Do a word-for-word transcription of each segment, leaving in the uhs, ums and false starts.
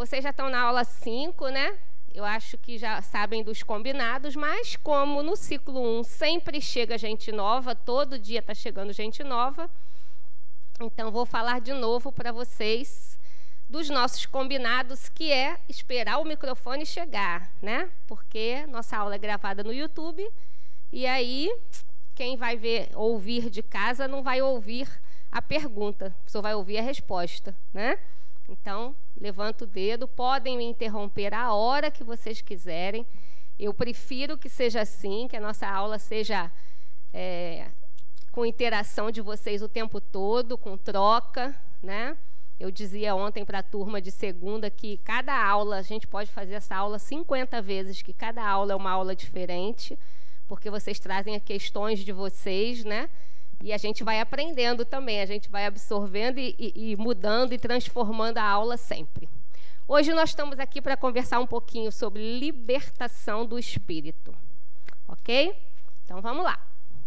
vocês já estão na aula cinco, né? Eu acho que já sabem dos combinados, mas como no ciclo um sempre chega gente nova, todo dia está chegando gente nova, então vou falar de novo para vocês dos nossos combinados, que é esperar o microfone chegar, né? Porque nossa aula é gravada no YouTube, e aí quem vai ver, ouvir de casa não vai ouvir a pergunta, só vai ouvir a resposta, né? Então, levanta o dedo, podem me interromper a hora que vocês quiserem. Eu prefiro que seja assim, que a nossa aula seja é, com interação de vocês o tempo todo, com troca, né? Eu dizia ontem para a turma de segunda que cada aula, a gente pode fazer essa aula cinquenta vezes, que cada aula é uma aula diferente, porque vocês trazem as questões de vocês, né? E a gente vai aprendendo também, a gente vai absorvendo e, e, e mudando e transformando a aula sempre. Hoje nós estamos aqui para conversar um pouquinho sobre libertação do espírito. Ok? Então vamos lá.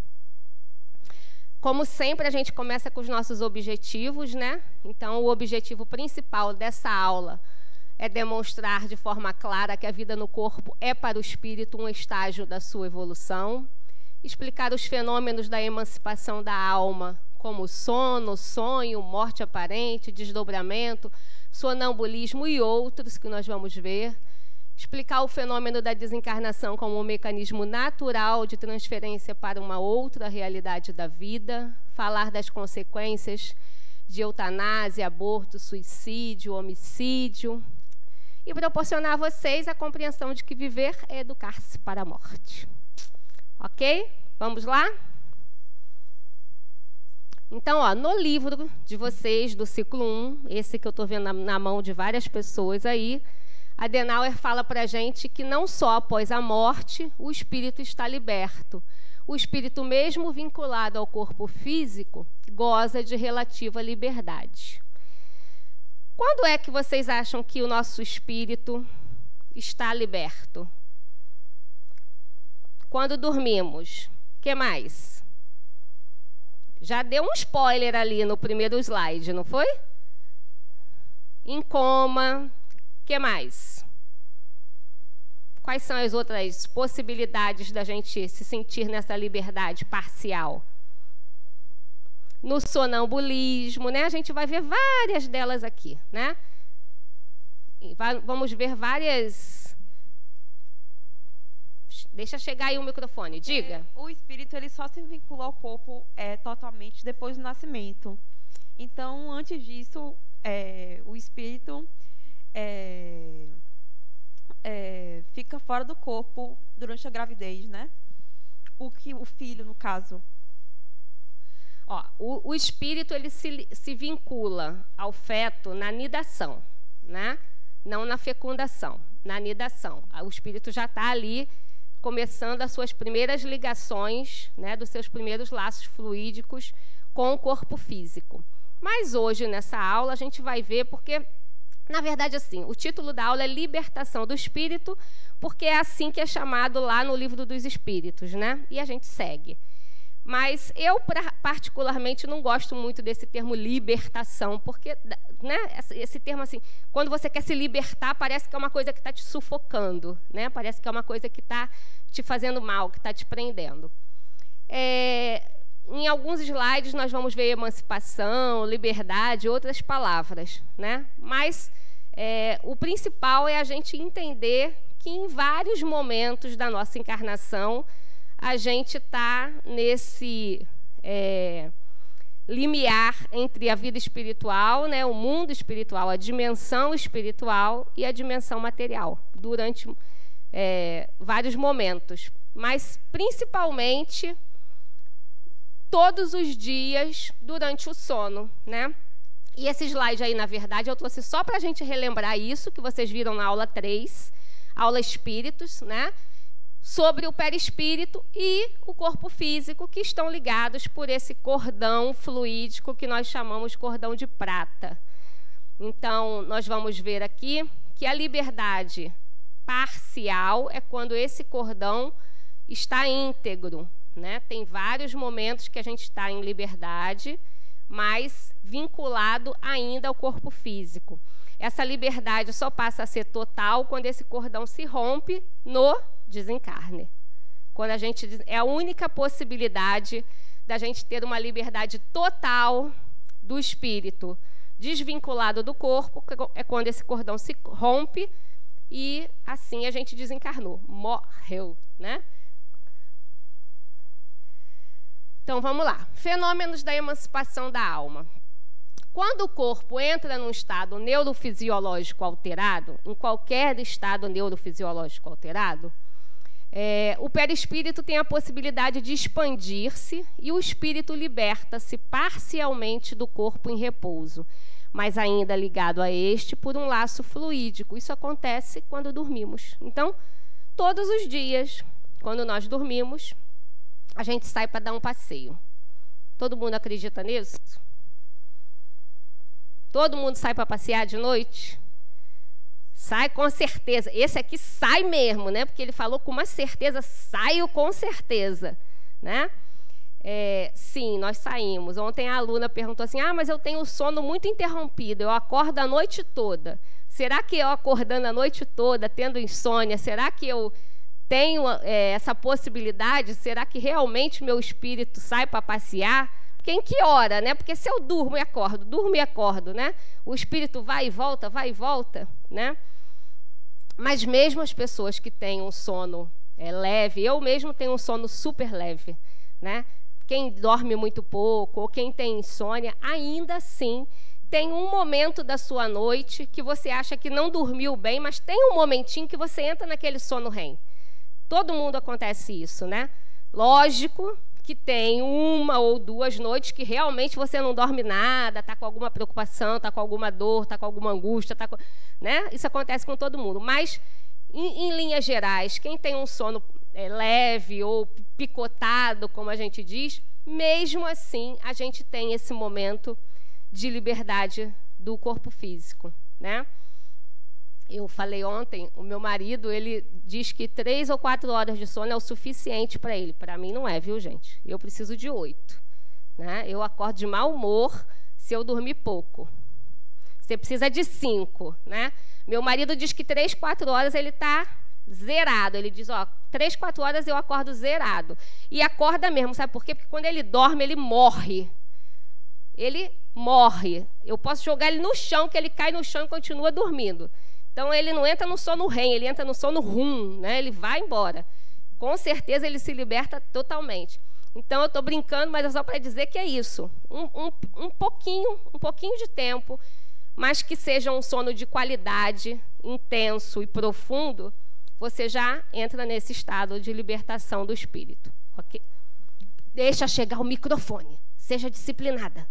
Como sempre, a gente começa com os nossos objetivos, né? Então, o objetivo principal dessa aula é demonstrar de forma clara que a vida no corpo é para o espírito um estágio da sua evolução. Explicar os fenômenos da emancipação da alma, como sono, sonho, morte aparente, desdobramento, sonambulismo e outros que nós vamos ver. Explicar o fenômeno da desencarnação como um mecanismo natural de transferência para uma outra realidade da vida. Falar das consequências de eutanásia, aborto, suicídio, homicídio. E proporcionar a vocês a compreensão de que viver é educar-se para a morte. Ok? Vamos lá? Então, ó, no livro de vocês, do ciclo um, esse que eu estou vendo na, na mão de várias pessoas aí, Adenauer fala para a gente que não só após a morte o espírito está liberto. O espírito, mesmo vinculado ao corpo físico, goza de relativa liberdade. Quando é que vocês acham que o nosso espírito está liberto? Quando dormimos. O que mais? Já deu um spoiler ali no primeiro slide, não foi? Em coma. O que mais? Quais são as outras possibilidades da gente se sentir nessa liberdade parcial? No sonambulismo, né? A gente vai ver várias delas aqui, né? Vai, vamos ver várias... Deixa chegar aí o microfone, diga. É, o espírito ele só se vincula ao corpo é, totalmente depois do nascimento. Então, antes disso, é, o espírito é, é, fica fora do corpo durante a gravidez, né? O, que, o filho, no caso. Ó, o, o espírito ele se, se vincula ao feto na nidação, né? Não na fecundação, na nidação. O espírito já está ali começando as suas primeiras ligações, né, dos seus primeiros laços fluídicos com o corpo físico. Mas hoje, nessa aula, a gente vai ver porque, na verdade, assim, o título da aula é Libertação do Espírito, porque é assim que é chamado lá no Livro dos Espíritos, né? E a gente segue. Mas eu, particularmente, não gosto muito desse termo libertação, porque, né, esse termo, assim, quando você quer se libertar, parece que é uma coisa que está te sufocando, né? Parece que é uma coisa que está te fazendo mal, que está te prendendo. É, em alguns slides, nós vamos ver emancipação, liberdade, outras palavras, né? Mas é, o principal é a gente entender que, em vários momentos da nossa encarnação, a gente está nesse é, limiar entre a vida espiritual, né, o mundo espiritual, a dimensão espiritual e a dimensão material, durante é, vários momentos. Mas, principalmente, todos os dias durante o sono, né? E esse slide aí, na verdade, eu trouxe só para a gente relembrar isso, que vocês viram na aula três, aula Espíritos, né? Sobre o perispírito e o corpo físico, que estão ligados por esse cordão fluídico que nós chamamos cordão de prata. Então, nós vamos ver aqui que a liberdade parcial é quando esse cordão está íntegro, né? Tem vários momentos que a gente está em liberdade, mas vinculado ainda ao corpo físico. essa liberdade só passa a ser total quando esse cordão se rompe no desencarne. Quando a gente, é a única possibilidade da gente ter uma liberdade total do espírito desvinculado do corpo, é quando esse cordão se rompe e assim a gente desencarnou, morreu, né? Então, vamos lá. Fenômenos da emancipação da alma. Quando o corpo entra num estado neurofisiológico alterado, em qualquer estado neurofisiológico alterado, é, o perispírito tem a possibilidade de expandir-se e o espírito liberta-se parcialmente do corpo em repouso, mas ainda ligado a este por um laço fluídico. Isso acontece quando dormimos. Então, todos os dias, quando nós dormimos, a gente sai para dar um passeio. Todo mundo acredita nisso? Todo mundo sai para passear de noite? Sai com certeza. Esse aqui sai mesmo, né? Porque ele falou com uma certeza, saio com certeza, né? É, sim, nós saímos. Ontem a aluna perguntou assim, ah, mas eu tenho o sono muito interrompido, eu acordo a noite toda. Será que eu acordando a noite toda, tendo insônia, será que eu tenho é, essa possibilidade? Será que realmente meu espírito sai para passear? Porque em que hora, né? Porque se eu durmo e acordo, durmo e acordo, né? O espírito vai e volta, vai e volta, né? Mas mesmo as pessoas que têm um sono é, leve, eu mesmo tenho um sono super leve, né? Quem dorme muito pouco ou quem tem insônia, ainda assim tem um momento da sua noite que você acha que não dormiu bem, mas tem um momentinho que você entra naquele sono R E M. Todo mundo acontece isso, né? Lógico que tem uma ou duas noites que realmente você não dorme nada, está com alguma preocupação, está com alguma dor, está com alguma angústia, tá com, né? Isso acontece com todo mundo. Mas, em, em linhas gerais, quem tem um sono é, leve ou picotado, como a gente diz, mesmo assim a gente tem esse momento de liberdade do corpo físico, né? Eu falei ontem, o meu marido, ele diz que três ou quatro horas de sono é o suficiente para ele. Para mim não é, viu, gente? Eu preciso de oito, né? Eu acordo de mau humor se eu dormir pouco. Você precisa de cinco, né? Meu marido diz que três, quatro horas ele está zerado. Ele diz, ó, três, quatro horas eu acordo zerado. E acorda mesmo, sabe por quê? Porque quando ele dorme, ele morre. Ele morre. Eu posso jogar ele no chão, que ele cai no chão e continua dormindo. Então, ele não entra no sono R E M, ele entra no sono rum, né? Ele vai embora. Com certeza, ele se liberta totalmente. Então, eu estou brincando, mas é só para dizer que é isso. Um, um, um pouquinho, um pouquinho de tempo, mas que seja um sono de qualidade, intenso e profundo, você já entra nesse estado de libertação do espírito. Okay? Deixa chegar o microfone. Seja disciplinada.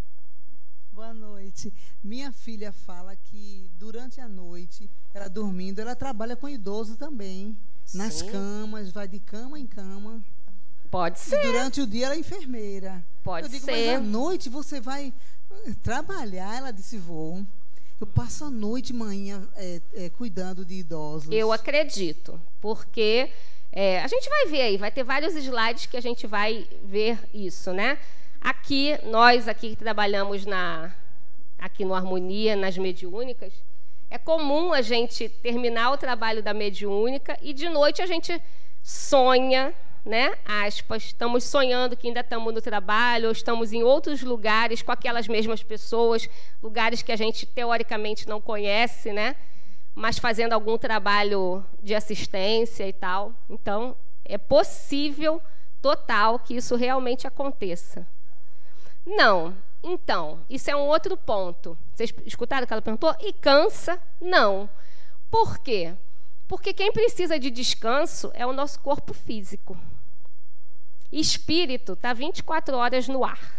Boa noite. Minha filha fala que durante a noite, ela dormindo, ela trabalha com idoso também. Sim. Nas camas, vai de cama em cama. Pode ser. E durante o dia ela é enfermeira. Pode eu digo, ser. Mas à noite você vai trabalhar? Ela disse, vou. Eu passo a noite, manhã, é, é, cuidando de idosos. Eu acredito, porque é, a gente vai ver aí, vai ter vários slides que a gente vai ver isso, né? Aqui, nós aqui que trabalhamos na, aqui no Harmonia, nas mediúnicas, é comum a gente terminar o trabalho da mediúnica e de noite a gente sonha, né, aspas, estamos sonhando que ainda estamos no trabalho ou estamos em outros lugares com aquelas mesmas pessoas, lugares que a gente teoricamente não conhece, né, mas fazendo algum trabalho de assistência e tal. Então, é possível, total, que isso realmente aconteça. Não. Então, isso é um outro ponto. Vocês escutaram o que ela perguntou? E cansa? Não. Por quê? Porque quem precisa de descanso é o nosso corpo físico. Espírito está vinte e quatro horas no ar.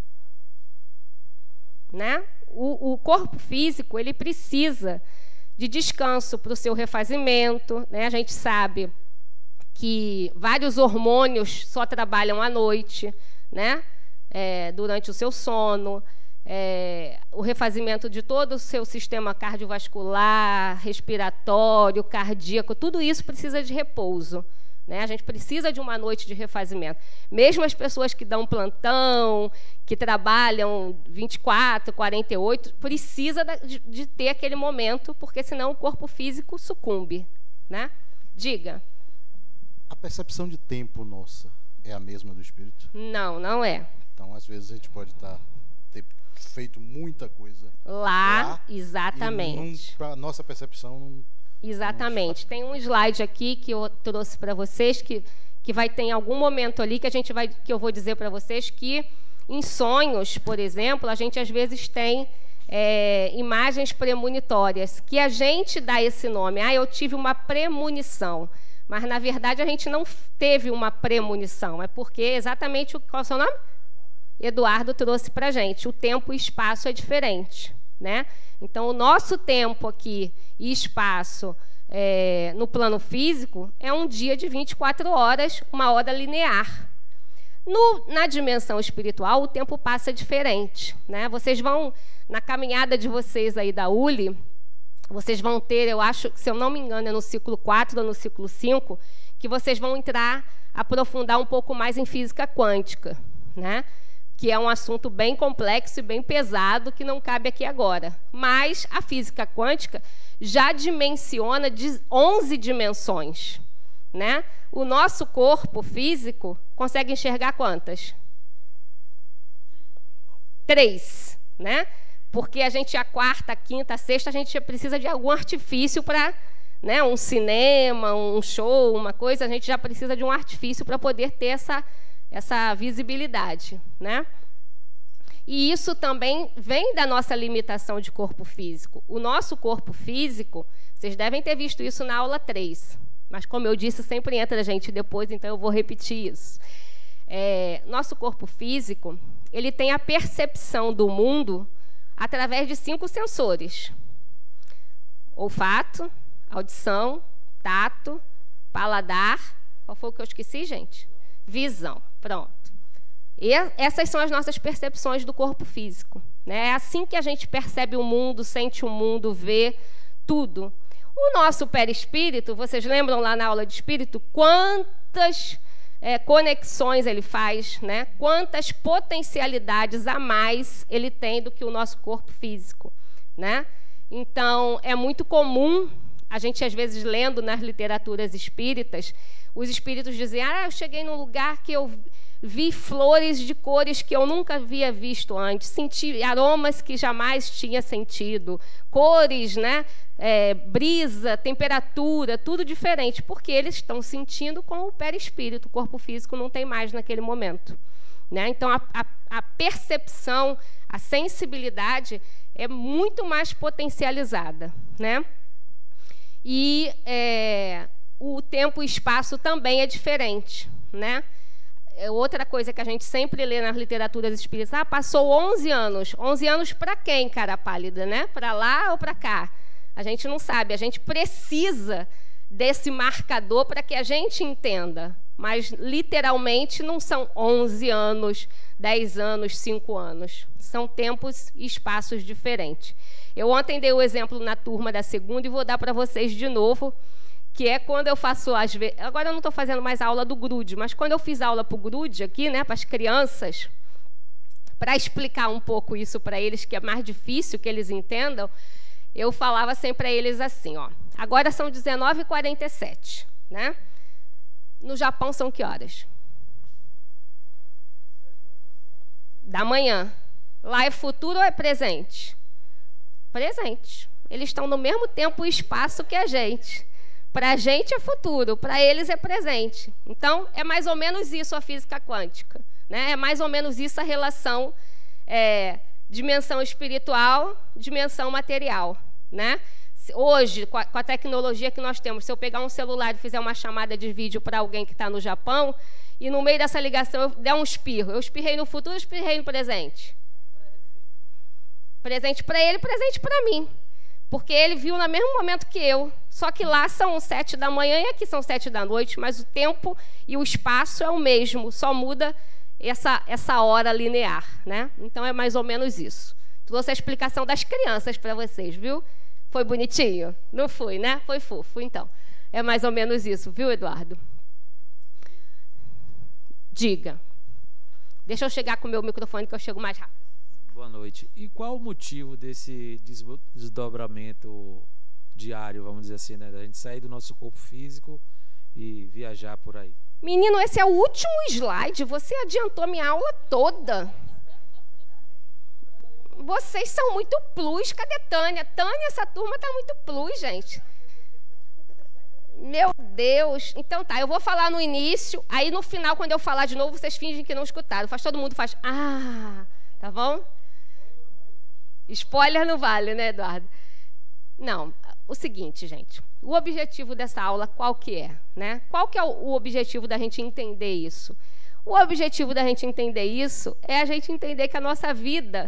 Né? O, o corpo físico ele precisa de descanso para o seu refazimento. Né? A gente sabe que vários hormônios só trabalham à noite, né? É, durante o seu sono, é, o refazimento de todo o seu sistema cardiovascular, respiratório, cardíaco, tudo isso precisa de repouso. né? A gente precisa de uma noite de refazimento. Mesmo as pessoas que dão plantão, que trabalham vinte e quatro, quarenta e oito, precisa de, de ter aquele momento, porque senão o corpo físico sucumbe, né? Diga. A percepção de tempo nossa é a mesma do espírito? Não, não é. Então, às vezes, a gente pode estar ter feito muita coisa lá, lá exatamente. Para a nossa percepção não. Exatamente. Tem um slide aqui que eu trouxe para vocês, que, que vai ter em algum momento ali que a gente vai, que eu vou dizer para vocês que em sonhos, por exemplo, a gente às vezes tem é, imagens premonitórias, que a gente dá esse nome. Ah, eu tive uma premonição. Mas, na verdade, a gente não teve uma premonição. É porque exatamente o, qual é o seu nome? Eduardo trouxe para a gente. O tempo e espaço é diferente, né? Então, o nosso tempo aqui e espaço é, no plano físico é um dia de vinte e quatro horas, uma hora linear. No, na dimensão espiritual, o tempo passa diferente, né? Vocês vão, na caminhada de vocês aí da U L I, vocês vão ter, eu acho, se eu não me engano, é no ciclo quatro ou no ciclo cinco, que vocês vão entrar, aprofundar um pouco mais em física quântica, né? Que é um assunto bem complexo e bem pesado, que não cabe aqui agora. Mas a física quântica já dimensiona onze dimensões, né? O nosso corpo físico consegue enxergar quantas? Três, né? Porque a gente, a quarta, a quinta, a sexta, a gente precisa de algum artifício para, né, um cinema, um show, uma coisa, a gente já precisa de um artifício para poder ter essa, essa visibilidade, né? E isso também vem da nossa limitação de corpo físico. O nosso corpo físico, vocês devem ter visto isso na aula três, mas, como eu disse, sempre entra a gente depois, então eu vou repetir isso. É, nosso corpo físico, ele tem a percepção do mundo através de cinco sensores: olfato, audição, tato, paladar. Qual foi o que eu esqueci, gente? Visão. Pronto. E essas são as nossas percepções do corpo físico, né? É assim que a gente percebe o mundo, sente o mundo, vê tudo. O nosso perispírito, vocês lembram lá na aula de espírito quantas é, conexões ele faz, né? Quantas potencialidades a mais ele tem do que o nosso corpo físico, né? Então, é muito comum a gente, às vezes, lendo nas literaturas espíritas, os espíritos dizem: ah, eu cheguei num lugar que eu vi flores de cores que eu nunca havia visto antes, senti aromas que jamais tinha sentido, cores, né? É, brisa, temperatura, tudo diferente, porque eles estão sentindo com o perispírito, o corpo físico não tem mais naquele momento, né? Então, a, a, a percepção, a sensibilidade é muito mais potencializada, né? E é, o tempo e espaço também é diferente, né? Outra coisa que a gente sempre lê nas literaturas espíritas: ah, passou onze anos. onze anos para quem, cara pálida, né? Para lá ou para cá? A gente não sabe. A gente precisa desse marcador para que a gente entenda. Mas, literalmente, não são onze anos, dez anos, cinco anos. São tempos e espaços diferentes. Eu ontem dei o exemplo na turma da segunda e vou dar para vocês de novo, que é quando eu faço, às vezes, agora eu não estou fazendo mais a aula do grude, mas quando eu fiz aula para o grude aqui, né, para as crianças, para explicar um pouco isso para eles, que é mais difícil que eles entendam, eu falava sempre para eles assim, ó, agora são dezenove e quarenta e sete, né? No Japão são que horas? Da manhã. Lá é futuro ou é presente? Presente. Eles estão no mesmo tempo e espaço que a gente. Para a gente é futuro, para eles é presente. Então, é mais ou menos isso a física quântica, né? É mais ou menos isso a relação é, dimensão espiritual, dimensão material, né? Hoje, com a, com a tecnologia que nós temos, se eu pegar um celular e fizer uma chamada de vídeo para alguém que está no Japão, e no meio dessa ligação eu der um espirro, eu espirrei no futuro ou espirrei no presente? Presente para ele, presente para mim. Porque ele viu no mesmo momento que eu. Só que lá são sete da manhã e aqui são sete da noite, mas o tempo e o espaço é o mesmo, só muda essa, essa hora linear, né? Então, é mais ou menos isso. Trouxe a explicação das crianças para vocês, viu? Foi bonitinho? Não foi, né? Foi fofo, então. É mais ou menos isso, viu, Eduardo? Diga. Deixa eu chegar com o meu microfone que eu chego mais rápido. Boa noite. E qual o motivo desse desdobramento diário, vamos dizer assim, né? Da gente sair do nosso corpo físico e viajar por aí? Menino, esse é o último slide. Você adiantou minha aula toda. Vocês são muito plus. Cadê Tânia? Tânia, essa turma tá muito plus, gente. Meu Deus. Então tá, eu vou falar no início, aí no final, quando eu falar de novo, vocês fingem que não escutaram. Faz todo mundo, faz, ah, tá bom? Spoiler não vale, né, Eduardo? Não, o seguinte, gente. O objetivo dessa aula, qual que é? Né? Qual que é o objetivo da gente entender isso? O objetivo da gente entender isso é a gente entender que a nossa vida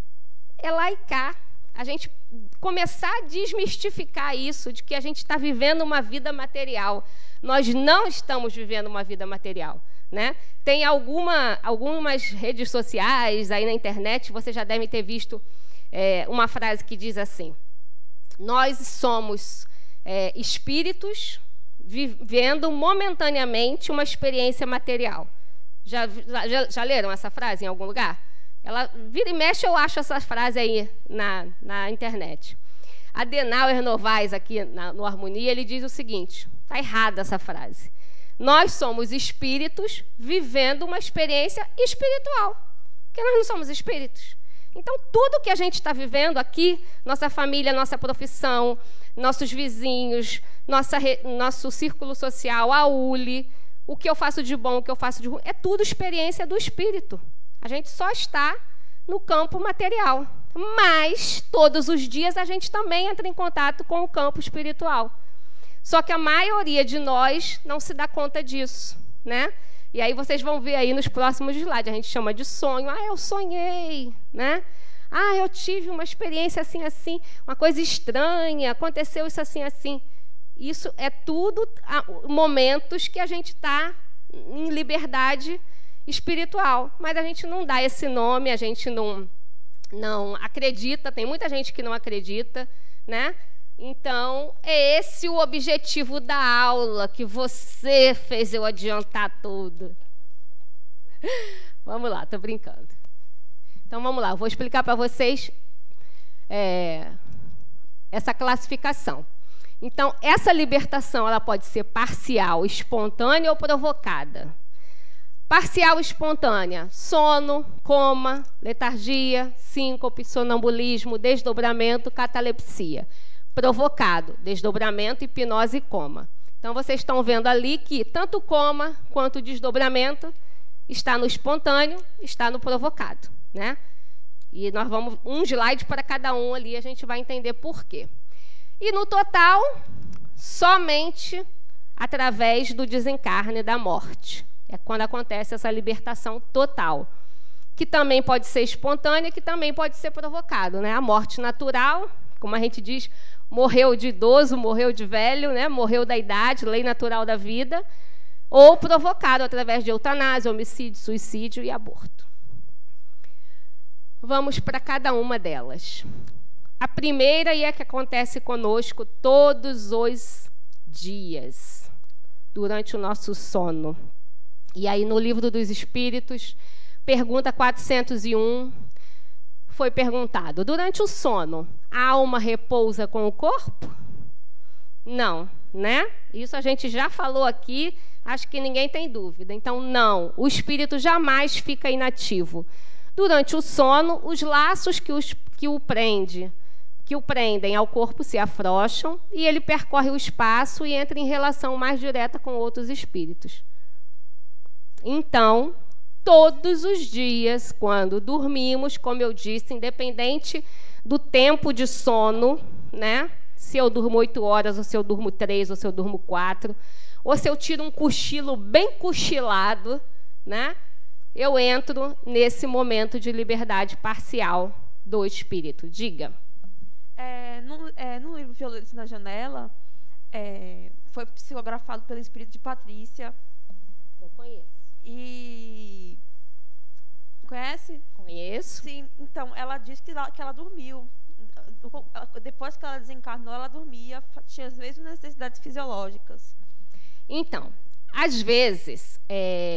é lá e cá. A gente começar a desmistificar isso, de que a gente está vivendo uma vida material. Nós não estamos vivendo uma vida material. Né? Tem alguma, algumas redes sociais, aí na internet, você já deve ter visto é, uma frase que diz assim: nós somos é, espíritos vivendo momentaneamente uma experiência material. Já, já, já leram essa frase em algum lugar? Ela vira e mexe, eu acho essa frase aí na, na internet. Adenauer Novaes, aqui na, no Harmonia, ele diz o seguinte: está errada essa frase. Nós somos espíritos vivendo uma experiência espiritual, porque nós não somos espíritos. Então, tudo que a gente está vivendo aqui, nossa família, nossa profissão, nossos vizinhos, nossa, nosso círculo social, a U L I, o que eu faço de bom, o que eu faço de ruim, é tudo experiência do espírito. A gente só está no campo material. Mas, todos os dias, a gente também entra em contato com o campo espiritual. Só que a maioria de nós não se dá conta disso, né? E aí vocês vão ver aí nos próximos slides, a gente chama de sonho. Ah, eu sonhei, né? Ah, eu tive uma experiência assim, assim, uma coisa estranha, aconteceu isso assim, assim. Isso é tudo momentos que a gente está em liberdade espiritual, mas a gente não dá esse nome, a gente não, não acredita, tem muita gente que não acredita, né? Então, é esse o objetivo da aula, que você fez eu adiantar tudo. Vamos lá, estou brincando. Então, vamos lá, eu vou explicar para vocês é, essa classificação. Então, essa libertação ela pode ser parcial, espontânea ou provocada. Parcial espontânea, sono, coma, letargia, síncope, sonambulismo, desdobramento, catalepsia. Provocado, desdobramento, hipnose e coma. Então, vocês estão vendo ali que tanto o coma quanto o desdobramento está no espontâneo, está no provocado, né? E nós vamos, um slide para cada um ali, a gente vai entender por quê. E no total, somente através do desencarne da morte. É quando acontece essa libertação total, que também pode ser espontânea, que também pode ser provocado, né? A morte natural, como a gente diz, morreu de idoso, morreu de velho, né? Morreu da idade, lei natural da vida, ou provocado através de eutanásia, homicídio, suicídio e aborto. Vamos para cada uma delas. A primeira é a que acontece conosco todos os dias, durante o nosso sono. E aí, no Livro dos Espíritos, pergunta quatrocentos e um, foi perguntado: durante o sono, a alma repousa com o corpo? Não, né? Isso a gente já falou aqui, acho que ninguém tem dúvida. Então, não, o espírito jamais fica inativo. Durante o sono, os laços que, os, que, o prende, que o prendem ao corpo se afrouxam e ele percorre o espaço e entra em relação mais direta com outros espíritos. Então, todos os dias, quando dormimos, como eu disse, independente do tempo de sono, né? Se eu durmo oito horas, ou se eu durmo três, ou se eu durmo quatro, ou se eu tiro um cochilo bem cochilado, né? Eu entro nesse momento de liberdade parcial do espírito. Diga. É, no, é, no livro Violetas na Janela, é, foi psicografado pelo espírito de Patrícia. Eu conheço. E conhece? Conheço. Sim, então, ela disse que ela, que ela dormiu. Depois que ela desencarnou, ela dormia, tinha as mesmas necessidades fisiológicas. Então, às vezes, é,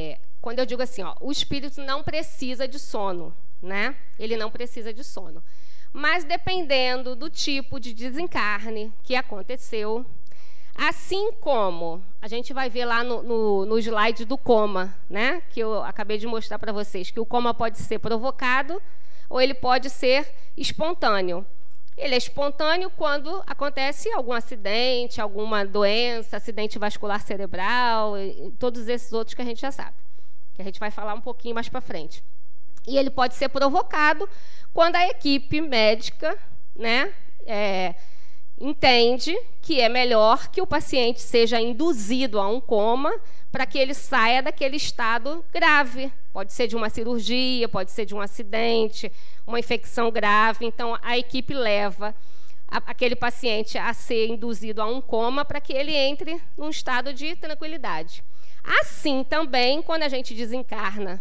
quando eu digo assim, ó, o espírito não precisa de sono, né? Ele não precisa de sono. Mas dependendo do tipo de desencarne que aconteceu, assim como a gente vai ver lá no, no, no slide do coma, né? Que eu acabei de mostrar para vocês, que o coma pode ser provocado ou ele pode ser espontâneo. Ele é espontâneo quando acontece algum acidente, alguma doença, acidente vascular cerebral, e todos esses outros que a gente já sabe, que a gente vai falar um pouquinho mais para frente. E ele pode ser provocado quando a equipe médica, né, é, entende que é melhor que o paciente seja induzido a um coma para que ele saia daquele estado grave. Pode ser de uma cirurgia, pode ser de um acidente, uma infecção grave. Então, a equipe leva a, aquele paciente a ser induzido a um coma para que ele entre num estado de tranquilidade. Assim, também, quando a gente desencarna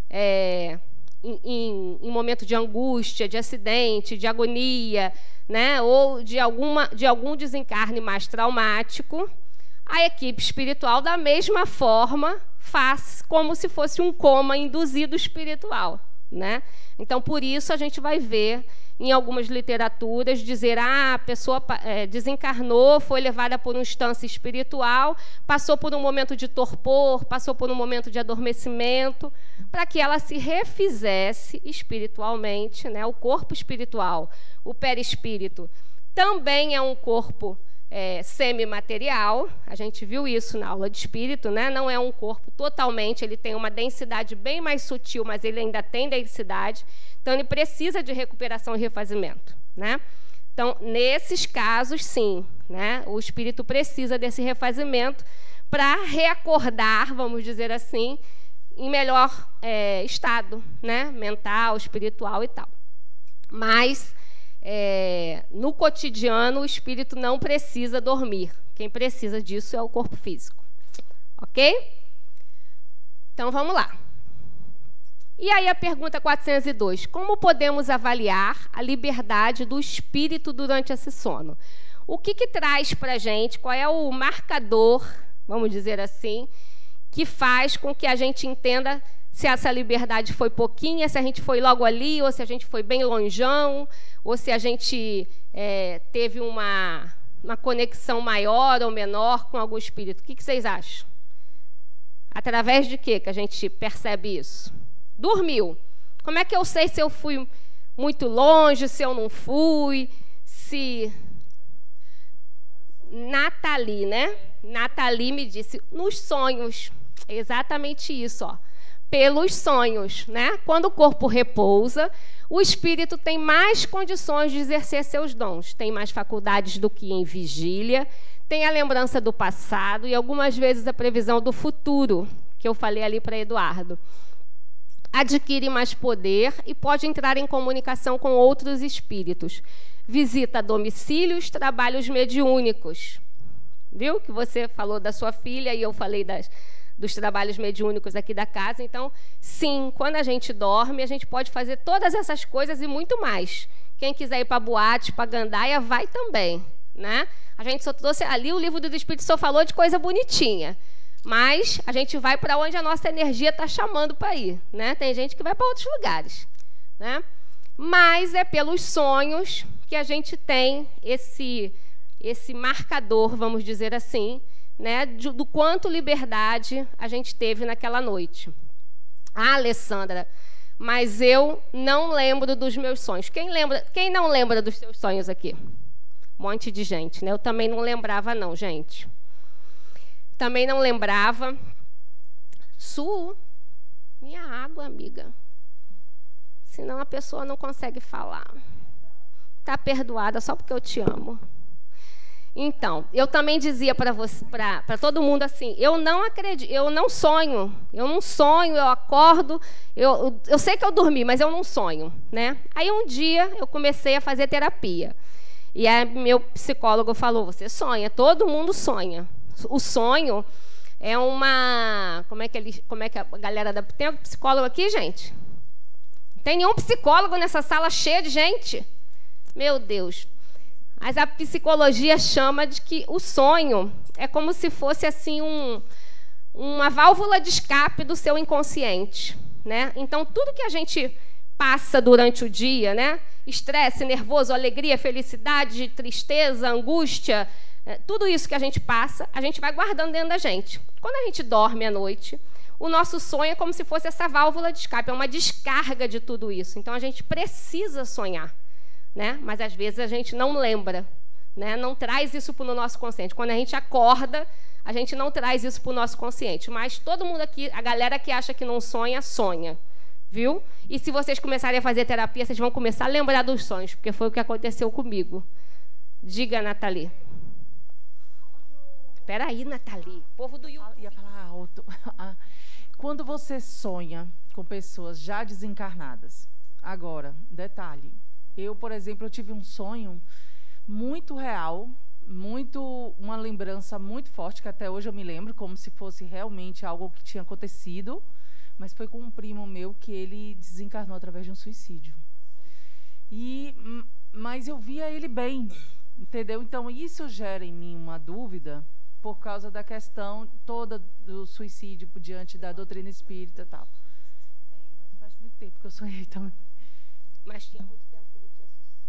é, em, em, em momento de angústia, de acidente, de agonia, né, ou de, alguma, de algum desencarne mais traumático, a equipe espiritual, da mesma forma, faz como se fosse um coma induzido espiritual, né? Então, por isso, a gente vai ver em algumas literaturas dizer ah, a pessoa é, desencarnou, foi levada por uma instância espiritual, passou por um momento de torpor, passou por um momento de adormecimento, para que ela se refizesse espiritualmente, né? O corpo espiritual, o perispírito, também é um corpo É, semimaterial, a gente viu isso na aula de espírito, né? Não é um corpo totalmente, ele tem uma densidade bem mais sutil, mas ele ainda tem densidade, então ele precisa de recuperação e refazimento, né? Então, nesses casos, sim, né? O espírito precisa desse refazimento para reacordar, vamos dizer assim, em melhor é, estado, né? Mental, espiritual e tal. Mas É, no cotidiano, o espírito não precisa dormir. Quem precisa disso é o corpo físico. Ok? Então, vamos lá. E aí a pergunta quatrocentos e dois. Como podemos avaliar a liberdade do espírito durante esse sono? O que, que traz para a gente, qual é o marcador, vamos dizer assim, que faz com que a gente entenda se essa liberdade foi pouquinha, se a gente foi logo ali, ou se a gente foi bem lonjão, ou se a gente é, teve uma, uma conexão maior ou menor com algum espírito. O que, que vocês acham? Através de quê que a gente percebe isso? Dormiu. Como é que eu sei se eu fui muito longe, se eu não fui, se... Nathalie, né? Nathalie me disse, nos sonhos. É exatamente isso, ó. Pelos sonhos, né? Quando o corpo repousa, o espírito tem mais condições de exercer seus dons, tem mais faculdades do que em vigília, tem a lembrança do passado e algumas vezes a previsão do futuro, que eu falei ali para Eduardo. Adquire mais poder e pode entrar em comunicação com outros espíritos. Visita domicílios, trabalhos mediúnicos. Viu que você falou da sua filha e eu falei das... dos trabalhos mediúnicos aqui da casa. Então, sim, quando a gente dorme, a gente pode fazer todas essas coisas e muito mais. Quem quiser ir para boate, para gandaia, vai também, né? A gente só trouxe ali, o livro do Espírito só falou de coisa bonitinha, mas a gente vai para onde a nossa energia está chamando para ir, né? Tem gente que vai para outros lugares, né? Mas é pelos sonhos que a gente tem esse, esse marcador, vamos dizer assim, né, do quanto liberdade a gente teve naquela noite. Ah, Alessandra, mas eu não lembro dos meus sonhos. Quem lembra? Quem não lembra dos seus sonhos aqui? Um monte de gente, né? Eu também não lembrava, não, gente. Também não lembrava. Su, minha água, amiga. Senão a pessoa não consegue falar. Tá perdoada só porque eu te amo. Então, eu também dizia para você, para todo mundo assim, eu não acredito, eu não sonho, eu não sonho, eu acordo, eu, eu sei que eu dormi, mas eu não sonho, né? Aí um dia eu comecei a fazer terapia. E aí meu psicólogo falou, você sonha, todo mundo sonha. O sonho é uma, como é que ele, como é que a galera da, tem um psicólogo aqui, gente? Não tem nenhum psicólogo nessa sala cheia de gente? Meu Deus. Mas a psicologia chama de que o sonho é como se fosse assim um, uma válvula de escape do seu inconsciente, né? Então, tudo que a gente passa durante o dia, né? Estresse, nervoso, alegria, felicidade, tristeza, angústia, tudo isso que a gente passa, a gente vai guardando dentro da gente. Quando a gente dorme à noite, o nosso sonho é como se fosse essa válvula de escape, é uma descarga de tudo isso. Então, a gente precisa sonhar, né? Mas, às vezes, a gente não lembra, né? Não traz isso para o nosso consciente. Quando a gente acorda, a gente não traz isso para o nosso consciente. Mas todo mundo aqui, a galera que acha que não sonha, sonha. Viu? E se vocês começarem a fazer terapia, vocês vão começar a lembrar dos sonhos, porque foi o que aconteceu comigo. Diga, Nathalie. Espera aí, Nathalie. Povo do YouTube. Ia falar alto. Quando você sonha com pessoas já desencarnadas. Agora, detalhe. Eu, por exemplo, eu tive um sonho muito real, muito uma lembrança muito forte, que até hoje eu me lembro, como se fosse realmente algo que tinha acontecido, mas foi com um primo meu que ele desencarnou através de um suicídio. E, mas eu via ele bem, entendeu? Então, isso gera em mim uma dúvida por causa da questão toda do suicídio diante da doutrina espírita e tal. Mas faz muito tempo que eu sonhei também. Mas tinha muito tempo que ele tinha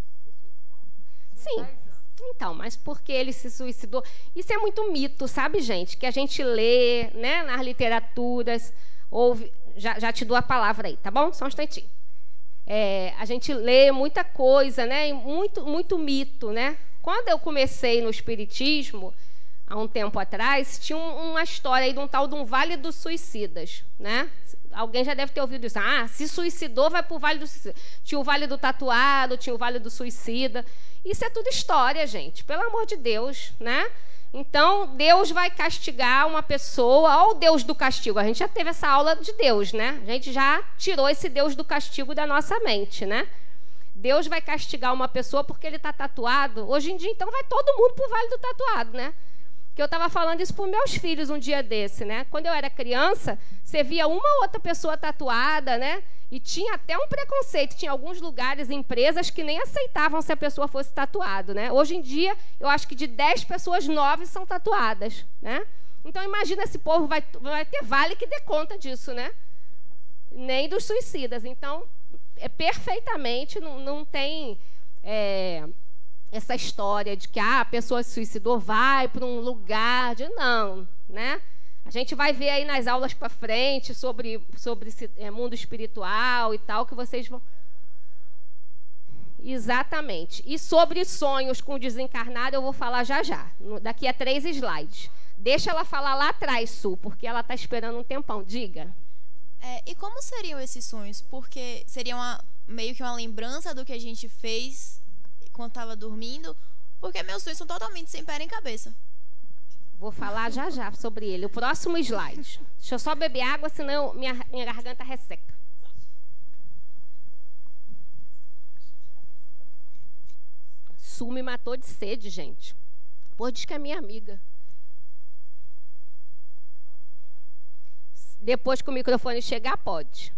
se suicidado? Sim. Então, mas por que ele se suicidou? Isso é muito mito, sabe, gente? Que a gente lê, né, nas literaturas, ouve... Já, já te dou a palavra aí, tá bom? Só um instantinho. É, a gente lê muita coisa, né? Muito, muito mito, né? Quando eu comecei no Espiritismo, há um tempo atrás, tinha um, uma história aí de um tal de um Vale dos Suicidas, né? Alguém já deve ter ouvido isso. Ah, se suicidou, vai para o Vale do Suicida. Tinha o Vale do Tatuado, tinha o Vale do Suicida. Isso é tudo história, gente. Pelo amor de Deus, né? Então, Deus vai castigar uma pessoa. Olha o Deus do castigo. A gente já teve essa aula de Deus, né? A gente já tirou esse Deus do castigo da nossa mente, né? Deus vai castigar uma pessoa porque ele está tatuado. Hoje em dia, então, vai todo mundo para o Vale do Tatuado, né? Que eu estava falando isso para os meus filhos um dia desse, né? Quando eu era criança, você via uma ou outra pessoa tatuada, né? E tinha até um preconceito. Tinha alguns lugares, empresas, que nem aceitavam se a pessoa fosse tatuada, né? Hoje em dia, eu acho que de dez pessoas, nove são tatuadas, né? Então, imagina, esse povo vai, vai ter vale que dê conta disso, né? Nem dos suicidas. Então, é perfeitamente, não, não tem... É, essa história de que ah, a pessoa se suicidou, vai para um lugar de... Não, né? A gente vai ver aí nas aulas para frente sobre, sobre esse é, mundo espiritual e tal, que vocês vão... Exatamente. E sobre sonhos com desencarnado, eu vou falar já já, no, daqui a três slides. Deixa ela falar lá atrás, Su, porque ela está esperando um tempão. Diga. É, e como seriam esses sonhos? Porque seria uma, meio que uma lembrança do que a gente fez quando estava dormindo, porque meus sonhos são totalmente sem pé nem cabeça. Vou falar já já sobre ele. O próximo slide. Deixa eu só beber água, senão minha, minha garganta resseca. Su me matou de sede, gente. Pô, diz que é minha amiga. Depois que o microfone chegar, pode.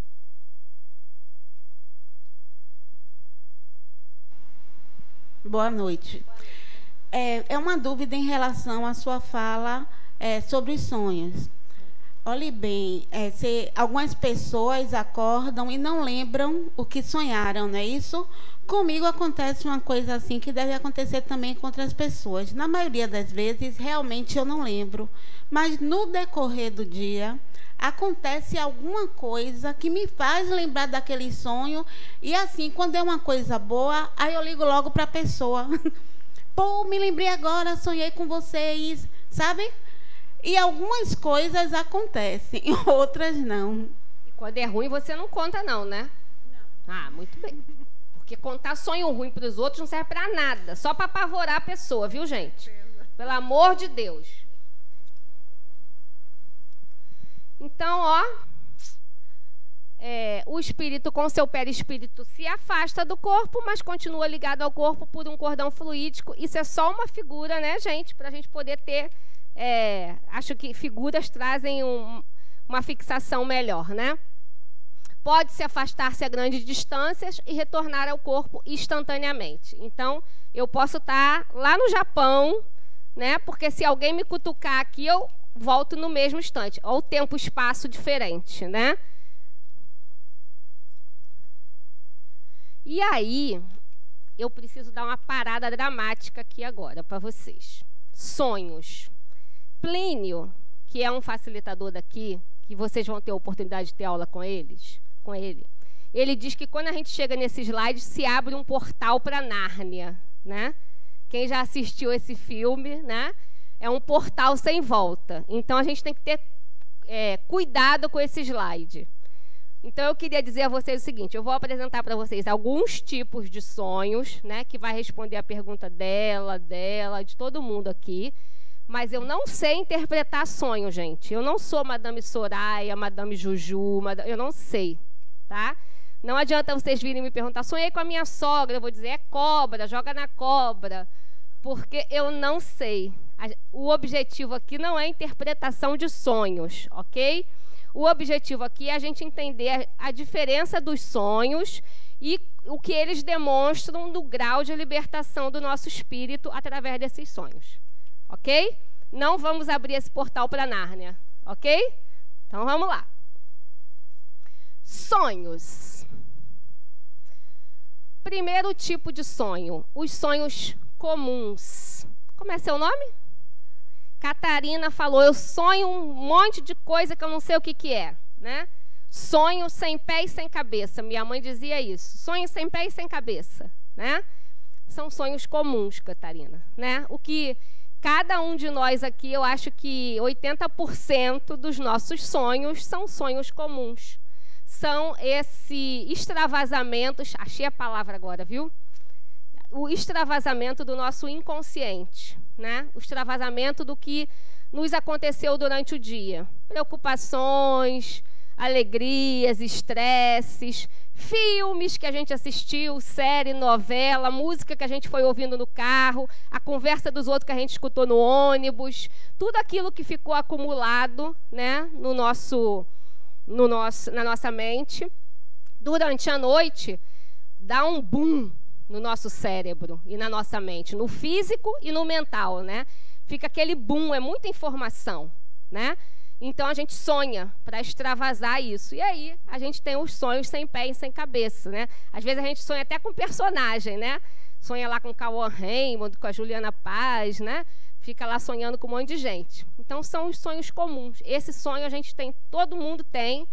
Boa noite. É, é uma dúvida em relação à sua fala é, sobre os sonhos. Olhe bem, é, se algumas pessoas acordam e não lembram o que sonharam, não é isso? Comigo acontece uma coisa assim que deve acontecer também com outras pessoas. Na maioria das vezes, realmente eu não lembro. Mas no decorrer do dia, acontece alguma coisa que me faz lembrar daquele sonho. E assim, quando é uma coisa boa, aí eu ligo logo para a pessoa. Pô, me lembrei agora, sonhei com vocês, sabe? E algumas coisas acontecem, outras não. E quando é ruim, você não conta não, né? Não. Ah, muito bem. Porque contar sonho ruim para os outros não serve para nada. Só para apavorar a pessoa, viu, gente? Pelo amor de Deus. Então, ó, é, o espírito com seu perispírito se afasta do corpo, mas continua ligado ao corpo por um cordão fluídico. Isso é só uma figura, né, gente? Para a gente poder ter... É, acho que figuras trazem um, uma fixação melhor, né? Pode-se afastar-se a grandes distâncias e retornar ao corpo instantaneamente. Então, eu posso estar lá no Japão, né? Porque se alguém me cutucar aqui, eu volto no mesmo instante. Olha o tempo e espaço diferente, né? E aí, eu preciso dar uma parada dramática aqui agora para vocês. Sonhos. Plínio, que é um facilitador daqui, que vocês vão ter a oportunidade de ter aula com eles, com ele, ele diz que quando a gente chega nesse slide, se abre um portal para Nárnia, né? Quem já assistiu esse filme, né? É um portal sem volta. Então, a gente tem que ter é, cuidado com esse slide. Então, eu queria dizer a vocês o seguinte, eu vou apresentar para vocês alguns tipos de sonhos, né, que vai responder a pergunta dela, dela, de todo mundo aqui, mas eu não sei interpretar sonho, gente. Eu não sou Madame Soraya, Madame Juju, Madame... eu não sei, tá? Não adianta vocês virem me perguntar, sonhei com a minha sogra, eu vou dizer, é cobra, joga na cobra, porque eu não sei. O objetivo aqui não é interpretação de sonhos, ok? O objetivo aqui é a gente entender a diferença dos sonhos e o que eles demonstram do grau de libertação do nosso espírito através desses sonhos. Ok? Não vamos abrir esse portal para Nárnia. Ok? Então, vamos lá. Sonhos. Primeiro tipo de sonho, os sonhos comuns. Como é seu nome? Catarina falou, eu sonho um monte de coisa que eu não sei o que, que é, né? Sonho sem pé e sem cabeça. Minha mãe dizia isso. Sonho sem pé e sem cabeça, né? São sonhos comuns, Catarina, né? O que cada um de nós aqui, eu acho que oitenta por cento dos nossos sonhos são sonhos comuns. São esse extravasamento, achei a palavra agora, viu? O extravasamento do nosso inconsciente, né? O extravasamento do que nos aconteceu durante o dia. Preocupações, alegrias, estresses, filmes que a gente assistiu, série, novela, música que a gente foi ouvindo no carro, a conversa dos outros que a gente escutou no ônibus, tudo aquilo que ficou acumulado, né, no nosso, no nosso, na nossa mente, durante a noite, dá um boom no nosso cérebro e na nossa mente, no físico e no mental, né? Fica aquele boom, é muita informação, né? Então, a gente sonha para extravasar isso. E aí, a gente tem os sonhos sem pé e sem cabeça, né? Às vezes, a gente sonha até com personagem, né? Sonha lá com o Cauã Raymond, com a Juliana Paz, né? Fica lá sonhando com um monte de gente. Então, são os sonhos comuns. Esse sonho a gente tem, todo mundo tem.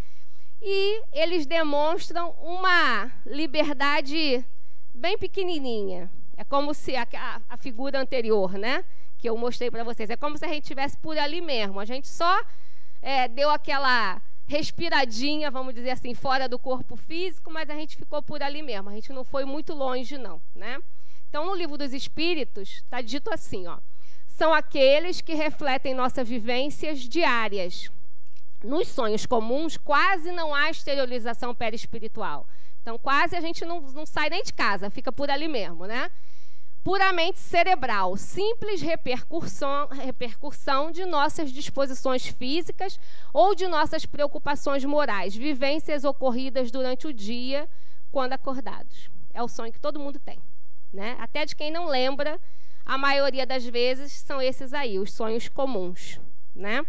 E eles demonstram uma liberdade bem pequenininha. É como se a, a, a figura anterior, né, que eu mostrei para vocês, é como se a gente estivesse por ali mesmo. A gente só é, deu aquela respiradinha, vamos dizer assim, fora do corpo físico, mas a gente ficou por ali mesmo. A gente não foi muito longe, não, né? Então, no Livro dos Espíritos, está dito assim, ó, são aqueles que refletem nossas vivências diárias. Nos sonhos comuns, quase não há exteriorização perispiritual. Então, quase a gente não, não sai nem de casa, fica por ali mesmo, né? Puramente cerebral, simples repercussão, repercussão de nossas disposições físicas ou de nossas preocupações morais, vivências ocorridas durante o dia, quando acordados. É o sonho que todo mundo tem, né? Até de quem não lembra, a maioria das vezes são esses aí, os sonhos comuns, né?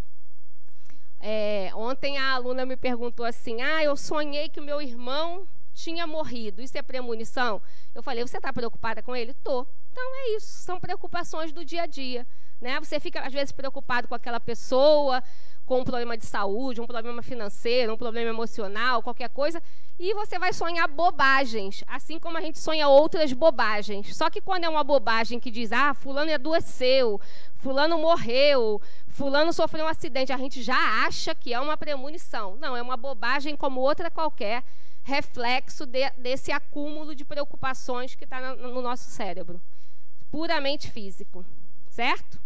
É, ontem a aluna me perguntou assim, ah, eu sonhei que o meu irmão tinha morrido, isso é premonição? Eu falei, você está preocupada com ele? Tô. Então é isso, são preocupações do dia a dia, né? Você fica às vezes preocupado com aquela pessoa, com um problema de saúde, um problema financeiro, um problema emocional, qualquer coisa, e você vai sonhar bobagens, assim como a gente sonha outras bobagens. Só que quando é uma bobagem que diz, ah, fulano adoeceu, fulano morreu, fulano sofreu um acidente, a gente já acha que é uma premonição. Não, é uma bobagem como outra qualquer, reflexo de, desse acúmulo de preocupações que está no, no nosso cérebro. Puramente físico, certo?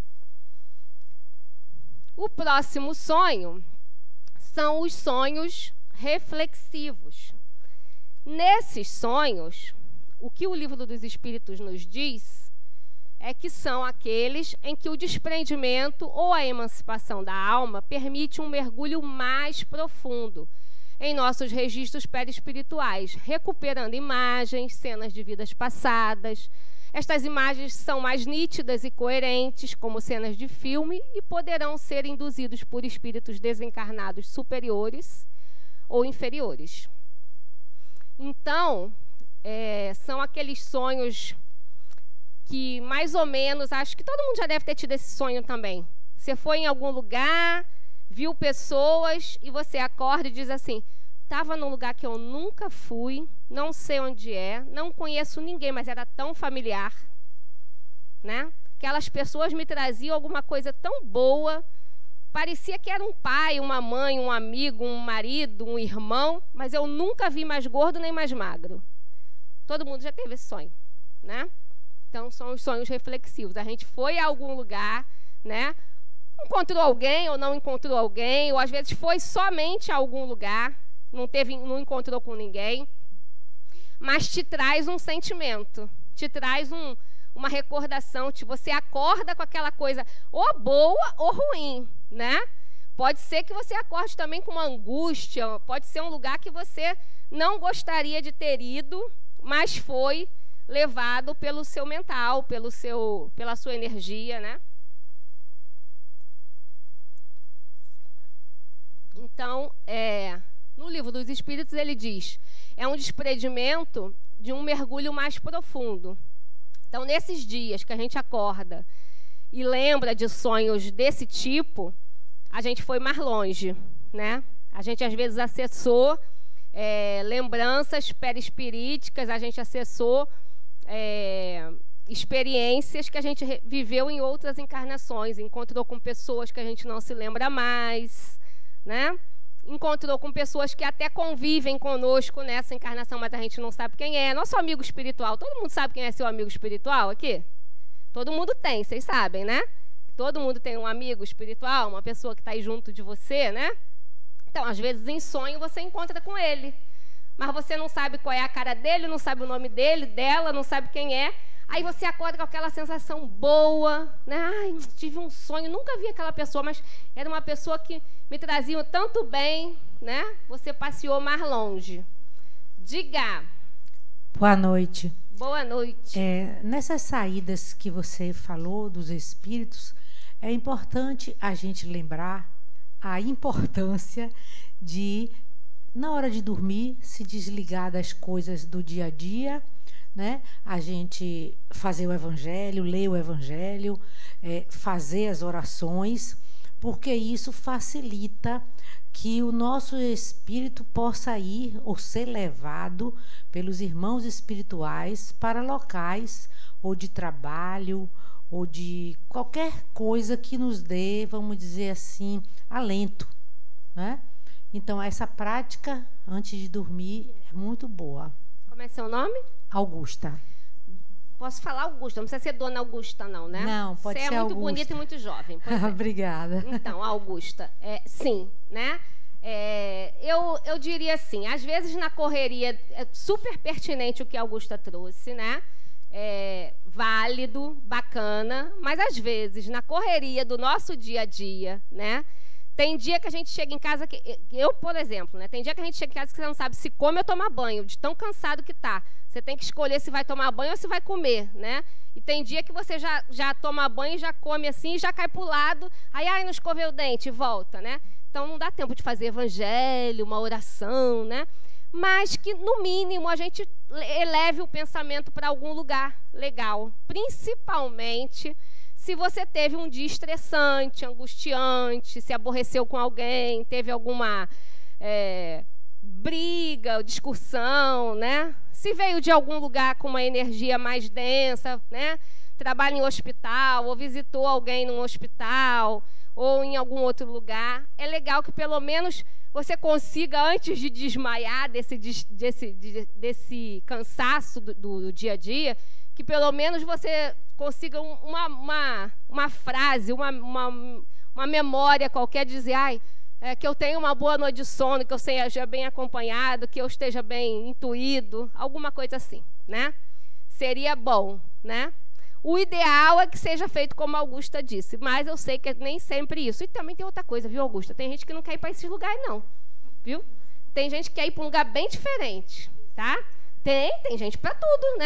O próximo sonho são os sonhos reflexivos. Nesses sonhos, o que o Livro dos Espíritos nos diz é que são aqueles em que o desprendimento ou a emancipação da alma permite um mergulho mais profundo em nossos registros perispirituais, recuperando imagens, cenas de vidas passadas, Estas imagens são mais nítidas e coerentes, como cenas de filme, e poderão ser induzidos por espíritos desencarnados superiores ou inferiores. Então, é, são aqueles sonhos que, mais ou menos, acho que todo mundo já deve ter tido esse sonho também. Você foi em algum lugar, viu pessoas, e você acorda e diz assim: estava num lugar que eu nunca fui, não sei onde é, não conheço ninguém, mas era tão familiar, né? Aquelas pessoas me traziam alguma coisa tão boa, parecia que era um pai, uma mãe, um amigo, um marido, um irmão, mas eu nunca vi mais gordo nem mais magro. Todo mundo já teve esse sonho, né? Então, são os sonhos reflexivos. A gente foi a algum lugar, né? Encontrou alguém ou não encontrou alguém, ou às vezes foi somente a algum lugar, não teve, não encontrou com ninguém, mas te traz um sentimento, te traz um, uma recordação, te, você acorda com aquela coisa ou boa ou ruim, né? Pode ser que você acorde também com uma angústia, pode ser um lugar que você não gostaria de ter ido, mas foi levado pelo seu mental, pelo seu, pela sua energia, né? Então, é, no Livro dos Espíritos, ele diz, é um desprendimento de um mergulho mais profundo. Então, nesses dias que a gente acorda e lembra de sonhos desse tipo, a gente foi mais longe, né? A gente, às vezes, acessou é, lembranças perispiríticas, a gente acessou é, experiências que a gente viveu em outras encarnações, encontrou com pessoas que a gente não se lembra mais, né? Encontrou com pessoas que até convivem conosco nessa encarnação, mas a gente não sabe quem é. Nosso amigo espiritual. Todo mundo sabe quem é seu amigo espiritual aqui? Todo mundo tem, vocês sabem, né? Todo mundo tem um amigo espiritual, uma pessoa que está aí junto de você, né? Então, às vezes, em sonho, você encontra com ele. Mas você não sabe qual é a cara dele, não sabe o nome dele, dela, não sabe quem é. Aí você acorda com aquela sensação boa, né? Ai, tive um sonho, nunca vi aquela pessoa, mas era uma pessoa que me trazia tanto bem, né? Você passeou mais longe. Diga. Boa noite. Boa noite. É, nessas saídas que você falou dos espíritos, é importante a gente lembrar a importância de, na hora de dormir, se desligar das coisas do dia a dia, né? A gente fazer o evangelho, ler o evangelho, é, fazer as orações, porque isso facilita que o nosso espírito possa ir ou ser levado pelos irmãos espirituais para locais ou de trabalho ou de qualquer coisa que nos dê, vamos dizer assim, alento, né? Então, essa prática antes de dormir é muito boa. Como é seu nome? Augusta. Posso falar Augusta, não precisa ser Dona Augusta, não, né? Não, pode Você ser é muito Augusta. bonita e muito jovem. Pois é. Obrigada. Então, Augusta, é, sim, né? É, eu, eu diria assim, às vezes na correria, é super pertinente o que a Augusta trouxe, né? É, válido, bacana, mas às vezes na correria do nosso dia a dia, né? Tem dia que a gente chega em casa, que, eu, por exemplo, né? Tem dia que a gente chega em casa que você não sabe se come ou tomar banho, de tão cansado que tá. Você tem que escolher se vai tomar banho ou se vai comer, né? E tem dia que você já, já toma banho, já come assim, já cai pro lado, aí, ai, não escovei o dente e volta, né? Então não dá tempo de fazer evangelho, uma oração, né? Mas que, no mínimo, a gente eleve o pensamento para algum lugar legal. Principalmente se você teve um dia estressante, angustiante, se aborreceu com alguém, teve alguma é, briga, discussão, né? Se veio de algum lugar com uma energia mais densa, né? Trabalha em hospital ou visitou alguém num hospital ou em algum outro lugar, é legal que pelo menos você consiga, antes de desmaiar desse, desse, desse cansaço do, do dia a dia, que pelo menos você consiga uma, uma, uma frase, uma, uma, uma memória qualquer, dizer, ai, é, que eu tenha uma boa noite de sono, que eu seja bem acompanhado, que eu esteja bem intuído, alguma coisa assim, né? Seria bom, né? O ideal é que seja feito como a Augusta disse, mas eu sei que é nem sempre isso. E também tem outra coisa, viu, Augusta? Tem gente que não quer ir para esses lugares, não, viu? Tem gente que quer ir para um lugar bem diferente, tá? Tem, tem gente para tudo, né?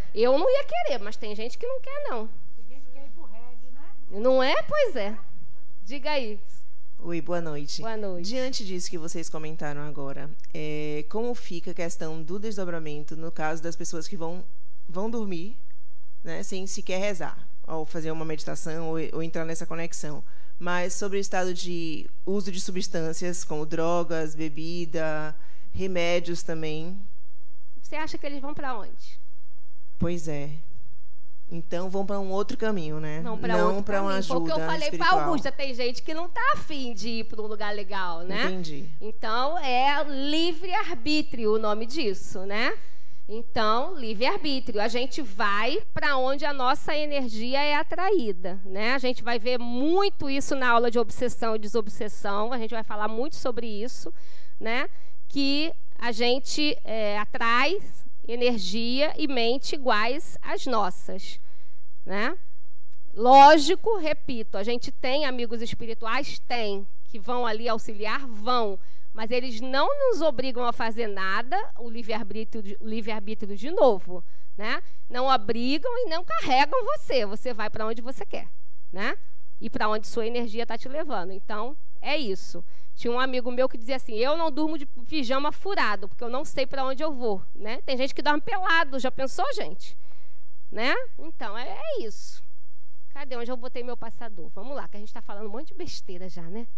Eu não ia querer, mas tem gente que não quer, não. Tem gente que quer ir pro reggae, né? Não é? Pois é. Diga aí. Oi, boa noite. Boa noite. Diante disso que vocês comentaram agora, é, como fica a questão do desdobramento no caso das pessoas que vão, vão dormir, né, sem sequer rezar, ou fazer uma meditação, ou, ou entrar nessa conexão, mas sobre o estado de uso de substâncias, como drogas, bebida, remédios também? Você acha que eles vão para onde? Pois é. Então vão para um outro caminho, né? Não para Não para uma ajuda Porque eu falei para Augusta, tem gente que não está afim de ir para um lugar legal, né? Entendi. Então é livre-arbítrio o nome disso, né? Então, livre-arbítrio. A gente vai para onde a nossa energia é atraída, né? A gente vai ver muito isso na aula de obsessão e desobsessão. A gente vai falar muito sobre isso, né? Que a gente é, atrai energia e mente iguais às nossas, né? Lógico, repito, a gente tem amigos espirituais, tem, que vão ali auxiliar, vão, mas eles não nos obrigam a fazer nada, o livre-arbítrio, o livre-arbítrio de novo, né? Não obrigam e não carregam você, você vai para onde você quer, né? E para onde sua energia está te levando. Então, é isso. Tinha um amigo meu que dizia assim, eu não durmo de pijama furado, porque eu não sei para onde eu vou, né? Tem gente que dorme pelado, já pensou, gente? Né? Então, é, é isso. Cadê onde eu botei meu passador? Vamos lá, que a gente está falando um monte de besteira já, né?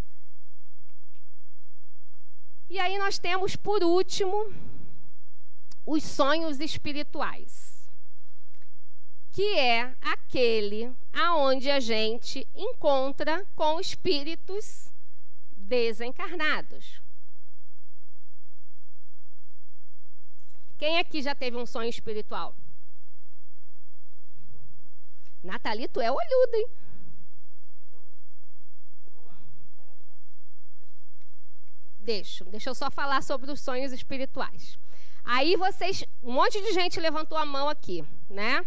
E aí nós temos, por último, os sonhos espirituais, que é aquele aonde a gente encontra com espíritos desencarnados. Quem aqui já teve um sonho espiritual? Nathalie, tu é olhuda, hein? Deixa, deixa eu só falar sobre os sonhos espirituais. Aí vocês, um monte de gente levantou a mão aqui, né?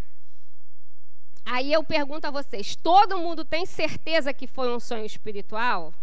Aí eu pergunto a vocês, todo mundo tem certeza que foi um sonho espiritual?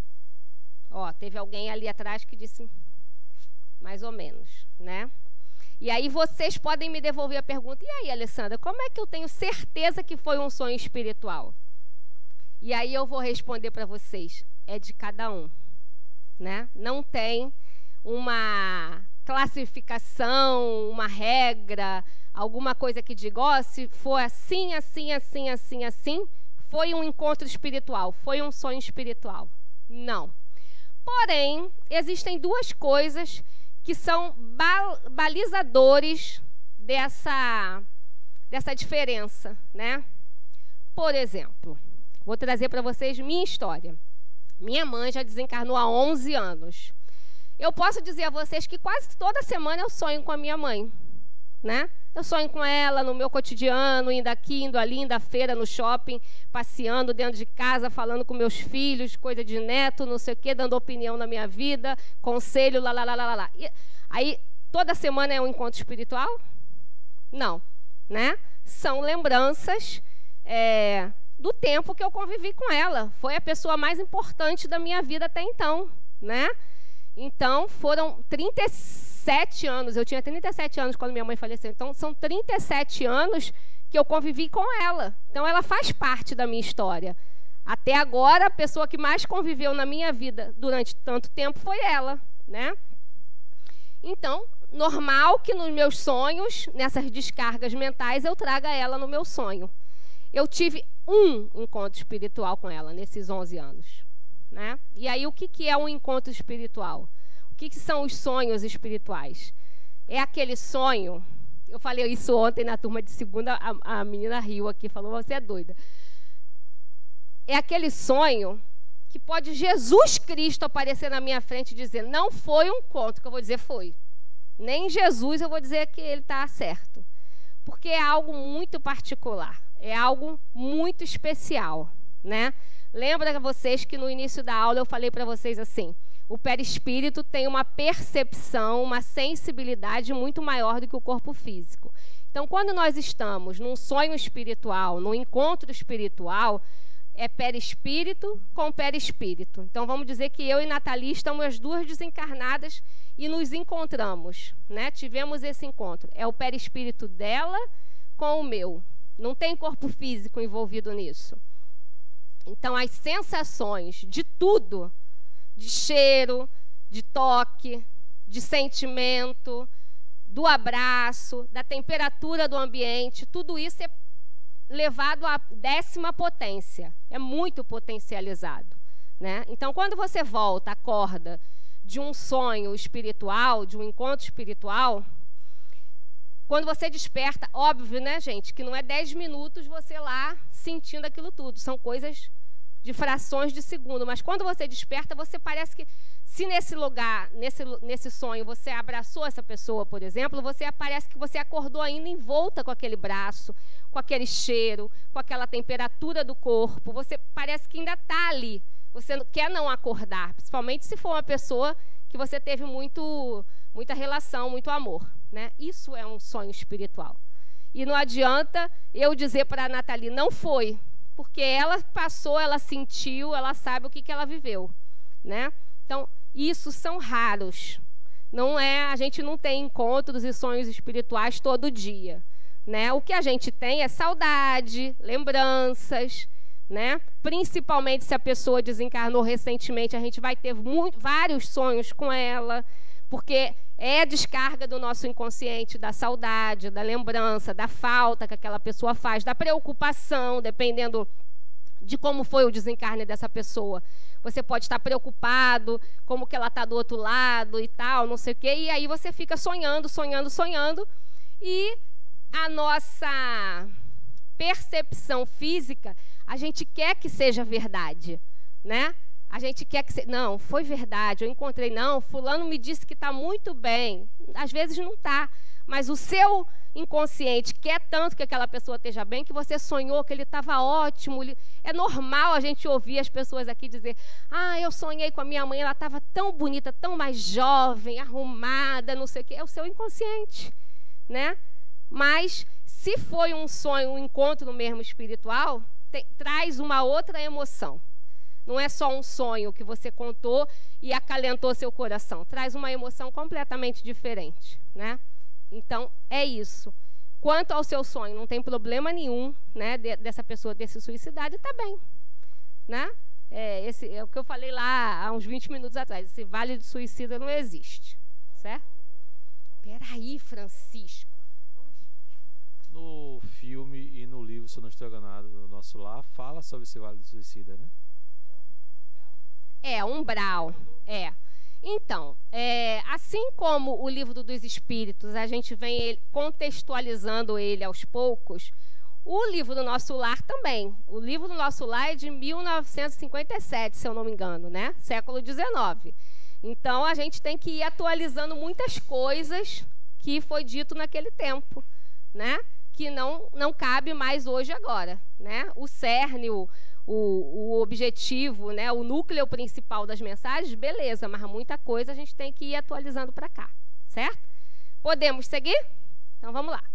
Ó, teve alguém ali atrás que disse mais ou menos, né? E aí vocês podem me devolver a pergunta, e aí, Alessandra, como é que eu tenho certeza que foi um sonho espiritual? E aí eu vou responder para vocês, é de cada um, né? Não tem uma classificação, uma regra, alguma coisa que diga, ó, oh, se for assim, assim, assim, assim, assim, foi um encontro espiritual, foi um sonho espiritual. Não. Porém, existem duas coisas que são balizadores dessa, dessa diferença, né? Por exemplo, vou trazer para vocês minha história. Minha mãe já desencarnou há onze anos. Eu posso dizer a vocês que quase toda semana eu sonho com a minha mãe, né? Eu sonho com ela no meu cotidiano, indo aqui, indo ali, indo à feira, no shopping, passeando dentro de casa, falando com meus filhos, coisa de neto, não sei o quê, dando opinião na minha vida, conselho, lá, lá, lá, lá, lá. E aí, toda semana é um encontro espiritual? Não, né? São lembranças é, do tempo que eu convivi com ela. Foi a pessoa mais importante da minha vida até então, né? Então, foram trinta e sete anos, eu tinha trinta e sete anos quando minha mãe faleceu, então são trinta e sete anos que eu convivi com ela. Então, ela faz parte da minha história. Até agora, a pessoa que mais conviveu na minha vida durante tanto tempo foi ela, né? Então, normal que nos meus sonhos, nessas descargas mentais, eu traga ela no meu sonho. Eu tive um encontro espiritual com ela nesses onze anos, né? E aí, o que, que é um encontro espiritual? O que, que são os sonhos espirituais? É aquele sonho... Eu falei isso ontem na turma de segunda, a, a menina riu aqui, falou, você é doida. É aquele sonho que pode Jesus Cristo aparecer na minha frente e dizer, não foi um conto, que eu vou dizer foi. Nem Jesus eu vou dizer que ele está certo. Porque é algo muito particular, é algo muito especial, né? Lembra vocês que no início da aula eu falei para vocês assim, o perispírito tem uma percepção, uma sensibilidade muito maior do que o corpo físico. Então, quando nós estamos num sonho espiritual, num encontro espiritual, é perispírito com perispírito. Então, vamos dizer que eu e Nathalie estamos as duas desencarnadas e nos encontramos, né? Tivemos esse encontro. É o perispírito dela com o meu. Não tem corpo físico envolvido nisso. Então, as sensações de tudo, de cheiro, de toque, de sentimento, do abraço, da temperatura do ambiente, tudo isso é levado à décima potência. É muito potencializado, né? Então, quando você volta, acorda de um sonho espiritual, de um encontro espiritual, quando você desperta, óbvio, né, gente, que não é dez minutos você lá sentindo aquilo tudo. São coisas de frações de segundo. Mas quando você desperta, você parece que, se nesse lugar, nesse, nesse sonho, você abraçou essa pessoa, por exemplo, você parece que você acordou ainda em volta com aquele braço, com aquele cheiro, com aquela temperatura do corpo. Você parece que ainda está ali. Você quer não acordar, principalmente se for uma pessoa que você teve muito, muita relação, muito amor, né? Isso é um sonho espiritual. E não adianta eu dizer para a Nathalie, não foi, porque ela passou, ela sentiu, ela sabe o que, que ela viveu, né? Então, isso são raros. Não é, a gente não tem encontros e sonhos espirituais todo dia, né? O que a gente tem é saudade, lembranças, né? Principalmente se a pessoa desencarnou recentemente, a gente vai ter muito, vários sonhos com ela, porque é a descarga do nosso inconsciente, da saudade, da lembrança, da falta que aquela pessoa faz, da preocupação, dependendo de como foi o desencarne dessa pessoa. Você pode estar preocupado, como que ela está do outro lado e tal, não sei o quê, e aí você fica sonhando, sonhando, sonhando, e a nossa percepção física, a gente quer que seja verdade, né? A gente quer que... Se... Não, foi verdade, eu encontrei. Não, fulano me disse que está muito bem. Às vezes não está, mas o seu inconsciente quer tanto que aquela pessoa esteja bem, que você sonhou que ele estava ótimo. É normal a gente ouvir as pessoas aqui dizer, ah, eu sonhei com a minha mãe, ela estava tão bonita, tão mais jovem, arrumada, não sei o quê. É o seu inconsciente, né? Mas, se foi um sonho, um encontro mesmo espiritual, tem, traz uma outra emoção. Não é só um sonho que você contou e acalentou seu coração. Traz uma emoção completamente diferente, né? Então, é isso. Quanto ao seu sonho, não tem problema nenhum, né, de, dessa pessoa ter se suicidado, está bem, né? É, esse, é o que eu falei lá há uns vinte minutos atrás. Esse vale de suicida não existe, certo? Peraí, Francisco. No filme e no livro, se eu não estou enganado, no Nosso Lar, fala sobre esse vale do suicida, né? É, umbral, é. Então, é, assim como o Livro dos Espíritos, a gente vem ele, contextualizando ele aos poucos, o Livro do Nosso Lar também. O Livro do Nosso Lar é de mil novecentos e cinquenta e sete, se eu não me engano, né? Século dezenove. Então, a gente tem que ir atualizando muitas coisas que foi dito naquele tempo, né? Que não, não cabe mais hoje agora, né? O cerne, o... O, o objetivo, né, o núcleo principal das mensagens, beleza, mas muita coisa a gente tem que ir atualizando para cá, certo? Podemos seguir? Então, vamos lá.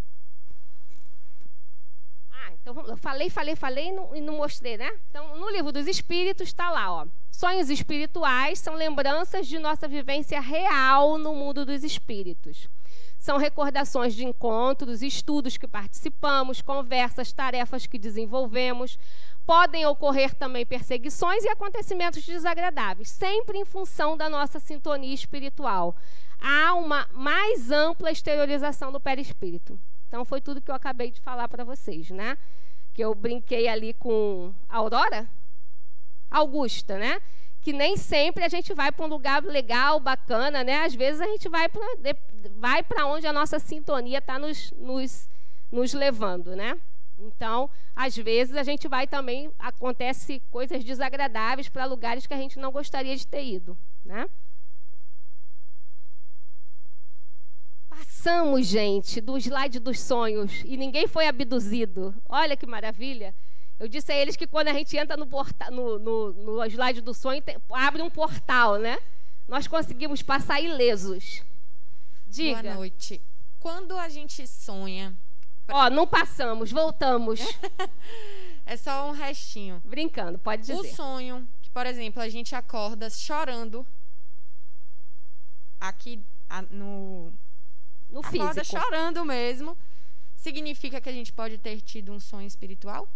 Ah, então vamos lá. Eu falei, falei, falei e não, e não mostrei, né? Então, no Livro dos Espíritos está lá, ó. Sonhos espirituais são lembranças de nossa vivência real no mundo dos espíritos. São recordações de encontros, estudos que participamos, conversas, tarefas que desenvolvemos. Podem ocorrer também perseguições e acontecimentos desagradáveis, sempre em função da nossa sintonia espiritual. Há uma mais ampla exteriorização do perispírito. Então, foi tudo que eu acabei de falar para vocês, né? Que eu brinquei ali com a Aurora, Augusta, né? Que nem sempre a gente vai para um lugar legal, bacana, né? Às vezes a gente vai para vai para onde a nossa sintonia está nos, nos, nos levando, né? Então, às vezes, a gente vai também, acontece coisas desagradáveis para lugares que a gente não gostaria de ter ido, né? Passamos, gente, do slide dos sonhos e ninguém foi abduzido. Olha que maravilha. Eu disse a eles que quando a gente entra no, porta, no, no, no slide do sonho, tem, abre um portal, né? Nós conseguimos passar ilesos. Diga. Boa noite. Quando a gente sonha... Ó, não passamos, voltamos. É só um restinho. Brincando, pode dizer. O sonho, que, por exemplo, a gente acorda chorando aqui a, no... No acorda físico. chorando mesmo. significa que a gente pode ter tido um sonho espiritual?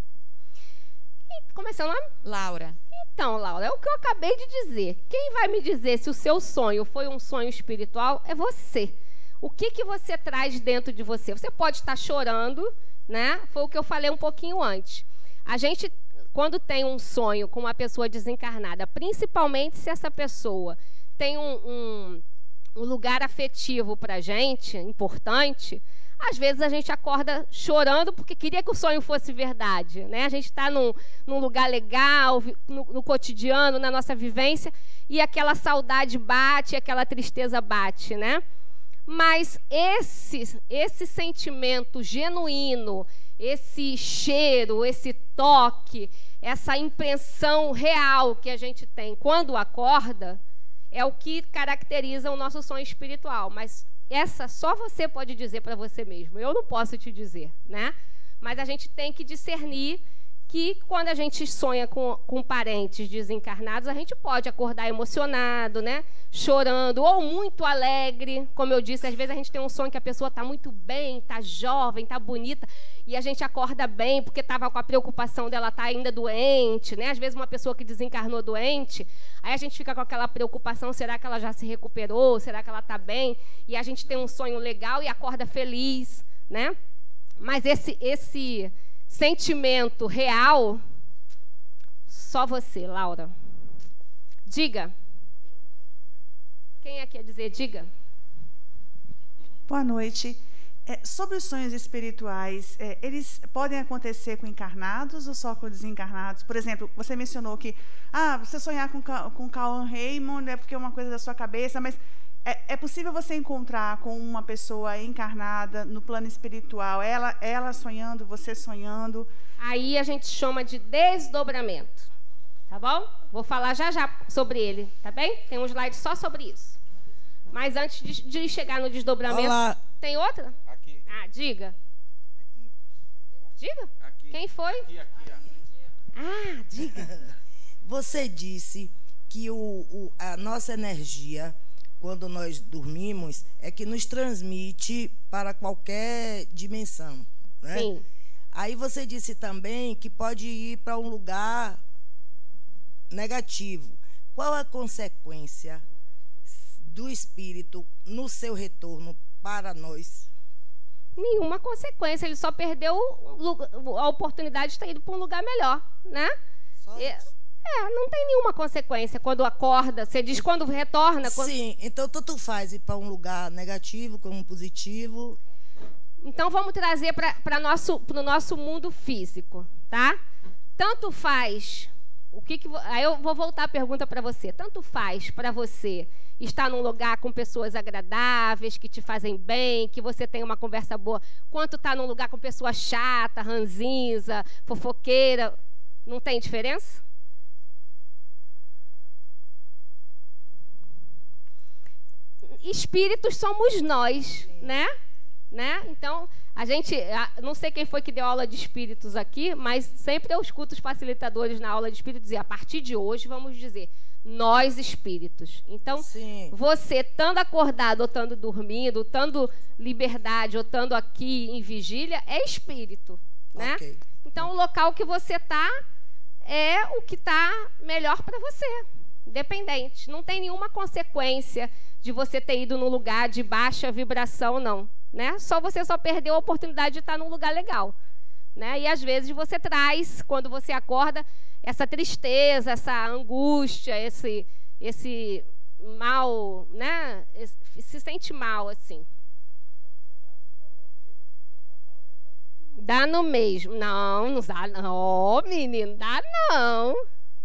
E, como é seu nome? Laura. Então, Laura, é o que eu acabei de dizer. Quem vai me dizer se o seu sonho foi um sonho espiritual é você. O que, que você traz dentro de você? Você pode estar chorando, né? Foi o que eu falei um pouquinho antes. A gente, quando tem um sonho com uma pessoa desencarnada, principalmente se essa pessoa tem um, um, um lugar afetivo para a gente, importante, às vezes a gente acorda chorando porque queria que o sonho fosse verdade, né? A gente está num, num lugar legal, no, no cotidiano, na nossa vivência, e aquela saudade bate, aquela tristeza bate, né? Mas esse, esse sentimento genuíno, esse cheiro, esse toque, essa impressão real que a gente tem quando acorda, é o que caracteriza o nosso sonho espiritual. Mas essa só você pode dizer para você mesmo. Eu não posso te dizer, né? Mas a gente tem que discernir que quando a gente sonha com, com parentes desencarnados, a gente pode acordar emocionado, né? Chorando, ou muito alegre. Como eu disse, às vezes a gente tem um sonho que a pessoa está muito bem, está jovem, está bonita, e a gente acorda bem porque estava com a preocupação dela estar ainda doente, né? Às vezes uma pessoa que desencarnou doente, aí a gente fica com aquela preocupação, será que ela já se recuperou? Será que ela está bem? E a gente tem um sonho legal e acorda feliz, né? Mas esse, esse sentimento real, só você, Laura. Diga. Quem é que quer dizer? Diga. Boa noite. É, sobre os sonhos espirituais, é, eles podem acontecer com encarnados ou só com desencarnados? Por exemplo, você mencionou que ah, você sonhar com, com Cauã Raymond é porque é uma coisa da sua cabeça, mas é, é possível você encontrar com uma pessoa encarnada no plano espiritual, ela, ela sonhando, você sonhando? Aí a gente chama de desdobramento, tá bom? Vou falar já já sobre ele, tá bem? Tem um slide só sobre isso. Mas antes de, de chegar no desdobramento... Olá. Tem outra? Aqui. Ah, diga. Diga. Aqui. Quem foi? Aqui, aqui, aqui. Ah, diga. Você disse que o, o, a nossa energia, quando nós dormimos, é que nos transmite para qualquer dimensão, né? Sim. Aí você disse também que pode ir para um lugar negativo. Qual a consequência do espírito no seu retorno para nós? Nenhuma consequência, ele só perdeu a oportunidade de estar indo para um lugar melhor, né? Só é, isso. é, não tem nenhuma consequência quando acorda. Você diz quando retorna? Quando... Sim, então tanto faz ir para um lugar negativo como um positivo. Então vamos trazer para nosso pro nosso mundo físico, tá? Tanto faz. O que que aí eu vou voltar a pergunta para você. Tanto faz para você estar num lugar com pessoas agradáveis, que te fazem bem, que você tem uma conversa boa, quanto estar num lugar com pessoa chata, ranzinza, fofoqueira. Não tem diferença? Espíritos somos nós, né? né? Então, a gente, não sei quem foi que deu aula de espíritos aqui, mas sempre eu escuto os facilitadores na aula de espíritos dizer, a partir de hoje, vamos dizer, nós espíritos. Então, sim, você estando acordado ou estando dormindo, ou estando liberdade ou estando aqui em vigília, é espírito, né? Okay. Então, o local que você está é o que está melhor para você, independente. Não tem nenhuma consequência de você ter ido num lugar de baixa vibração, não. Né? Só você só perdeu a oportunidade de estar num lugar legal, né? E às vezes você traz, quando você acorda, essa tristeza, essa angústia, esse, esse mal, né? Esse, se sente mal assim. Dá no mesmo. Não, não dá não. Oh, menino, dá não.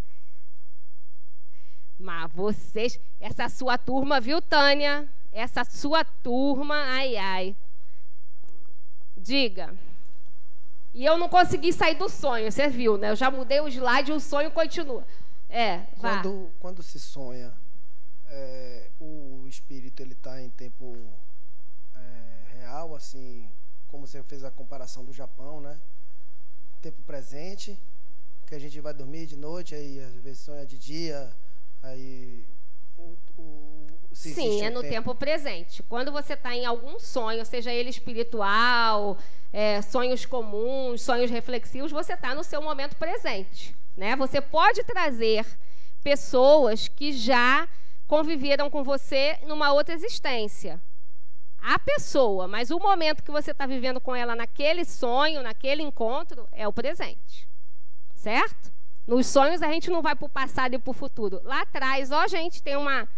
Mas vocês, essa sua turma, viu, Tânia? Essa sua turma, ai, ai. Diga. E eu não consegui sair do sonho, você viu, né? Eu já mudei o slide e o sonho continua. É, vá. Quando, quando se sonha, é, o espírito ele está em tempo é, real, assim, como você fez a comparação do Japão, né? Tempo presente, que a gente vai dormir de noite, aí às vezes sonha de dia, aí o, o Sim, é no tempo. tempo presente. Quando você está em algum sonho, seja ele espiritual, é, sonhos comuns, sonhos reflexivos, você está no seu momento presente, né? Você pode trazer pessoas que já conviveram com você numa outra existência. A pessoa, mas o momento que você está vivendo com ela naquele sonho, naquele encontro, é o presente. Certo? Nos sonhos a gente não vai para o passado e para o futuro. Lá atrás, ó, gente, tem uma,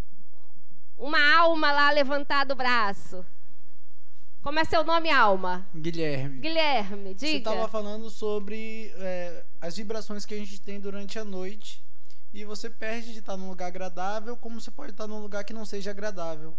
uma alma lá levantada o braço. Como é seu nome, alma? Guilherme. Guilherme, diga. Você estava falando sobre é, as vibrações que a gente tem durante a noite e você perde de estar num lugar agradável, como você pode estar num lugar que não seja agradável.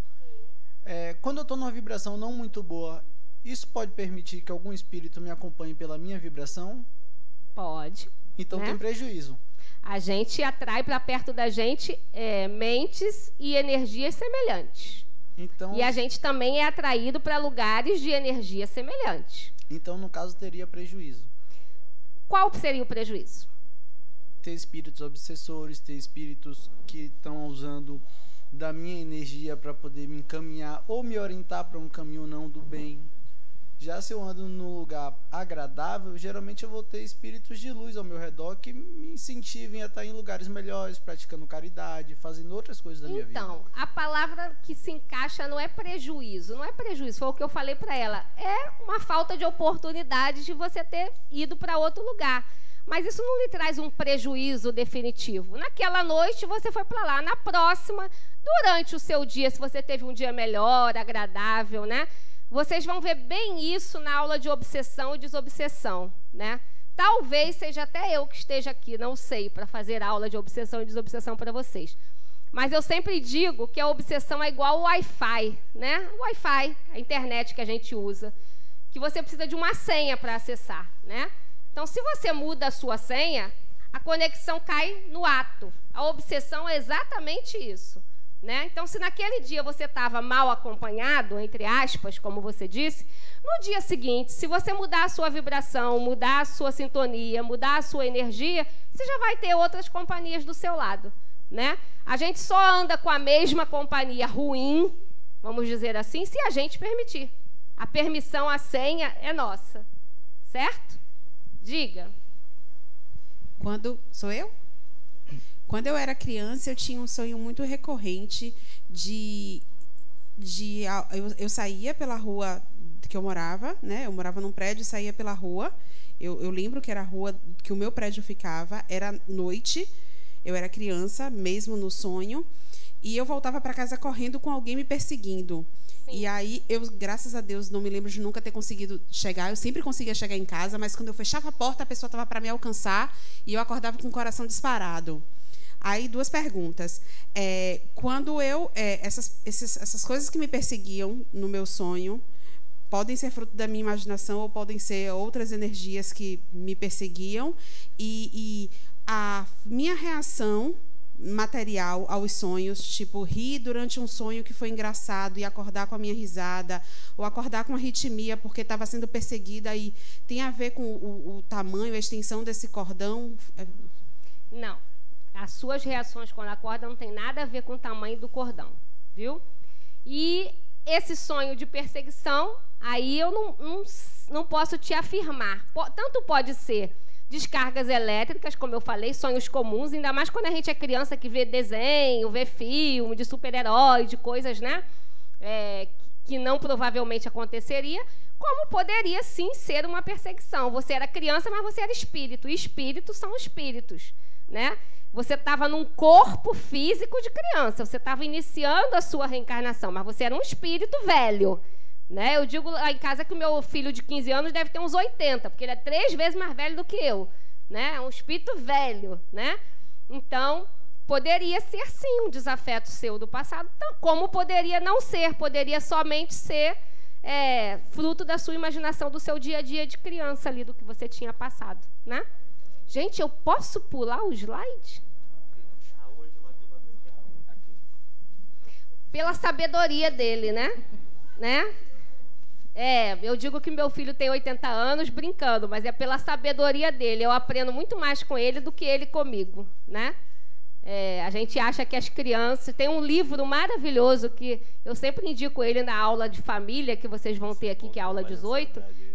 É, quando eu estou numa vibração não muito boa, isso pode permitir que algum espírito me acompanhe pela minha vibração? Pode. Então né? tem prejuízo. A gente atrai para perto da gente é, mentes e energias semelhantes. Então, e a gente também é atraído para lugares de energia semelhante. Então, no caso, teria prejuízo. Qual seria o prejuízo? Ter espíritos obsessores, ter espíritos que estão usando da minha energia para poder me encaminhar ou me orientar para um caminho não do bem. Já se eu ando num lugar agradável, geralmente eu vou ter espíritos de luz ao meu redor que me incentivem a estar em lugares melhores, praticando caridade, fazendo outras coisas da minha vida. Então, a palavra que se encaixa não é prejuízo, não é prejuízo, foi o que eu falei para ela. É uma falta de oportunidade de você ter ido para outro lugar. Mas isso não lhe traz um prejuízo definitivo. Naquela noite você foi para lá, na próxima, durante o seu dia, se você teve um dia melhor, agradável, né? Vocês vão ver bem isso na aula de obsessão e desobsessão, né? Talvez seja até eu que esteja aqui, não sei, para fazer aula de obsessão e desobsessão para vocês. Mas eu sempre digo que a obsessão é igual ao Wi-Fi, né? O Wi-Fi, a internet que a gente usa, que você precisa de uma senha para acessar, né? Então, se você muda a sua senha, a conexão cai no ato. A obsessão é exatamente isso. Né? Então, se naquele dia você estava mal acompanhado, entre aspas, como você disse, no dia seguinte, se você mudar a sua vibração, mudar a sua sintonia, mudar a sua energia, você já vai ter outras companhias do seu lado. Né? A gente só anda com a mesma companhia ruim, vamos dizer assim, se a gente permitir. A permissão, a senha é nossa. Certo? Diga. Quando... Sou eu? Quando eu era criança, eu tinha um sonho muito recorrente de... de eu, eu saía pela rua que eu morava, né? Eu morava num prédio e saía pela rua. Eu, eu lembro que era a rua que o meu prédio ficava. Era noite, eu era criança, mesmo no sonho. E eu voltava para casa correndo com alguém me perseguindo. Sim. E aí, eu, graças a Deus, não me lembro de nunca ter conseguido chegar. Eu sempre conseguia chegar em casa, mas quando eu fechava a porta, a pessoa estava para me alcançar e eu acordava com o coração disparado. Aí, duas perguntas. É, quando eu... É, essas, esses, essas coisas que me perseguiam no meu sonho podem ser fruto da minha imaginação ou podem ser outras energias que me perseguiam. E, e a minha reação material aos sonhos, tipo, rir durante um sonho que foi engraçado e acordar com a minha risada, ou acordar com arritmia porque estava sendo perseguida, e tem a ver com o, o tamanho, a extensão desse cordão? Não. As suas reações quando acorda não tem nada a ver com o tamanho do cordão, viu? E esse sonho de perseguição, aí eu não, não, não posso te afirmar. Tanto pode ser descargas elétricas, como eu falei, sonhos comuns, ainda mais quando a gente é criança que vê desenho, vê filme de super-herói, de coisas, né? É, que não provavelmente aconteceria, como poderia sim ser uma perseguição. Você era criança, mas você era espírito, e espíritos são espíritos, né? Você estava num corpo físico de criança, você estava iniciando a sua reencarnação, mas você era um espírito velho, né? Eu digo lá em casa que o meu filho de quinze anos deve ter uns oitenta, porque ele é três vezes mais velho do que eu, né? É um espírito velho, né? Então, poderia ser sim um desafeto seu do passado, como poderia não ser, poderia somente ser é, fruto da sua imaginação, do seu dia a dia de criança ali, do que você tinha passado, né? Gente, eu posso pular o slide? Pela sabedoria dele, né? né? É, eu digo que meu filho tem oitenta anos brincando, mas é pela sabedoria dele. Eu aprendo muito mais com ele do que ele comigo, né? É, a gente acha que as crianças... Tem um livro maravilhoso que eu sempre indico ele na aula de família, que vocês vão ter aqui, que é a aula dezoito.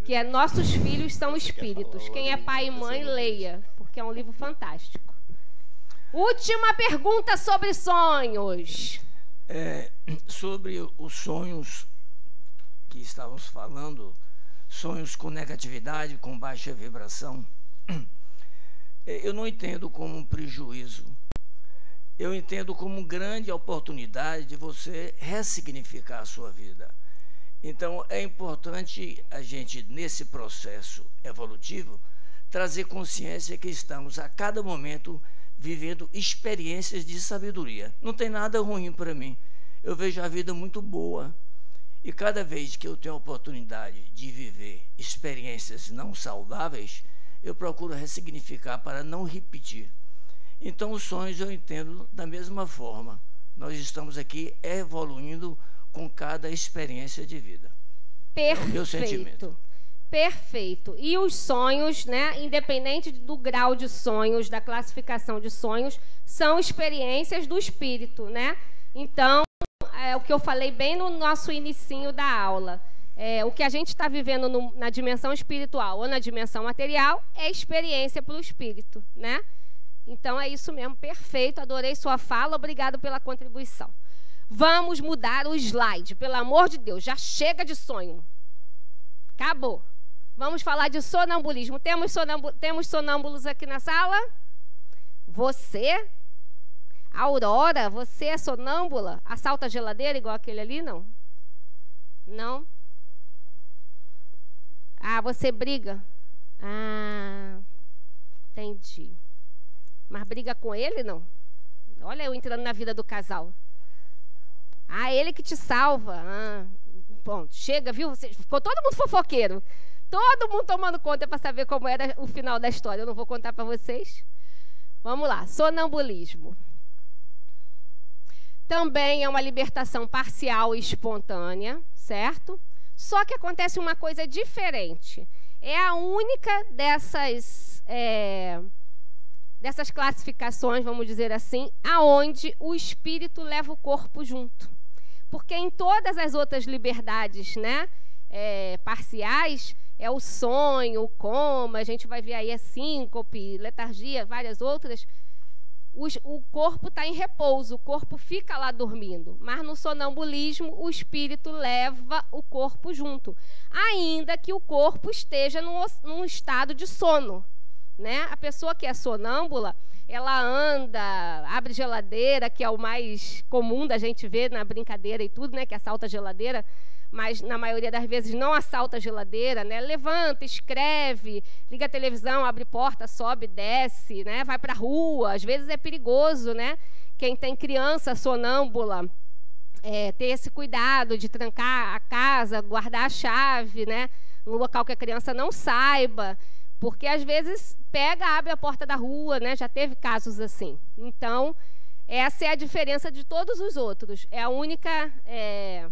que é Nossos Filhos São Espíritos. Quem é pai e mãe, leia, porque é um livro fantástico. Última pergunta sobre sonhos. É, sobre os sonhos que estávamos falando, sonhos com negatividade, com baixa vibração, eu não entendo como um prejuízo. Eu entendo como uma grande oportunidade de você ressignificar a sua vida. Então, é importante a gente, nesse processo evolutivo, trazer consciência que estamos, a cada momento, vivendo experiências de sabedoria. Não tem nada ruim para mim. Eu vejo a vida muito boa. E cada vez que eu tenho a oportunidade de viver experiências não saudáveis, eu procuro ressignificar para não repetir. Então, os sonhos eu entendo da mesma forma. Nós estamos aqui evoluindo com cada experiência de vida. Perfeito. É o meu sentimento. Perfeito. E os sonhos, né, independente do grau de sonhos, da classificação de sonhos, são experiências do espírito, né? Então, é o que eu falei bem no nosso inicinho da aula. É, o que a gente está vivendo no, na dimensão espiritual ou na dimensão material é experiência para o espírito, né? Então, é isso mesmo, perfeito. Adorei sua fala, obrigado pela contribuição. Vamos mudar o slide, pelo amor de Deus, já chega de sonho. Acabou. Vamos falar de sonambulismo. Temos, sonambu temos sonâmbulos aqui na sala? Você? Aurora, você é sonâmbula? Assalta a geladeira igual aquele ali, não? Não? Ah, você briga? Ah, entendi. Mas briga com ele, não? Olha eu entrando na vida do casal. Ah, ele que te salva. Ah, bom, chega, viu? Você, ficou todo mundo fofoqueiro. Todo mundo tomando conta para saber como era o final da história. Eu não vou contar para vocês. Vamos lá. Sonambulismo. Também é uma libertação parcial e espontânea, certo? Só que acontece uma coisa diferente. É a única dessas... É, dessas classificações, vamos dizer assim, aonde o espírito leva o corpo junto. Porque em todas as outras liberdades, né, é, parciais, é o sonho, o coma, a gente vai ver aí a síncope, letargia, várias outras, os, o corpo está em repouso, o corpo fica lá dormindo. Mas no sonambulismo, o espírito leva o corpo junto, ainda que o corpo esteja num, num estado de sono. Né? A pessoa que é sonâmbula, ela anda, abre geladeira, que é o mais comum da gente ver na brincadeira e tudo, né? Que assalta a geladeira, mas na maioria das vezes não assalta a geladeira, né? Levanta, escreve, liga a televisão, abre porta, sobe, desce, né? Vai para a rua, às vezes é perigoso, né? Quem tem criança sonâmbula, é, ter esse cuidado de trancar a casa, guardar a chave, né? No local que a criança não saiba. Porque, às vezes, pega, abre a porta da rua, né? Já teve casos assim. Então, essa é a diferença de todos os outros. É a única, é,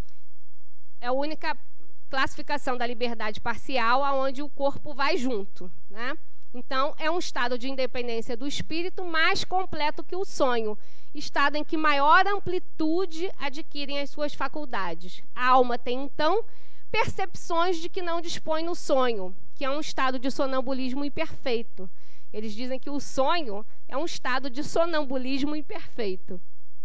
é a única classificação da liberdade parcial onde o corpo vai junto, né? Então, é um estado de independência do espírito mais completo que o sonho. Estado em que maior amplitude adquirem as suas faculdades. A alma tem, então, percepções de que não dispõe no sonho, que é um estado de sonambulismo imperfeito. Eles dizem que o sonho é um estado de sonambulismo imperfeito.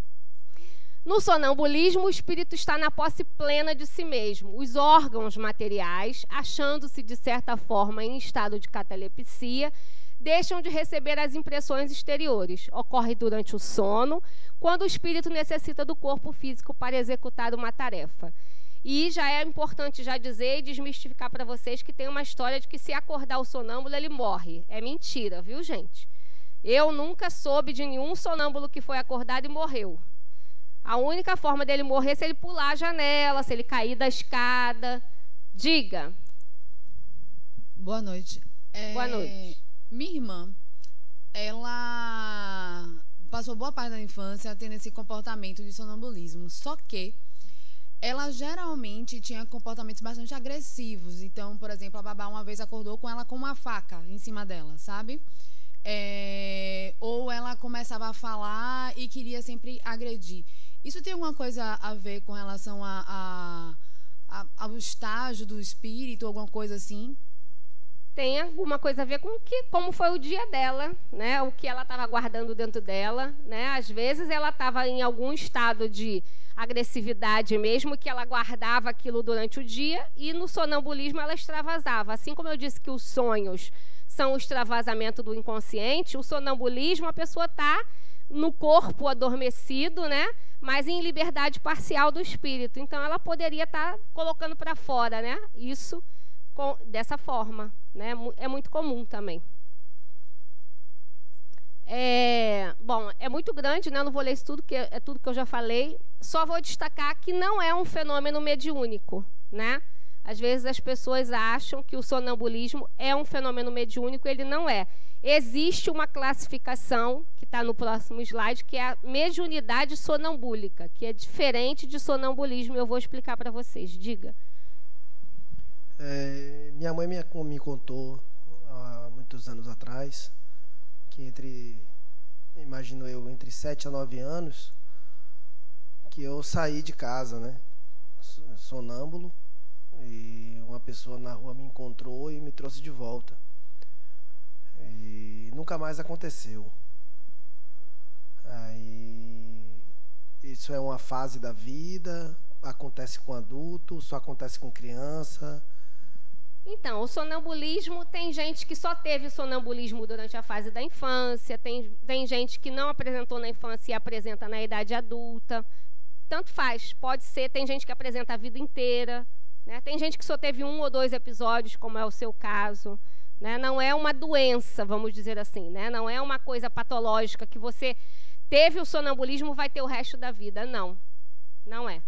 No sonambulismo, o espírito está na posse plena de si mesmo. Os órgãos materiais, achando-se de certa forma em estado de catalepsia, deixam de receber as impressões exteriores. Ocorre durante o sono, quando o espírito necessita do corpo físico para executar uma tarefa. E já é importante já dizer e desmistificar para vocês que tem uma história de que se acordar o sonâmbulo, ele morre. É mentira, viu, gente? Eu nunca soube de nenhum sonâmbulo que foi acordado e morreu. A única forma dele morrer é se ele pular a janela, se ele cair da escada. Diga. Boa noite. É, Boa noite. Minha irmã, ela passou boa parte da infância tendo esse comportamento de sonambulismo. Só que ela geralmente tinha comportamentos bastante agressivos. Então, por exemplo, a babá uma vez acordou com ela com uma faca em cima dela, sabe? É, ou ela começava a falar e queria sempre agredir. Isso tem alguma coisa a ver com relação a, a, a, ao estágio do espírito, alguma coisa assim? Tem alguma coisa a ver com que, como foi o dia dela, né? O que ela estava guardando dentro dela, né? Às vezes ela estava em algum estado de agressividade mesmo, que ela guardava aquilo durante o dia, e no sonambulismo ela extravasava. Assim como eu disse que os sonhos são o extravasamento do inconsciente, o sonambulismo, a pessoa está no corpo adormecido, né? Mas em liberdade parcial do espírito. Então ela poderia estar tá colocando para fora, né? Isso com, dessa forma, né? É muito comum também. É, bom, é muito grande, né? Eu não vou ler isso tudo, que é, é tudo que eu já falei. Só vou destacar que não é um fenômeno mediúnico, né? Às vezes as pessoas acham que o sonambulismo é um fenômeno mediúnico, ele não é. Existe uma classificação, que está no próximo slide, que é a mediunidade sonambúlica, que é diferente de sonambulismo. Eu vou explicar para vocês. Diga. É, minha mãe me, me contou há muitos anos atrás que entre, imagino eu, entre sete a nove anos, que eu saí de casa, né, sonâmbulo, e uma pessoa na rua me encontrou e me trouxe de volta. E nunca mais aconteceu. Aí, isso é uma fase da vida, acontece com adulto, só acontece com criança. Então, o sonambulismo, tem gente que só teve sonambulismo durante a fase da infância, tem, tem gente que não apresentou na infância e apresenta na idade adulta. Tanto faz, pode ser, tem gente que apresenta a vida inteira, né? Tem gente que só teve um ou dois episódios, como é o seu caso, né? Não é uma doença, vamos dizer assim, né? Não é uma coisa patológica que você teve o sonambulismo, vai ter o resto da vida. Não, não é.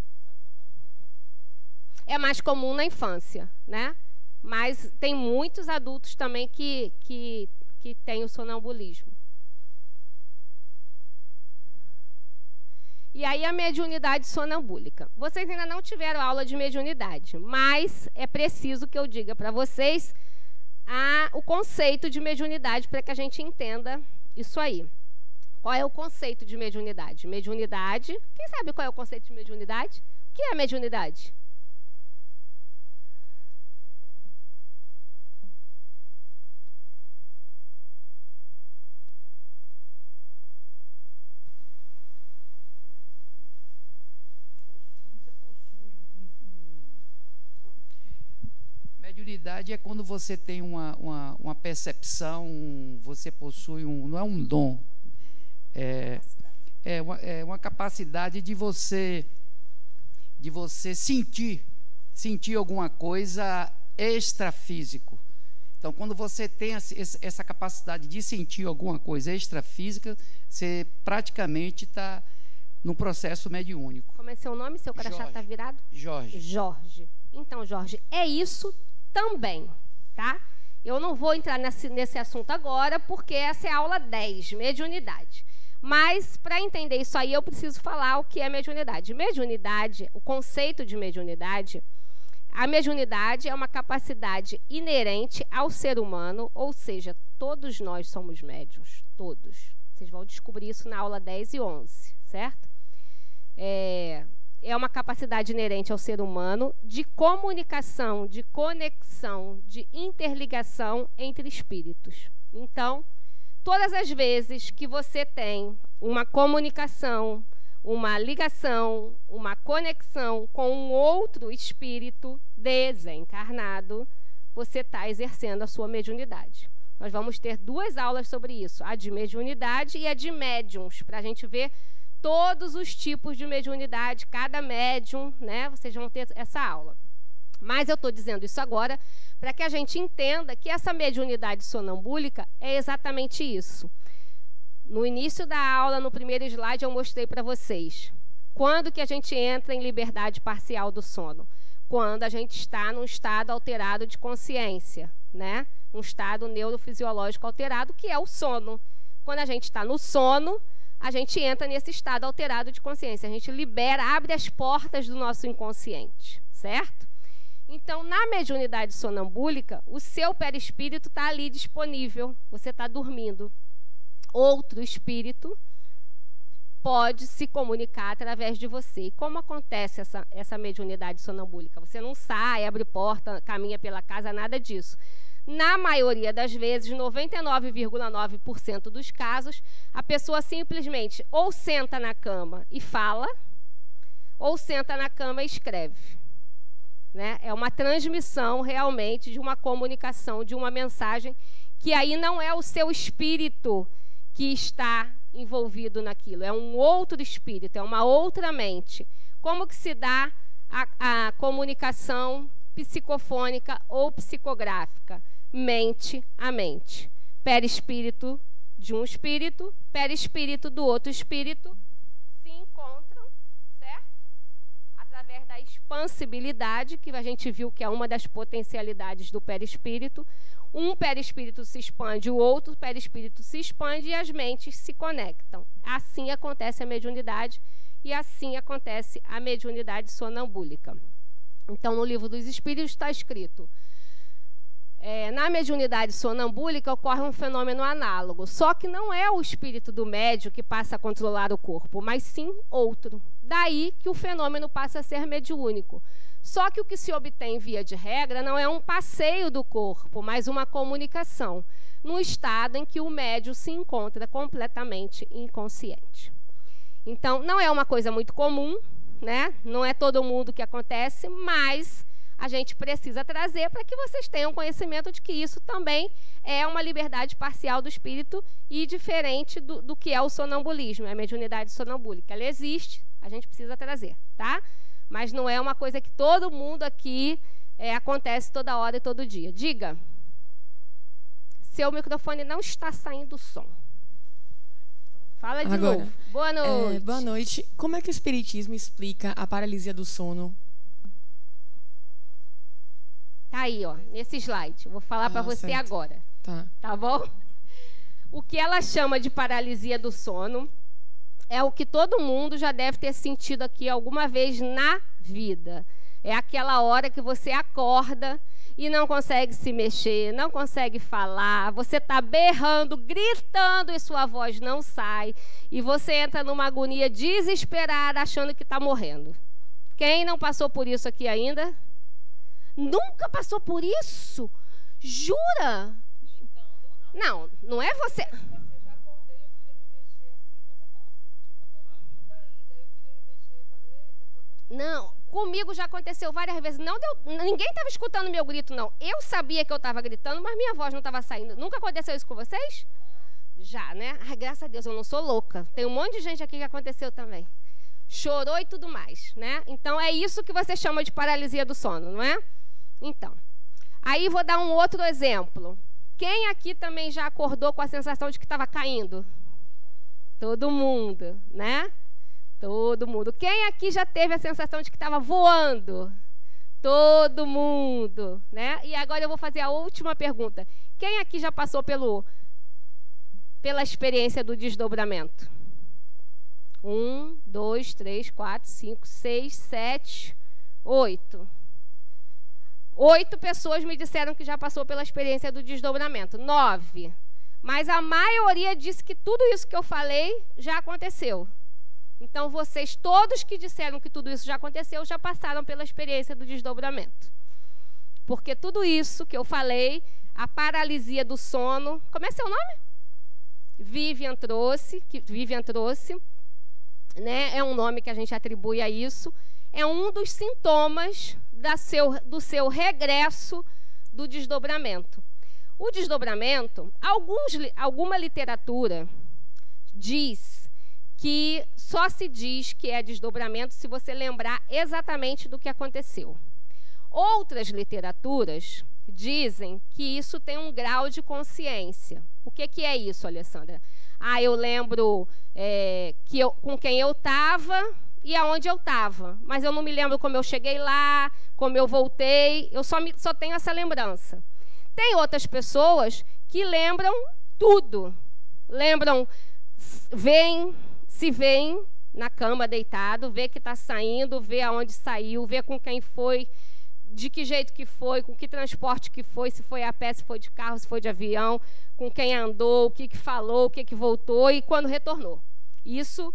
É mais comum na infância, né? Mas tem muitos adultos também que, que, que têm o sonambulismo. E aí a mediunidade sonambúlica. Vocês ainda não tiveram aula de mediunidade, mas é preciso que eu diga para vocês a, o conceito de mediunidade para que a gente entenda isso aí. Qual é o conceito de mediunidade? Mediunidade, quem sabe qual é o conceito de mediunidade? O que é mediunidade? Mediunidade é quando você tem uma, uma, uma percepção, você possui um, não é um dom, é, é, uma, é uma capacidade de você, de você sentir, sentir alguma coisa extrafísico. Então, quando você tem essa capacidade de sentir alguma coisa extrafísica, você praticamente está no processo mediúnico. Como é seu nome? Seu crachá está virado? Jorge. Jorge. Então, Jorge, é isso também, tá? Eu não vou entrar nesse, nesse assunto agora, porque essa é a aula dez, mediunidade. Mas, para entender isso aí, eu preciso falar o que é mediunidade. Mediunidade, o conceito de mediunidade, a mediunidade é uma capacidade inerente ao ser humano, ou seja, todos nós somos médiuns, todos. Vocês vão descobrir isso na aula dez e onze, certo? É... É uma capacidade inerente ao ser humano de comunicação, de conexão, de interligação entre espíritos. Então, todas as vezes que você tem uma comunicação, uma ligação, uma conexão com um outro espírito desencarnado, você está exercendo a sua mediunidade. Nós vamos ter duas aulas sobre isso, a de mediunidade e a de médiums, para a gente ver todos os tipos de mediunidade, cada médium, né? Vocês vão ter essa aula. Mas eu estou dizendo isso agora para que a gente entenda que essa mediunidade sonambúlica é exatamente isso. No início da aula, no primeiro slide, eu mostrei para vocês. Quando que a gente entra em liberdade parcial do sono? Quando a gente está num estado alterado de consciência, né? Um estado neurofisiológico alterado, que é o sono. Quando a gente está no sono, a gente entra nesse estado alterado de consciência. A gente libera, abre as portas do nosso inconsciente, certo? Então, na mediunidade sonambúlica, o seu perispírito está ali disponível. Você está dormindo. Outro espírito pode se comunicar através de você. E como acontece essa, essa mediunidade sonambúlica? Você não sai, abre porta, caminha pela casa, nada disso. Na maioria das vezes, noventa e nove vírgula nove por cento dos casos, a pessoa simplesmente ou senta na cama e fala, ou senta na cama e escreve. Né? É uma transmissão realmente de uma comunicação, de uma mensagem, que aí não é o seu espírito que está envolvido naquilo, é um outro espírito, é uma outra mente. Como que se dá a, a comunicação psicofônica ou psicográfica? Mente a mente. Perispírito de um espírito, perispírito do outro espírito se encontram, certo? Através da expansibilidade, que a gente viu que é uma das potencialidades do perispírito. Um perispírito se expande, o outro perispírito se expande e as mentes se conectam. Assim acontece a mediunidade e assim acontece a mediunidade sonambúlica. Então, no Livro dos Espíritos está escrito: é, na mediunidade sonambúlica ocorre um fenômeno análogo, só que não é o espírito do médium que passa a controlar o corpo, mas sim outro. Daí que o fenômeno passa a ser mediúnico. Só que o que se obtém via de regra não é um passeio do corpo, mas uma comunicação, no estado em que o médium se encontra completamente inconsciente. Então, não é uma coisa muito comum, né? Não é todo mundo que acontece, mas a gente precisa trazer para que vocês tenham conhecimento de que isso também é uma liberdade parcial do espírito e diferente do, do que é o sonambulismo, a mediunidade sonambúlica. Ela existe, a gente precisa trazer, tá? Mas não é uma coisa que todo mundo aqui é, acontece toda hora e todo dia. Diga. Seu microfone não está saindo som. Fala de Agora, novo. Boa noite. É, boa noite. Como é que o Espiritismo explica a paralisia do sono? Tá aí, ó, nesse slide. Eu vou falar ah, para você certo. agora. Tá. Tá bom? O que ela chama de paralisia do sono é o que todo mundo já deve ter sentido aqui alguma vez na vida. É aquela hora que você acorda e não consegue se mexer, não consegue falar, você está berrando, gritando e sua voz não sai. E você entra numa agonia desesperada achando que está morrendo. Quem não passou por isso aqui ainda? Nunca passou por isso? Jura? Não, não é você... Não, comigo já aconteceu várias vezes. Não deu, ninguém estava escutando meu grito, não. Eu sabia que eu estava gritando, mas minha voz não estava saindo. Nunca aconteceu isso com vocês? Já, né? Ai, graças a Deus, eu não sou louca. Tem um monte de gente aqui que aconteceu também. Chorou e tudo mais, né? Então, é isso que você chama de paralisia do sono, não é? Então, aí vou dar um outro exemplo. Quem aqui também já acordou com a sensação de que estava caindo? Todo mundo, né? Todo mundo. Quem aqui já teve a sensação de que estava voando? Todo mundo, né? E agora eu vou fazer a última pergunta. Quem aqui já passou pelo, pela experiência do desdobramento? Um, dois, três, quatro, cinco, seis, sete, oito. Oito pessoas me disseram que já passou pela experiência do desdobramento. Nove. Mas a maioria disse que tudo isso que eu falei já aconteceu. Então, vocês todos que disseram que tudo isso já aconteceu, já passaram pela experiência do desdobramento. Porque tudo isso que eu falei, a paralisia do sono... Como é seu nome? Vivian trouxe, que Vivian trouxe, né? É um nome que a gente atribui a isso. É um dos sintomas da seu, do seu regresso do desdobramento. O desdobramento, alguns, alguma literatura diz que só se diz que é desdobramento se você lembrar exatamente do que aconteceu. Outras literaturas dizem que isso tem um grau de consciência. O que, que é isso, Alessandra? Ah, eu lembro é, que eu, com quem eu estava e aonde eu estava, mas eu não me lembro como eu cheguei lá, como eu voltei, eu só, me, só tenho essa lembrança. Tem outras pessoas que lembram tudo. Lembram, veem... Se vem na cama deitado, vê que está saindo, vê aonde saiu, vê com quem foi, de que jeito que foi, com que transporte que foi, se foi a pé, se foi de carro, se foi de avião, com quem andou, o que, que falou, o que, que voltou e quando retornou. Isso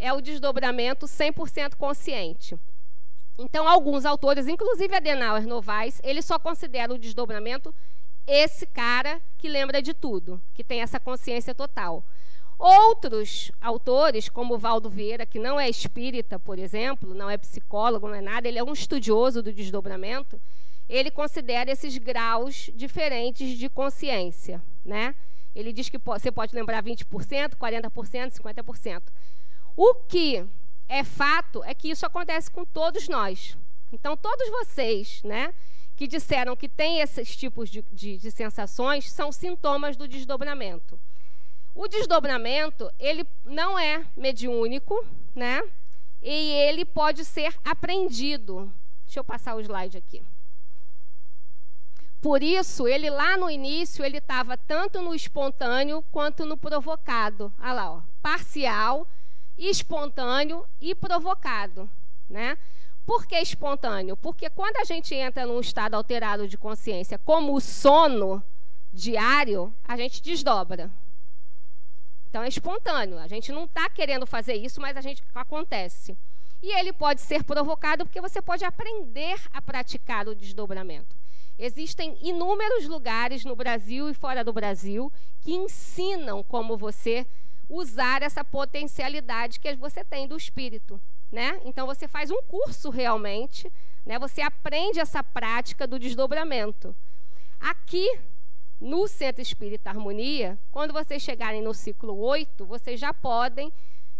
é o desdobramento cem por cento consciente. Então, alguns autores, inclusive Adenauer Novaes, ele só considera o desdobramento esse cara que lembra de tudo, que tem essa consciência total. Outros autores, como Valdo Vieira, que não é espírita, por exemplo, não é psicólogo, não é nada, ele é um estudioso do desdobramento, ele considera esses graus diferentes de consciência, né? Ele diz que você pode lembrar vinte por cento, quarenta por cento, cinquenta por cento. O que é fato é que isso acontece com todos nós. Então, todos vocês, né, que disseram que tem esses tipos de, de, de sensações, são sintomas do desdobramento. O desdobramento, ele não é mediúnico, né? E ele pode ser aprendido. Deixa eu passar o slide aqui. Por isso, ele lá no início, ele estava tanto no espontâneo quanto no provocado. Olha lá, ó, parcial, espontâneo e provocado, né? Por que espontâneo? Porque quando a gente entra num estado alterado de consciência, como o sono diário, a gente desdobra. Então, é espontâneo. A gente não está querendo fazer isso, mas a gente acontece. E ele pode ser provocado porque você pode aprender a praticar o desdobramento. Existem inúmeros lugares no Brasil e fora do Brasil que ensinam como você usar essa potencialidade que você tem do espírito, né? Então, você faz um curso realmente, né? Você aprende essa prática do desdobramento. Aqui, no Centro Espírita Harmonia, quando vocês chegarem no ciclo oito, vocês já podem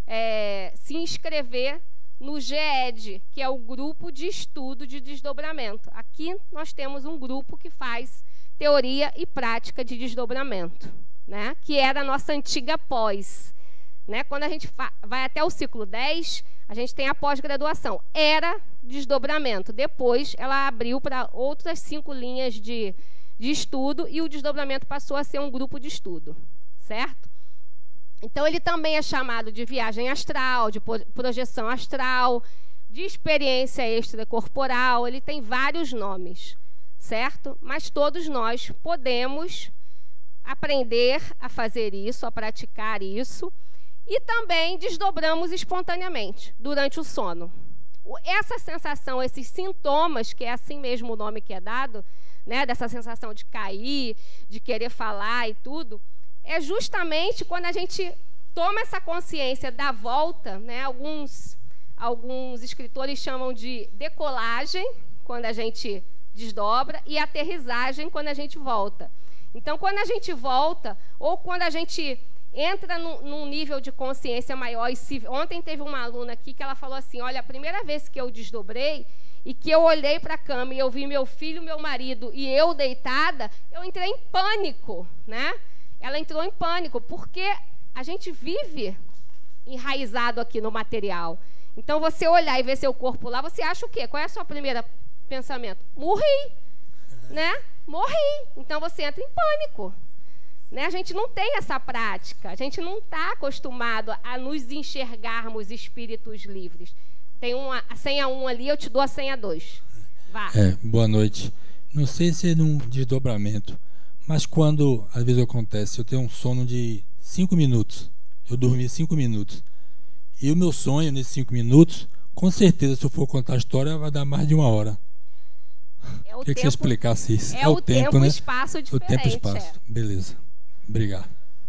é, se inscrever no G E D, que é o Grupo de Estudo de Desdobramento. Aqui nós temos um grupo que faz teoria e prática de desdobramento, né? Que era a nossa antiga pós. Né? Quando a gente vai até o ciclo dez, a gente tem a pós-graduação. Era desdobramento. Depois, ela abriu para outras cinco linhas de, de estudo e o desdobramento passou a ser um grupo de estudo, certo? Então, ele também é chamado de viagem astral, de projeção astral, de experiência extracorporal, ele tem vários nomes, certo? Mas todos nós podemos aprender a fazer isso, a praticar isso, e também desdobramos espontaneamente, durante o sono. Essa sensação, esses sintomas, que é assim mesmo o nome que é dado, né, dessa sensação de cair, de querer falar e tudo, é justamente quando a gente toma essa consciência da volta, né, alguns, alguns escritores chamam de decolagem, quando a gente desdobra, e aterrissagem, quando a gente volta. Então, quando a gente volta, ou quando a gente entra num, num nível de consciência maior, e se, ontem teve uma aluna aqui que ela falou assim, olha, a primeira vez que eu desdobrei, e que eu olhei para a cama e eu vi meu filho, meu marido e eu deitada, eu entrei em pânico, né? Ela entrou em pânico, porque a gente vive enraizado aqui no material. Então, você olhar e ver seu corpo lá, você acha o quê? Qual é o seu primeiro pensamento? Morri, né? Morri. Então, você entra em pânico. Né? A gente não tem essa prática, a gente não está acostumado a nos enxergarmos espíritos livres. Tem uma, a senha um ali, eu te dou a senha dois. Vá. É, boa noite. Não sei se é num desdobramento, mas quando às vezes acontece, eu tenho um sono de cinco minutos, eu dormi cinco minutos, e o meu sonho nesses cinco minutos, com certeza, se eu for contar a história, vai dar mais de uma hora. É o Queria que tempo, você explicasse isso. É, é o, o tempo, tempo né? espaço diferente. O tempo e espaço. É. Beleza. Obrigado.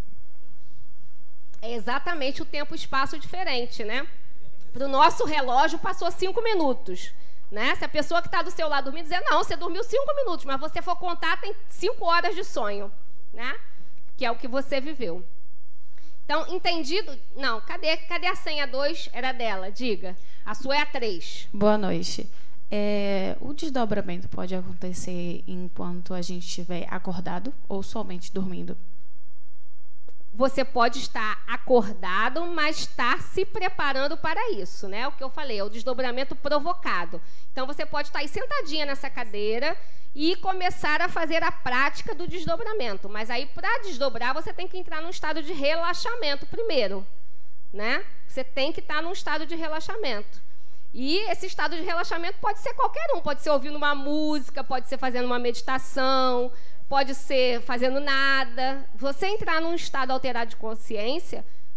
É exatamente o tempo e espaço diferente, né? Para o nosso relógio passou cinco minutos. Né? Se a pessoa que está do seu lado dormir dizer, não, você dormiu cinco minutos, mas você for contar, tem cinco horas de sonho, né? Que é o que você viveu. Então, entendido? Não, cadê, cadê a senha dois? Era dela, diga. A sua é a três. Boa noite. É, o desdobramento pode acontecer enquanto a gente estiver acordado ou somente dormindo? Você pode estar acordado, mas estar se preparando para isso, né? O que eu falei, é o desdobramento provocado. Então, você pode estar aí sentadinha nessa cadeira e começar a fazer a prática do desdobramento. Mas aí, para desdobrar, você tem que entrar num estado de relaxamento primeiro, né? Você tem que estar num estado de relaxamento. E esse estado de relaxamento pode ser qualquer um. Pode ser ouvindo uma música, pode ser fazendo uma meditação, pode ser fazendo nada. Você entrar num estado alterado de consciência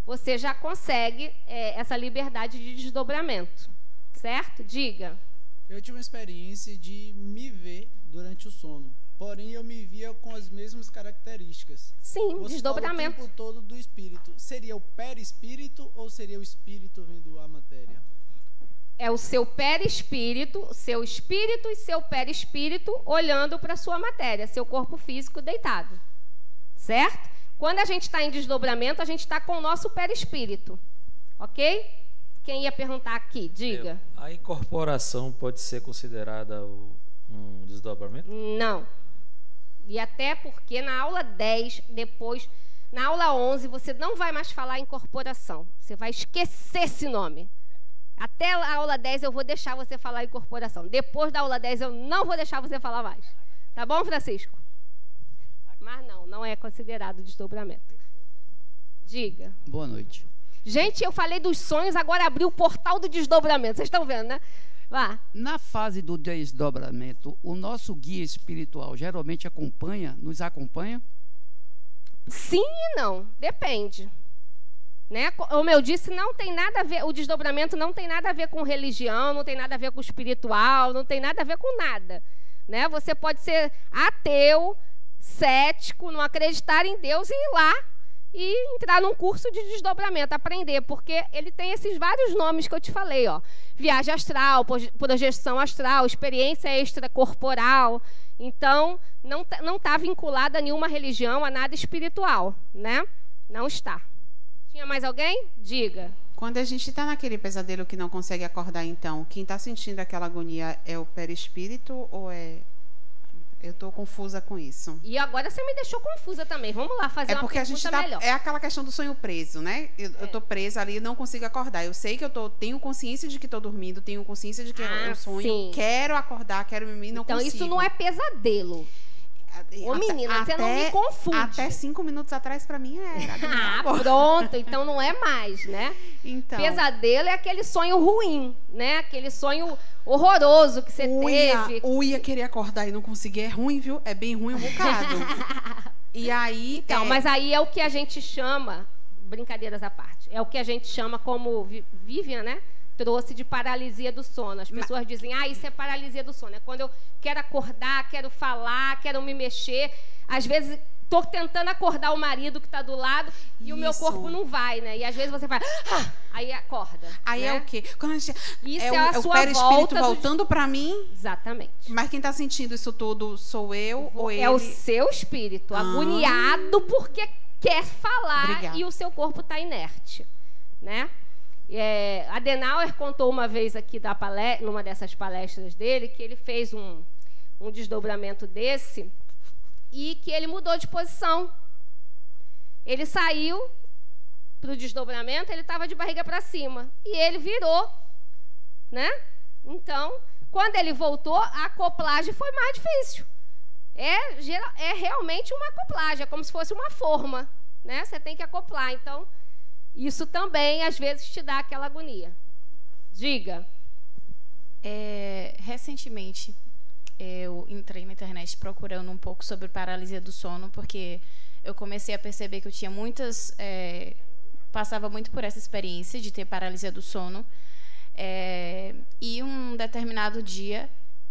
você já consegue é, essa liberdade de desdobramento. Certo? Diga. Eu tive uma experiência de me ver durante o sono. Porém, eu me via com as mesmas características. Sim, Você desdobramento. Fala o tempo todo do espírito. Seria o perispírito ou seria o espírito vendo a matéria? É o seu perispírito, seu espírito e seu perispírito olhando para a sua matéria, seu corpo físico deitado. Certo? Quando a gente está em desdobramento, a gente está com o nosso perispírito. Ok? Quem ia perguntar aqui? Diga. A incorporação pode ser considerada um desdobramento? Não. E até porque na aula dez, depois, na aula onze, você não vai mais falar incorporação. Você vai esquecer esse nome. Até a aula dez eu vou deixar você falar incorporação. Depois da aula dez eu não vou deixar você falar mais. Tá bom, Francisco? Mas não, não é considerado desdobramento. Diga. Boa noite. Gente, eu falei dos sonhos, agora abri o portal do desdobramento. Vocês estão vendo, né? Vá. Na fase do desdobramento, o nosso guia espiritual geralmente acompanha, nos acompanha? Sim e não, depende. Né? Como eu disse, não tem nada a ver, o desdobramento não tem nada a ver com religião, não tem nada a ver com espiritual, não tem nada a ver com nada. Né? Você pode ser ateu, cético, não acreditar em Deus e ir lá e entrar num curso de desdobramento, aprender, porque ele tem esses vários nomes que eu te falei, ó. Viagem astral, projeção astral, experiência extracorporal. Então, não não está vinculada a nenhuma religião, a nada espiritual, né? Não está. Tinha mais alguém? Diga. Quando a gente está naquele pesadelo que não consegue acordar, então, quem está sentindo aquela agonia é o perispírito ou é... Eu estou confusa com isso. E agora você me deixou confusa também. Vamos lá fazer é uma porque pergunta a gente tá, melhor. É aquela questão do sonho preso, né? Eu, é. eu tô presa ali e não consigo acordar. Eu sei que eu tô, tenho consciência de que estou dormindo, tenho consciência de que ah, eu sonho, sim. Quero acordar, quero me não então, consigo. Então isso não é pesadelo. Ô até, menina, até, você não me confunde. Até cinco minutos atrás para mim era. Ah, pronto. Então não é mais, né? Então, pesadelo é aquele sonho ruim, né? Aquele sonho horroroso que você uia, teve. Uia querer acordar e não conseguir. É ruim, viu? É bem ruim um bocado. E aí... Então, é... mas aí é o que a gente chama, brincadeiras à parte, é o que a gente chama como, Vivian, né? Trouxe de paralisia do sono. As pessoas mas... dizem, ah, isso é paralisia do sono. É quando eu quero acordar, quero falar, quero me mexer. Às vezes, estou tentando acordar o marido que está do lado e isso. O meu corpo não vai, né? E às vezes você vai, ah! Aí acorda. Aí né? é o quê? Quando a gente... Isso é, é o, a é sua o perispírito volta voltando do... para mim? Exatamente. Mas quem está sentindo isso tudo sou eu ou ele? É o seu espírito, ah. agoniado porque quer falar. Obrigada. E o seu corpo está inerte, né? É, Adenauer contou uma vez aqui da palestra, numa dessas palestras dele, que ele fez um, um desdobramento desse e que ele mudou de posição. Ele saiu para o desdobramento, ele estava de barriga para cima e ele virou, né? Então, quando ele voltou, a acoplagem foi mais difícil. É, é realmente uma acoplagem, é como se fosse uma forma, né? Você tem que acoplar, então... Isso também, às vezes, te dá aquela agonia. Diga. É, recentemente, eu entrei na internet procurando um pouco sobre paralisia do sono, porque eu comecei a perceber que eu tinha muitas... É, passava muito por essa experiência de ter paralisia do sono. É, e um determinado dia,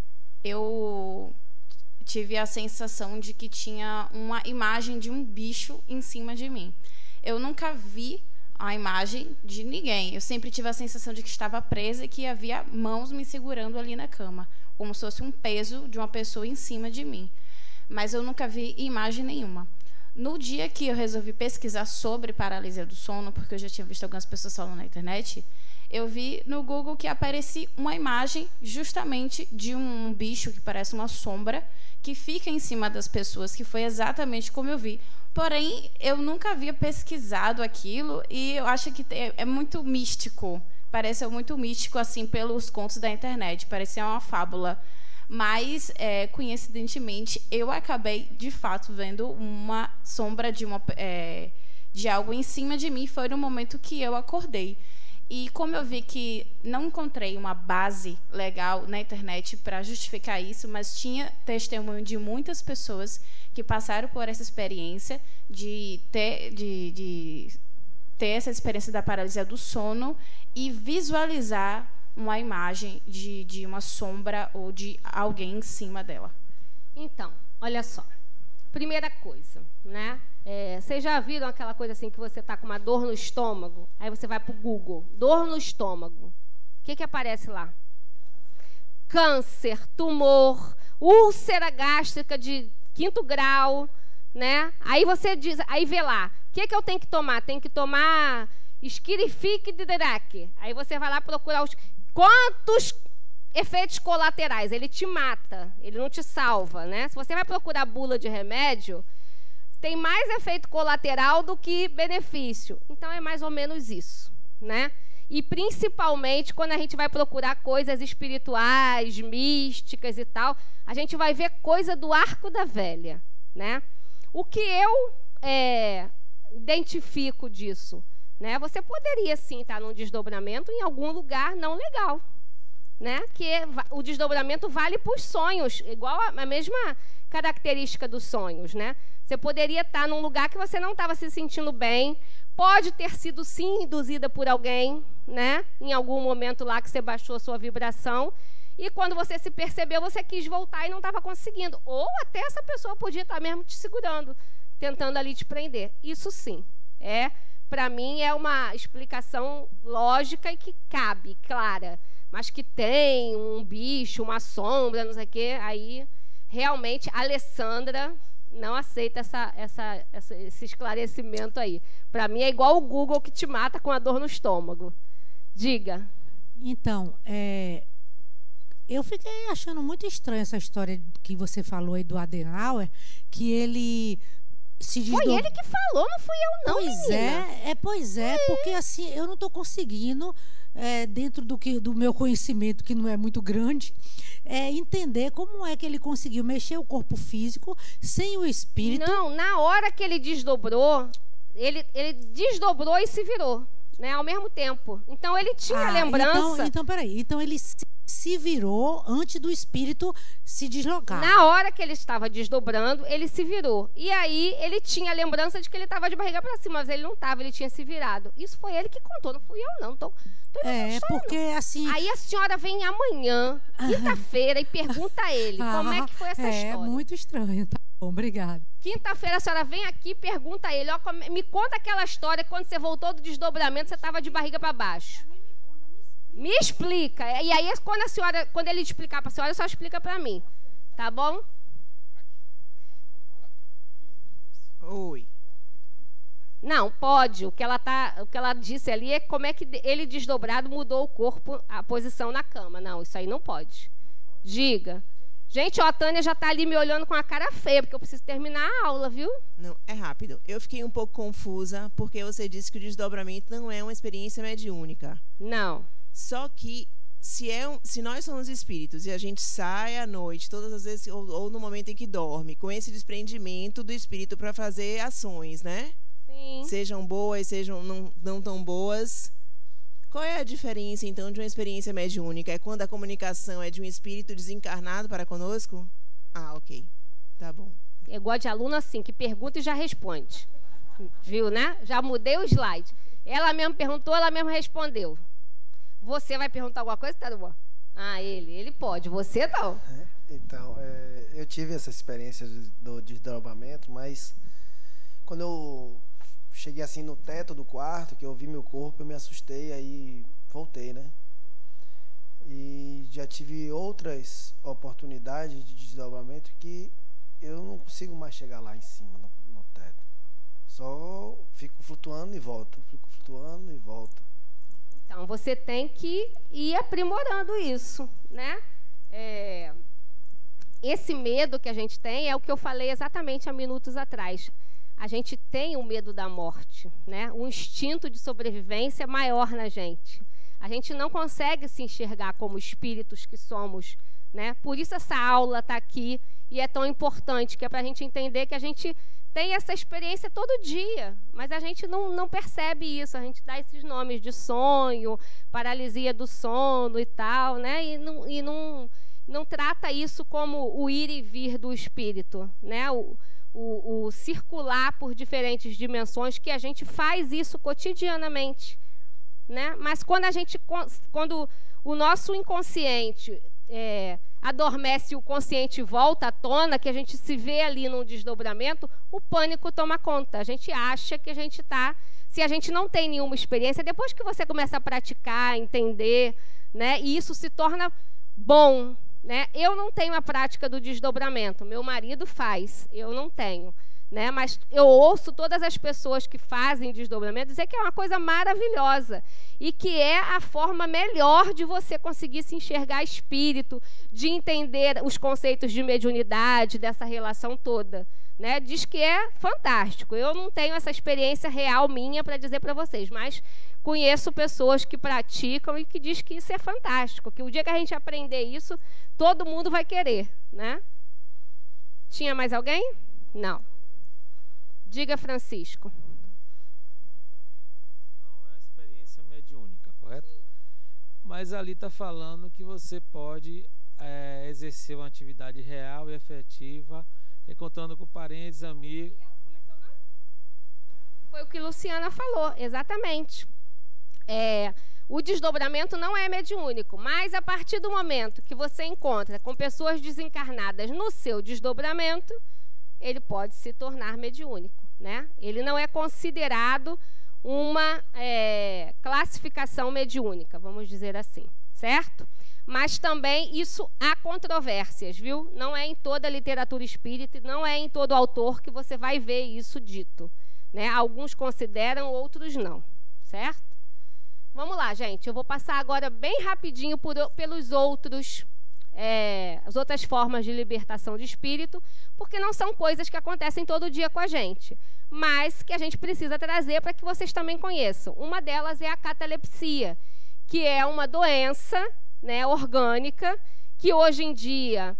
eu tive a sensação de que tinha uma imagem de um bicho em cima de mim. Eu nunca vi a imagem de ninguém. Eu sempre tive a sensação de que estava presa e que havia mãos me segurando ali na cama, como se fosse um peso de uma pessoa em cima de mim. Mas eu nunca vi imagem nenhuma. No dia que eu resolvi pesquisar sobre paralisia do sono, porque eu já tinha visto algumas pessoas falando na internet, eu vi no Google que aparecia uma imagem justamente de um bicho que parece uma sombra, que fica em cima das pessoas, que foi exatamente como eu vi. Porém, eu nunca havia pesquisado aquilo e eu acho que é muito místico. Parece muito místico, assim, pelos contos da internet. Parecia uma fábula. Mas, é, coincidentemente, eu acabei, de fato, vendo uma sombra de, uma, é, de algo em cima de mim. Foi no momento que eu acordei. E como eu vi que não encontrei uma base legal na internet para justificar isso, mas tinha testemunho de muitas pessoas que passaram por essa experiência de ter, de, de ter essa experiência da paralisia do sono e visualizar uma imagem de, de uma sombra ou de alguém em cima dela. Então, olha só. Primeira coisa, né? É, vocês já viram aquela coisa assim que você está com uma dor no estômago? Aí você vai para o Google, dor no estômago. O que, que aparece lá? Câncer, tumor, úlcera gástrica de quinto grau, né? Aí você diz, aí vê lá, o que, que eu tenho que tomar? Tem que tomar esquirifique de Dirac. Aí você vai lá procurar os... Quantos efeitos colaterais? Ele te mata, ele não te salva, né? Se você vai procurar bula de remédio, tem mais efeito colateral do que benefício. Então, é mais ou menos isso, né? E, principalmente, quando a gente vai procurar coisas espirituais, místicas e tal, a gente vai ver coisa do arco da velha, né? O que eu é, identifico disso? Né? Você poderia, sim, estar num desdobramento em algum lugar não legal. Né? Que o desdobramento vale para os sonhos, igual a, a mesma característica dos sonhos. Né? Você poderia estar num lugar que você não estava se sentindo bem, pode ter sido, sim, induzida por alguém, né? Em algum momento lá que você baixou a sua vibração, e quando você se percebeu, você quis voltar e não estava conseguindo. Ou até essa pessoa podia estar mesmo te segurando, tentando ali te prender. Isso, sim, é... Para mim, é uma explicação lógica e que cabe, clara. Mas que tem um bicho, uma sombra, não sei o quê, aí, realmente, a Alessandra não aceita essa, essa, essa, esse esclarecimento aí. Para mim, é igual o Google que te mata com a dor no estômago. Diga. Então, é, eu fiquei achando muito estranha essa história que você falou aí do Adenauer, que ele... Se Foi ele que falou, não fui eu não, Pois menina. é, é, pois é, é, porque assim, eu não estou conseguindo, é, dentro do, que, do meu conhecimento, que não é muito grande, é, entender como é que ele conseguiu mexer o corpo físico sem o espírito. Não, na hora que ele desdobrou, ele, ele desdobrou e se virou, né, ao mesmo tempo. Então, ele tinha ah, lembrança... Então, então, peraí, então ele se, se virou antes do espírito se deslocar. Na hora que ele estava desdobrando, ele se virou. E aí, ele tinha a lembrança de que ele estava de barriga para cima, mas ele não estava, ele tinha se virado. Isso foi ele que contou, não fui eu, não. Tô, tô é, porque assim... Aí a senhora vem amanhã, quinta-feira, e pergunta a ele ah, como é que foi essa é, história. É muito estranho, tá bom, obrigada. Quinta-feira a senhora vem aqui e pergunta a ele, ó, me conta aquela história, quando você voltou do desdobramento, você estava de barriga para baixo. Me explica. E aí, quando a senhora, quando ele explicar para a senhora, só explica para mim. Tá bom? Oi. Não, pode. O que ela tá, o que ela disse ali é como é que ele desdobrado mudou o corpo, a posição na cama. Não, isso aí não pode. Diga. Gente, ó, a Tânia já está ali me olhando com a cara feia, porque eu preciso terminar a aula, viu? Não, é rápido. Eu fiquei um pouco confusa, porque você disse que o desdobramento não é uma experiência mediúnica. Não. Só que, se, é um, se nós somos espíritos e a gente sai à noite, todas as vezes, ou, ou no momento em que dorme, com esse desprendimento do espírito para fazer ações, né? Sim. Sejam boas, sejam não, não tão boas. Qual é a diferença, então, de uma experiência mediúnica? É quando a comunicação é de um espírito desencarnado para conosco? Ah, ok. Tá bom. Eu gosto de aluno assim, que pergunta e já responde. Viu, né? Já mudei o slide. Ela mesma perguntou, ela mesma respondeu. Você vai perguntar alguma coisa, Taruá? Ah, ele. Ele pode. Você não. É, então, é, eu tive essa experiência do desdobramento, mas quando eu cheguei assim no teto do quarto, que eu vi meu corpo, eu me assustei, aí voltei, né? E já tive outras oportunidades de desdobramento que eu não consigo mais chegar lá em cima, no, no teto. Só fico flutuando e volto, fico flutuando e volto. Então, você tem que ir aprimorando isso, né? É, esse medo que a gente tem é o que eu falei exatamente há minutos atrás. A gente tem o medo da morte, né? Um instinto de sobrevivência maior na gente. A gente não consegue se enxergar como espíritos que somos, né? Por isso essa aula está aqui e é tão importante, que é para a gente entender que a gente tem essa experiência todo dia, mas a gente não, não percebe isso. A gente dá esses nomes de sonho, paralisia do sono e tal, né? E não, e não, não trata isso como o ir e vir do espírito, né? O, o, o circular por diferentes dimensões, que a gente faz isso cotidianamente, né? Mas quando a gente, quando o nosso inconsciente é, adormece e o consciente volta à tona, que a gente se vê ali num desdobramento, o pânico toma conta. A gente acha que a gente está... Se a gente não tem nenhuma experiência, depois que você começa a praticar, entender, né, e isso se torna bom, né? Eu não tenho a prática do desdobramento, meu marido faz, eu não tenho, né? Mas eu ouço todas as pessoas que fazem desdobramento dizer que é uma coisa maravilhosa e que é a forma melhor de você conseguir se enxergar espírito, de entender os conceitos de mediunidade, dessa relação toda. Né, diz que é fantástico. Eu não tenho essa experiência real minha para dizer para vocês, mas conheço pessoas que praticam e que diz que isso é fantástico, que o dia que a gente aprender isso, todo mundo vai querer, né? Tinha mais alguém? Não. Diga, Francisco. Não é experiência mediúnica, correto? Sim. Mas ali está falando que você pode é, exercer uma atividade real e efetiva, e contando com parentes, amigos. Foi o que Luciana falou, exatamente. É, o desdobramento não é mediúnico, mas a partir do momento que você encontra com pessoas desencarnadas no seu desdobramento, ele pode se tornar mediúnico, né? Ele não é considerado uma é, classificação mediúnica, vamos dizer assim, certo? Mas também isso há controvérsias, viu? Não é em toda a literatura espírita, não é em todo autor que você vai ver isso dito, né? Alguns consideram, outros não, certo? Vamos lá, gente. Eu vou passar agora bem rapidinho por, pelos outros, é, as outras formas de libertação de espírito, porque não são coisas que acontecem todo dia com a gente, mas que a gente precisa trazer para que vocês também conheçam. Uma delas é a catalepsia, que é uma doença, né, orgânica, que hoje em dia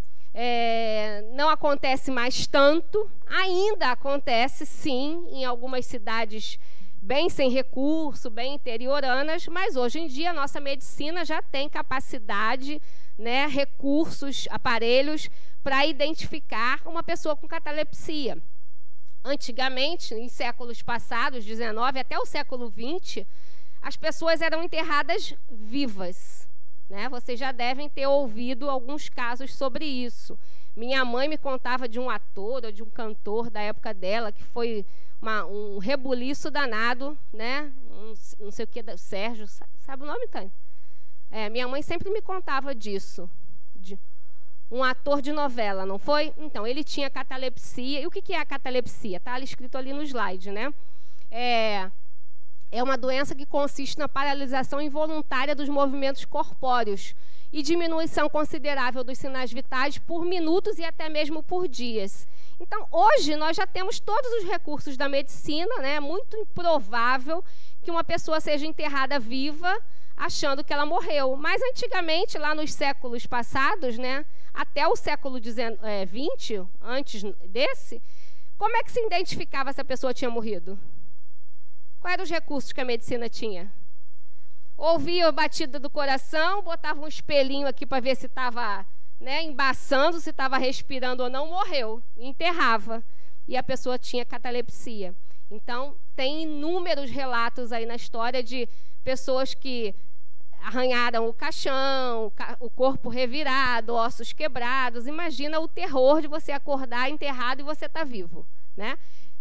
é, não acontece mais tanto, ainda acontece sim em algumas cidades bem sem recurso, bem interioranas, mas hoje em dia a nossa medicina já tem capacidade, né, recursos, aparelhos para identificar uma pessoa com catalepsia. Antigamente, em séculos passados, dezenove até o século vinte, as pessoas eram enterradas vivas. Né? Vocês já devem ter ouvido alguns casos sobre isso. Minha mãe me contava de um ator ou de um cantor da época dela que foi uma, um rebuliço danado, né? um, não sei o que, Sérgio, sabe o nome, Tânia? É, minha mãe sempre me contava disso, de um ator de novela, não foi? Então, ele tinha catalepsia. E o que, que é a catalepsia? Está escrito ali no slide, né? É... É uma doença que consiste na paralisação involuntária dos movimentos corpóreos e diminuição considerável dos sinais vitais por minutos e até mesmo por dias. Então, hoje, nós já temos todos os recursos da medicina, né? É muito improvável que uma pessoa seja enterrada viva achando que ela morreu. Mas, antigamente, lá nos séculos passados, né? Até o século vinte, antes desse, como é que se identificava se a pessoa tinha morrido? Quais eram os recursos que a medicina tinha? Ouvia a batida do coração, botava um espelhinho aqui para ver se estava, né, embaçando, se estava respirando ou não, morreu, enterrava. E a pessoa tinha catalepsia. Então, tem inúmeros relatos aí na história de pessoas que arranharam o caixão, o corpo revirado, ossos quebrados. Imagina o terror de você acordar enterrado e você estar vivo, né?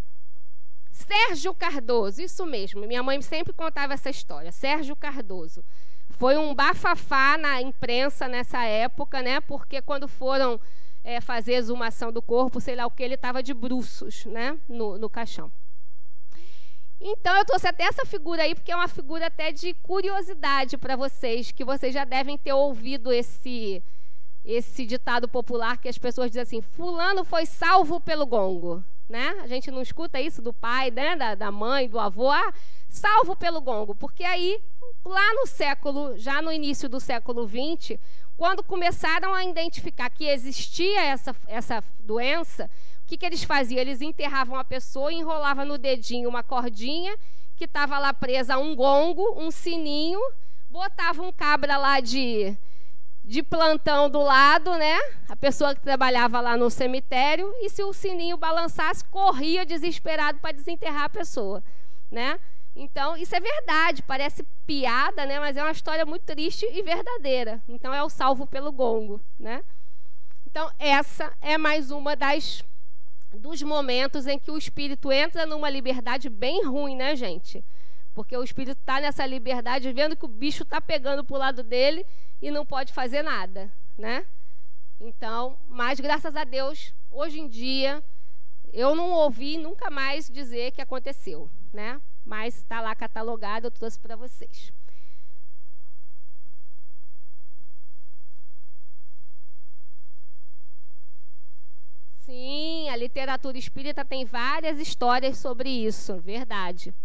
Sérgio Cardoso, isso mesmo, minha mãe sempre contava essa história. Sérgio Cardoso foi um bafafá na imprensa nessa época, né? Porque quando foram é, fazer a exumação do corpo, sei lá o que, ele estava de bruços, né? no, no caixão. Então, eu trouxe até essa figura aí, porque é uma figura até de curiosidade para vocês, que vocês já devem ter ouvido esse, esse ditado popular que as pessoas dizem assim: fulano foi salvo pelo gongo. Né? A gente não escuta isso do pai, né? da, da mãe, do avô, ah, salvo pelo gongo, porque aí, lá no século, já no início do século vinte, quando começaram a identificar que existia essa, essa doença, o que, que eles faziam? Eles enterravam a pessoa e enrolavam no dedinho uma cordinha que estava lá presa a um gongo, um sininho, botavam um cabra lá de, de plantão do lado, né? A pessoa que trabalhava lá no cemitério, e se o sininho balançasse, corria desesperado para desenterrar a pessoa, né? Então, isso é verdade, parece piada, né? Mas é uma história muito triste e verdadeira. Então, é o salvo pelo gongo, né? Então, essa é mais uma das dos momentos em que o espírito entra numa liberdade bem ruim, né, gente? Porque o espírito está nessa liberdade, vendo que o bicho está pegando para o lado dele e não pode fazer nada, né? Então, mas graças a Deus, hoje em dia, eu não ouvi nunca mais dizer que aconteceu, né? Mas está lá catalogado, eu trouxe para vocês. Sim, a literatura espírita tem várias histórias sobre isso, verdade.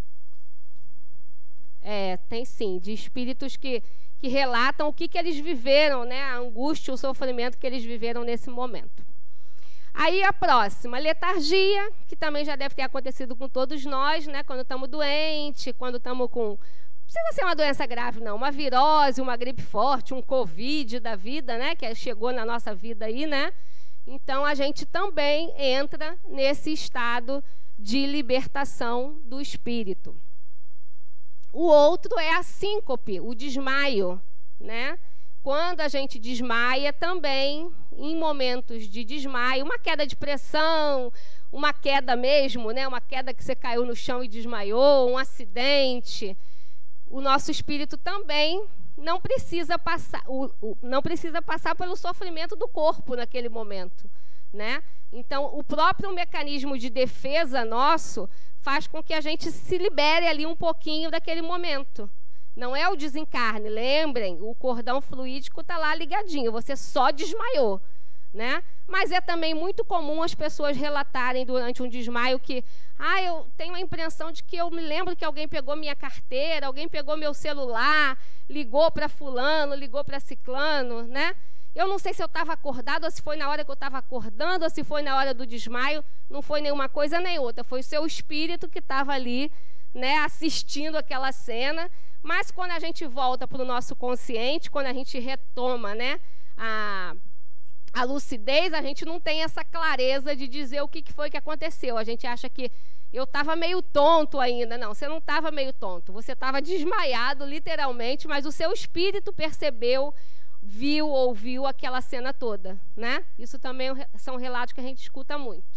É, tem sim, de espíritos que, que relatam o que, que eles viveram, né? A angústia, o sofrimento que eles viveram nesse momento. Aí a próxima, letargia, que também já deve ter acontecido com todos nós, né? Quando estamos doentes, quando estamos com... Não precisa ser uma doença grave, não. Uma virose, uma gripe forte, um Covid da vida, né? Que chegou na nossa vida aí, né? Então, a gente também entra nesse estado de libertação do espírito. O outro é a síncope, o desmaio, né? Quando a gente desmaia também, em momentos de desmaio, uma queda de pressão, uma queda mesmo, né? Uma queda que você caiu no chão e desmaiou, um acidente, o nosso espírito também não precisa passar, o, o, não precisa passar pelo sofrimento do corpo naquele momento, né? Então, o próprio mecanismo de defesa nosso faz com que a gente se libere ali um pouquinho daquele momento. Não é o desencarne, lembrem, o cordão fluídico está lá ligadinho, você só desmaiou, né? Mas é também muito comum as pessoas relatarem durante um desmaio que ah, eu tenho a impressão de que eu me lembro que alguém pegou minha carteira, alguém pegou meu celular, ligou para fulano, ligou para ciclano, né? Eu não sei se eu estava acordado, ou se foi na hora que eu estava acordando, ou se foi na hora do desmaio. Não foi nenhuma coisa nem outra, foi o seu espírito que estava ali, né, assistindo aquela cena. Mas quando a gente volta para o nosso consciente, quando a gente retoma, né, a, a lucidez, a gente não tem essa clareza de dizer o que, que foi que aconteceu. A gente acha que eu estava meio tonto ainda. Não, você não estava meio tonto. Você estava desmaiado, literalmente, mas o seu espírito percebeu, viu, ouviu aquela cena toda, né? Isso também são relatos que a gente escuta muito.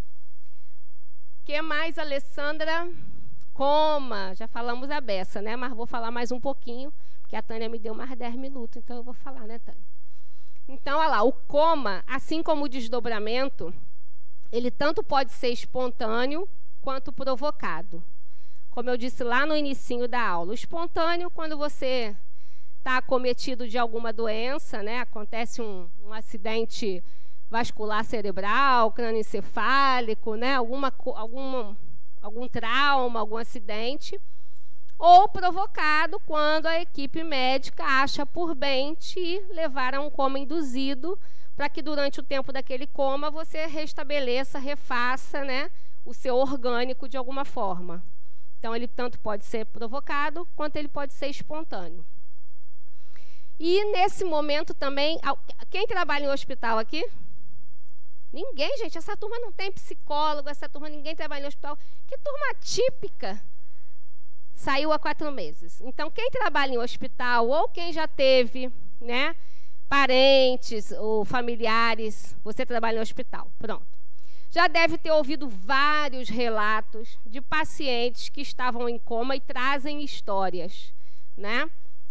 O que mais, Alessandra? Coma. Já falamos a beça, né? Mas vou falar mais um pouquinho, porque a Tânia me deu mais dez minutos, então eu vou falar, né, Tânia? Então, olha lá, o coma, assim como o desdobramento, ele tanto pode ser espontâneo quanto provocado. Como eu disse lá no inicinho da aula, o espontâneo, quando você está acometido de alguma doença, né? Acontece um, um acidente vascular cerebral, crânioencefálico, né? Alguma, alguma, algum trauma, algum acidente, ou provocado quando a equipe médica acha por bem te levar a um coma induzido, para que durante o tempo daquele coma você restabeleça, refaça, né, o seu orgânico de alguma forma. Então, ele tanto pode ser provocado, quanto ele pode ser espontâneo. E, nesse momento também... Quem trabalha em hospital aqui? Ninguém, gente. Essa turma não tem psicólogo, essa turma ninguém trabalha em hospital. Que turma típica. Saiu há quatro meses. Então, quem trabalha em hospital, ou quem já teve, né, parentes ou familiares, você trabalha em hospital. Pronto. Já deve ter ouvido vários relatos de pacientes que estavam em coma e trazem histórias, né?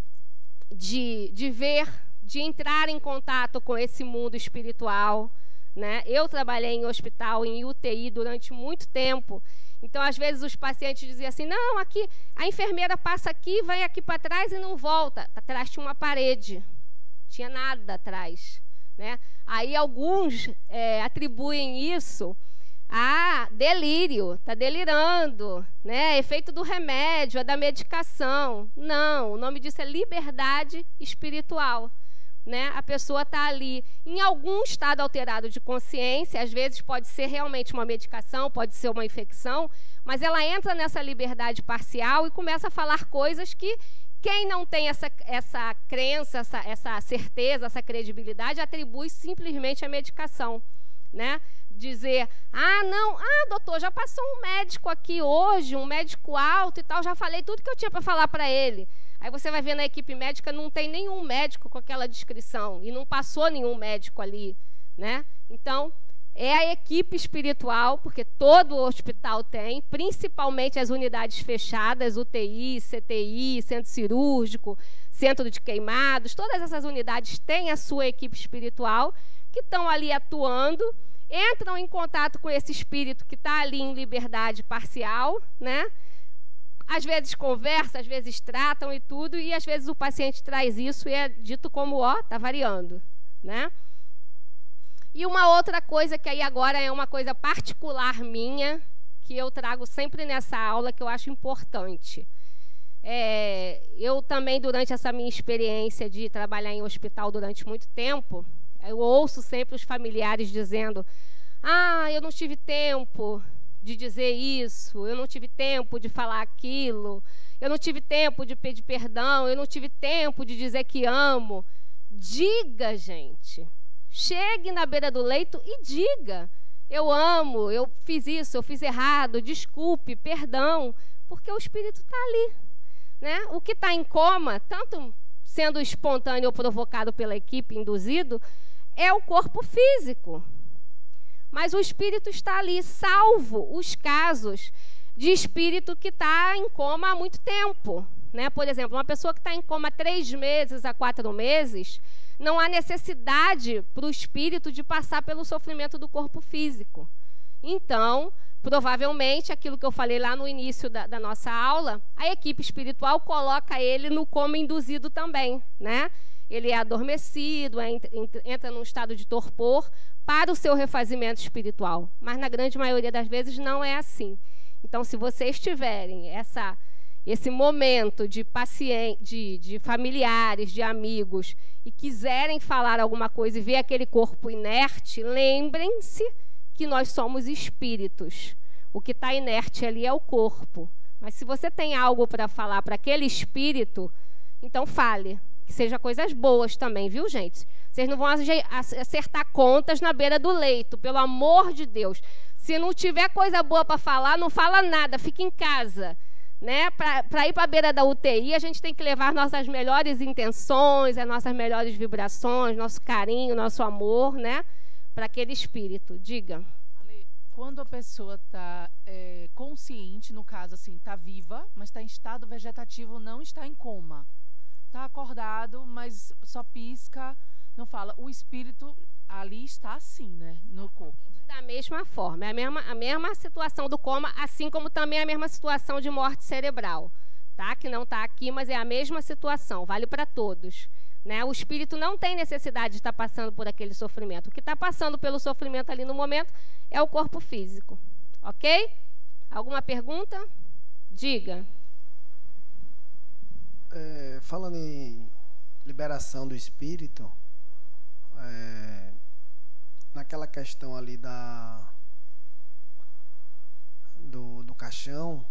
De, de ver, de entrar em contato com esse mundo espiritual, né? Eu trabalhei em hospital, em U T I, durante muito tempo. Então, às vezes, os pacientes diziam assim, não, aqui, a enfermeira passa aqui, vai aqui para trás e não volta. Atrás tinha uma parede, tinha nada atrás, né? Aí, alguns é, atribuem isso a delírio, está delirando, né? Efeito do remédio, é da medicação. Não, o nome disso é liberdade espiritual, né? A pessoa está ali em algum estado alterado de consciência, às vezes pode ser realmente uma medicação, pode ser uma infecção, mas ela entra nessa liberdade parcial e começa a falar coisas que Quem não tem essa, essa crença, essa, essa certeza, essa credibilidade, atribui simplesmente a medicação, né? Dizer, ah, não, ah, doutor, já passou um médico aqui hoje, um médico alto e tal, já falei tudo que eu tinha para falar para ele. Aí você vai ver na equipe médica, não tem nenhum médico com aquela descrição, e não passou nenhum médico ali, né? Então, é a equipe espiritual, porque todo hospital tem, principalmente as unidades fechadas, U T I, C T I, centro cirúrgico, centro de queimados, todas essas unidades têm a sua equipe espiritual, que estão ali atuando, entram em contato com esse espírito que está ali em liberdade parcial, né? Às vezes conversa, às vezes tratam e tudo, e às vezes o paciente traz isso e é dito como, ó, está variando, né? E uma outra coisa que aí agora é uma coisa particular minha, que eu trago sempre nessa aula, que eu acho importante. É, eu também, durante essa minha experiência de trabalhar em hospital durante muito tempo, eu ouço sempre os familiares dizendo, ah, eu não tive tempo de dizer isso, eu não tive tempo de falar aquilo, eu não tive tempo de pedir perdão, eu não tive tempo de dizer que amo. Diga, gente. Chegue na beira do leito e diga, eu amo, eu fiz isso, eu fiz errado, desculpe, perdão, porque o espírito está ali, né? O que está em coma, tanto sendo espontâneo ou provocado pela equipe, induzido, é o corpo físico. Mas o espírito está ali, salvo os casos de espírito que está em coma há muito tempo, né? Por exemplo, uma pessoa que está em coma três meses a quatro meses, não há necessidade para o espírito de passar pelo sofrimento do corpo físico. Então, provavelmente, aquilo que eu falei lá no início da, da nossa aula, a equipe espiritual coloca ele no coma induzido também, né? Ele é adormecido, é, entra num estado de torpor para o seu refazimento espiritual. Mas, na grande maioria das vezes, não é assim. Então, se vocês tiverem essa, esse momento de paciente, de, de familiares, de amigos, e quiserem falar alguma coisa e ver aquele corpo inerte, lembrem-se que nós somos espíritos. O que está inerte ali é o corpo. Mas se você tem algo para falar para aquele espírito, então fale. Que seja coisas boas também, viu, gente? Vocês não vão acertar contas na beira do leito, pelo amor de Deus. Se não tiver coisa boa para falar, não fala nada, fica em casa. Né? Para ir para a beira da U T I, a gente tem que levar nossas melhores intenções, as nossas melhores vibrações, nosso carinho, nosso amor, né? Para aquele espírito. Diga. Ale, quando a pessoa está é, consciente, no caso, assim, está viva, mas está em estado vegetativo, não está em coma. Está acordado, mas só pisca, não fala. O espírito ali está assim, né? No corpo. Da mesma forma, é a mesma, a mesma situação do coma, assim como também a mesma situação de morte cerebral, tá? Que não está aqui, mas é a mesma situação, vale para todos, né? O espírito não tem necessidade de estar passando por aquele sofrimento. O que está passando pelo sofrimento ali no momento é o corpo físico, ok? Alguma pergunta? Diga. É, falando em liberação do espírito, é, naquela questão ali da do, do caixão,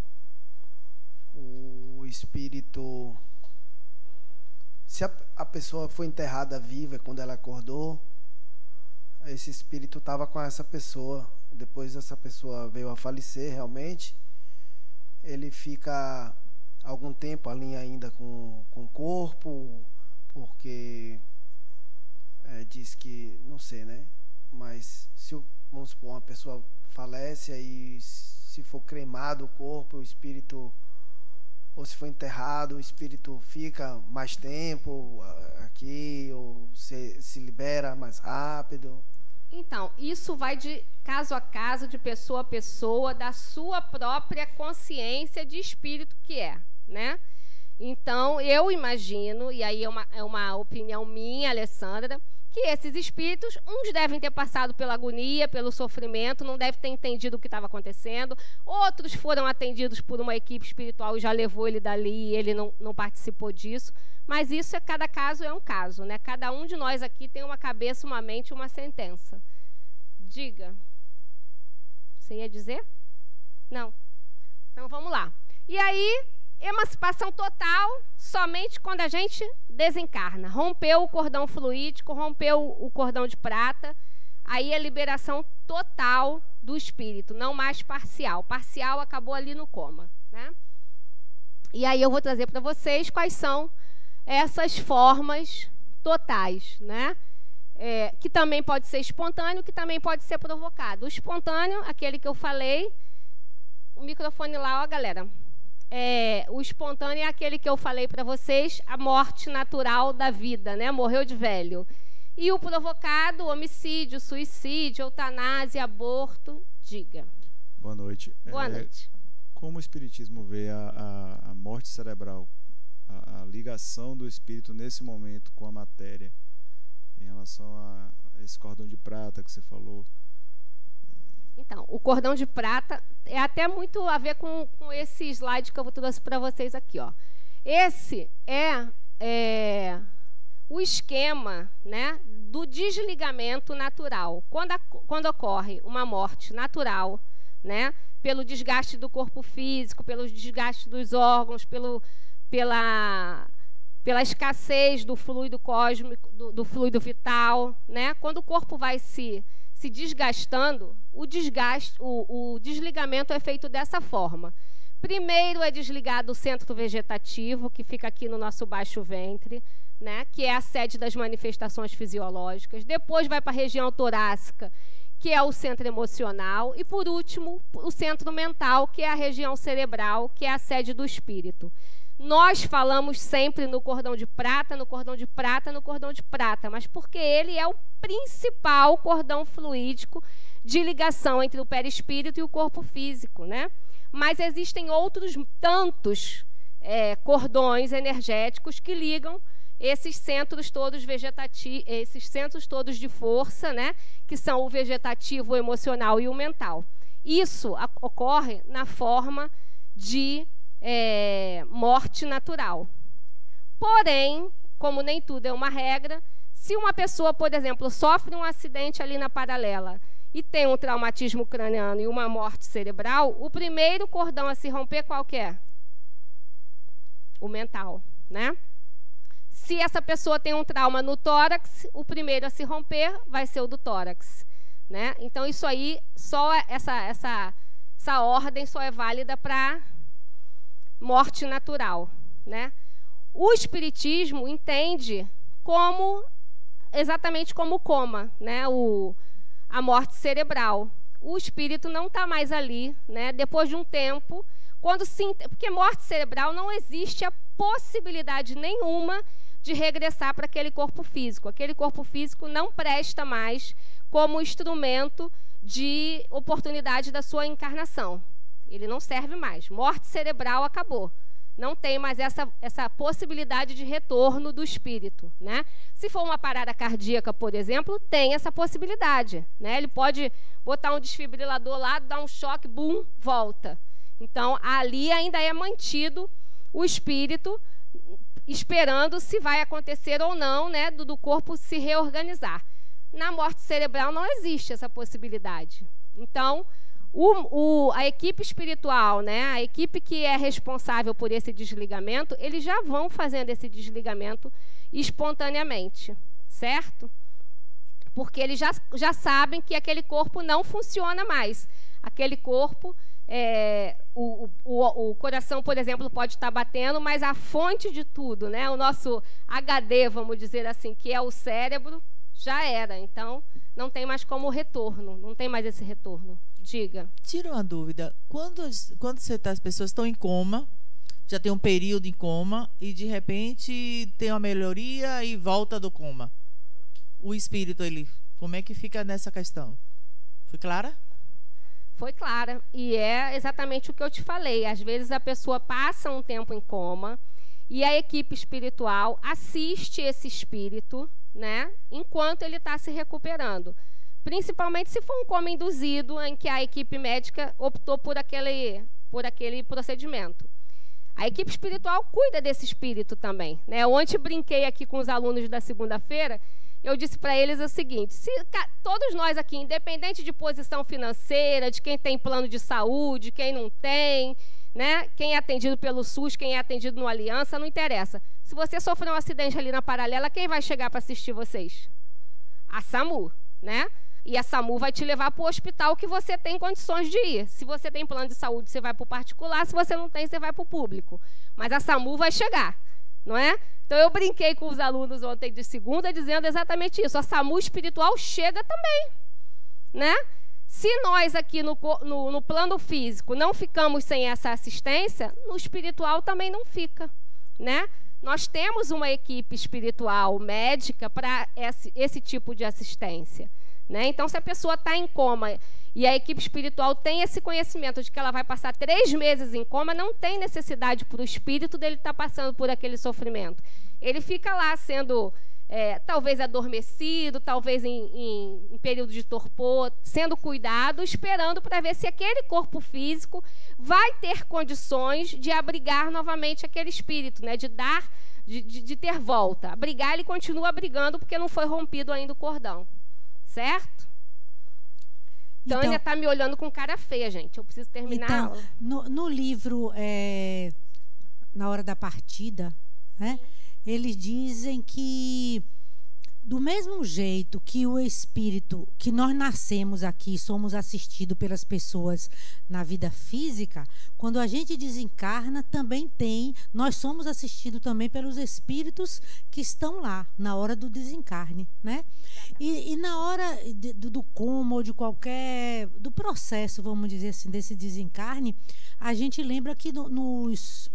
o espírito, se a, a pessoa foi enterrada viva quando ela acordou, esse espírito estava com essa pessoa. Depois essa pessoa veio a falecer realmente, ele fica algum tempo ali ainda com, com o corpo, porque é, diz que, não sei, né? Mas se, vamos supor, uma pessoa falece, aí se for cremado o corpo, o espírito, ou se for enterrado, o espírito fica mais tempo aqui, ou se, se libera mais rápido. Então, isso vai de caso a caso, de pessoa a pessoa, da sua própria consciência de espírito que é, né? Então, eu imagino, e aí é uma, é uma opinião minha, Alessandra, que esses espíritos, uns devem ter passado pela agonia, pelo sofrimento, não devem ter entendido o que estava acontecendo, outros foram atendidos por uma equipe espiritual e já levou ele dali e ele não, não participou disso, mas isso é, cada caso é um caso, né? Cada um de nós aqui tem uma cabeça, uma mente e uma sentença. Diga. Você ia dizer? Não. Então, vamos lá. E aí, emancipação total somente quando a gente desencarna. Rompeu o cordão fluídico, rompeu o cordão de prata, aí é liberação total do espírito, não mais parcial. Parcial acabou ali no coma, né? E aí eu vou trazer para vocês quais são essas formas totais, né? É, que também pode ser espontâneo, que também pode ser provocado. O espontâneo, aquele que eu falei, o microfone lá, ó, galera. É, o espontâneo é aquele que eu falei para vocês, a morte natural da vida, né? Morreu de velho. E o provocado, homicídio, suicídio, eutanásia, aborto, diga. Boa noite. Boa é, noite. Como o Espiritismo vê a, a, a morte cerebral, a, a ligação do espírito nesse momento com a matéria, em relação a, a esse cordão de prata que você falou? Então, o cordão de prata é até muito a ver com, com esse slide que eu trouxe para vocês aqui, ó. Esse é, é o esquema, né, do desligamento natural. Quando, a, quando ocorre uma morte natural, né, pelo desgaste do corpo físico, pelo desgaste dos órgãos, pelo, pela, pela escassez do fluido cósmico, do, do fluido vital, né, quando o corpo vai se, se desgastando, o, desgaste, o, o desligamento é feito dessa forma. Primeiro é desligado o centro vegetativo, que fica aqui no nosso baixo ventre, né, que é a sede das manifestações fisiológicas. Depois vai para a região torácica, que é o centro emocional. E, por último, o centro mental, que é a região cerebral, que é a sede do espírito. Nós falamos sempre no cordão de prata, no cordão de prata, no cordão de prata, mas porque ele é o principal cordão fluídico de ligação entre o perispírito e o corpo físico, né? Mas existem outros tantos é, cordões energéticos que ligam esses centros todos vegetativos, esses centros todos de força, né, que são o vegetativo, o emocional e o mental. Isso ocorre na forma de é, morte natural. Porém, como nem tudo é uma regra, se uma pessoa, por exemplo, sofre um acidente ali na paralela e tem um traumatismo craniano e uma morte cerebral, o primeiro cordão a se romper qual que é? O mental, né? Se essa pessoa tem um trauma no tórax, o primeiro a se romper vai ser o do tórax, né? Então, isso aí, só essa, essa, essa ordem só é válida para morte natural, né? O espiritismo entende como, exatamente como coma, né? O, a morte cerebral. O espírito não está mais ali, né? Depois de um tempo, quando se, porque morte cerebral não existe a possibilidade nenhuma de regressar para aquele corpo físico. Aquele corpo físico não presta mais como instrumento de oportunidade da sua encarnação. Ele não serve mais. Morte cerebral acabou. Não tem mais essa, essa possibilidade de retorno do espírito, né? Se for uma parada cardíaca, por exemplo, tem essa possibilidade, né? Ele pode botar um desfibrilador lá, dar um choque, bum, volta. Então, ali ainda é mantido o espírito, esperando se vai acontecer ou não, né, do, do corpo se reorganizar. Na morte cerebral não existe essa possibilidade. Então, o, o, a equipe espiritual, né, a equipe que é responsável por esse desligamento, eles já vão fazendo esse desligamento espontaneamente, certo? Porque eles já, já sabem que aquele corpo não funciona mais. Aquele corpo... É, o, o, o coração, por exemplo, pode estar batendo, mas a fonte de tudo, né, o nosso H D, vamos dizer assim, que é o cérebro, já era. Então, não tem mais como retorno, não tem mais esse retorno. Diga. Tira uma dúvida. Quando, quando você tá, as pessoas estão em coma, já tem um período em coma, e de repente tem uma melhoria e volta do coma. O espírito, ele, como é que fica nessa questão? Foi clara? Foi clara, e é exatamente o que eu te falei. Às vezes a pessoa passa um tempo em coma e a equipe espiritual assiste esse espírito, né, enquanto ele está se recuperando. Principalmente se for um coma induzido, em que a equipe médica optou por aquele, por aquele procedimento. A equipe espiritual cuida desse espírito também, né? Ontem brinquei aqui com os alunos da segunda-feira. Eu disse para eles o seguinte: se todos nós aqui, independente de posição financeira, de quem tem plano de saúde, quem não tem, né? Quem é atendido pelo SUS, quem é atendido no Aliança, não interessa. Se você sofrer um acidente ali na Paralela, quem vai chegar para assistir vocês? A SAMU, né? E a SAMU vai te levar para o hospital que você tem condições de ir. Se você tem plano de saúde, você vai para o particular. Se você não tem, você vai para o público. Mas a SAMU vai chegar, não é? Então, eu brinquei com os alunos ontem de segunda, dizendo exatamente isso. A SAMU espiritual chega também, né? Se nós aqui no, no, no plano físico não ficamos sem essa assistência, no espiritual também não fica, né? Nós temos uma equipe espiritual médica para esse, esse tipo de assistência, né? Então, se a pessoa está em coma e a equipe espiritual tem esse conhecimento de que ela vai passar três meses em coma, não tem necessidade para o espírito dele estar passando por aquele sofrimento. Ele fica lá sendo... É, talvez adormecido, talvez em, em, em período de torpor, sendo cuidado, esperando para ver se aquele corpo físico vai ter condições de abrigar novamente aquele espírito, né? De dar, de, de, de ter volta. Abrigar, ele continua abrigando porque não foi rompido ainda o cordão. Certo? Então, então ainda está me olhando com cara feia, gente. Eu preciso terminar então, a aula. No, no livro, é, Na Hora da Partida, né? Eles dizem que, do mesmo jeito que o espírito, que nós nascemos aqui, somos assistidos pelas pessoas na vida física, quando a gente desencarna, também tem, nós somos assistidos também pelos espíritos que estão lá, na hora do desencarne, né? E, e na hora de, do, do coma ou de qualquer, do processo, vamos dizer assim, desse desencarne, a gente lembra que no, no,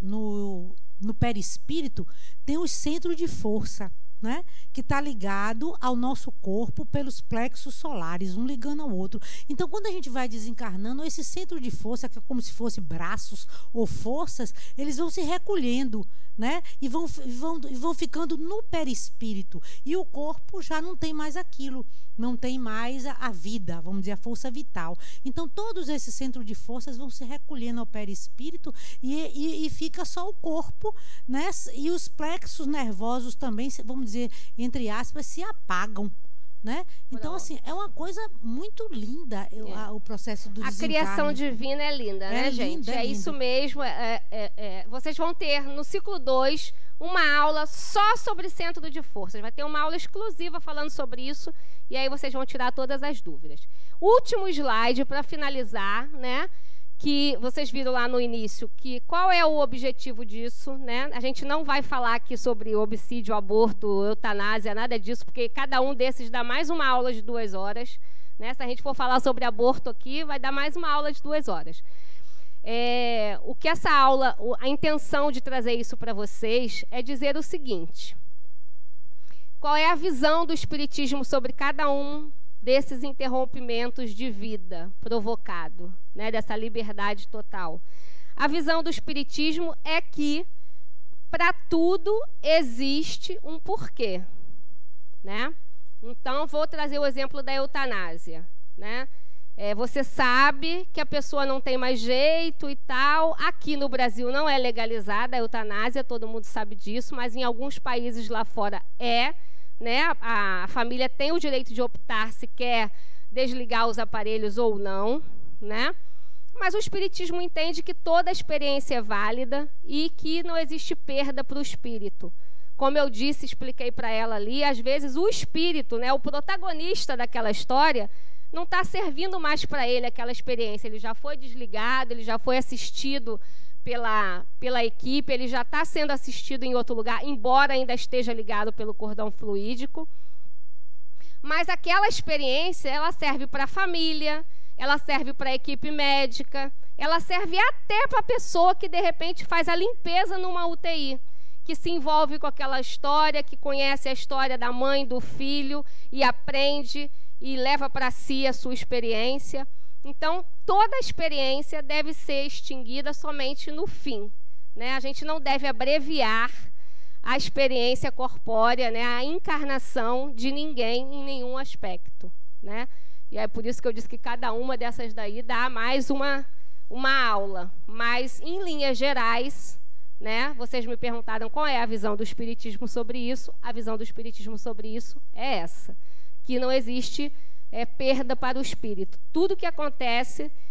no no perispírito tem um centro de força, né? Que está ligado ao nosso corpo pelos plexos solares, um ligando ao outro. Então, quando a gente vai desencarnando, esse centro de força, que é como se fosse braços ou forças, eles vão se recolhendo, né? E vão, vão, vão ficando no perispírito. E o corpo já não tem mais aquilo, não tem mais a, a vida, vamos dizer, a força vital. Então, todos esses centros de forças vão se recolhendo ao perispírito e, e, e fica só o corpo, né? E os plexos nervosos também, vamos dizer, entre aspas, se apagam, né? Então, assim, é uma coisa muito linda eu, a, o processo do A desencarne. criação divina é linda, é né, linda, gente? É, é linda. isso mesmo. É, é, é. Vocês vão ter, no ciclo dois, uma aula só sobre centro de forças. Vai ter uma aula exclusiva falando sobre isso, e aí vocês vão tirar todas as dúvidas. Último slide para finalizar, né? Que vocês viram lá no início, que qual é o objetivo disso, né? A gente não vai falar aqui sobre homicídio, aborto, eutanásia, nada disso, porque cada um desses dá mais uma aula de duas horas, né? Se a gente for falar sobre aborto aqui, vai dar mais uma aula de duas horas. É, o que essa aula, a intenção de trazer isso para vocês é dizer o seguinte: qual é a visão do Espiritismo sobre cada um desses interrompimentos de vida provocado, né, dessa liberdade total? A visão do Espiritismo é que para tudo existe um porquê, né? Então, vou trazer o exemplo da eutanásia, né? É, você sabe que a pessoa não tem mais jeito e tal. Aqui no Brasil não é legalizada a eutanásia, todo mundo sabe disso, mas em alguns países lá fora é, né? A, a família tem o direito de optar se quer desligar os aparelhos ou não, né? Mas o Espiritismo entende que toda experiência é válida e que não existe perda para o espírito. Como eu disse, expliquei para ela ali, às vezes o espírito, né, o protagonista daquela história, não está servindo mais para ele aquela experiência. Ele já foi desligado, ele já foi assistido pela, pela equipe, ele já está sendo assistido em outro lugar, embora ainda esteja ligado pelo cordão fluídico. Mas aquela experiência, ela serve para a família, ela serve para a equipe médica, ela serve até para a pessoa que, de repente, faz a limpeza numa U T I, que se envolve com aquela história, que conhece a história da mãe, do filho, e aprende e leva para si a sua experiência. Então, toda a experiência deve ser extinguida somente no fim, né? A gente não deve abreviar a experiência corpórea, né? A encarnação de ninguém em nenhum aspecto, né? E é por isso que eu disse que cada uma dessas daí dá mais uma, uma aula. Mas, em linhas gerais, né? Vocês me perguntaram qual é a visão do Espiritismo sobre isso. A visão do Espiritismo sobre isso é essa: que não existe é, perda para o espírito. Tudo que acontece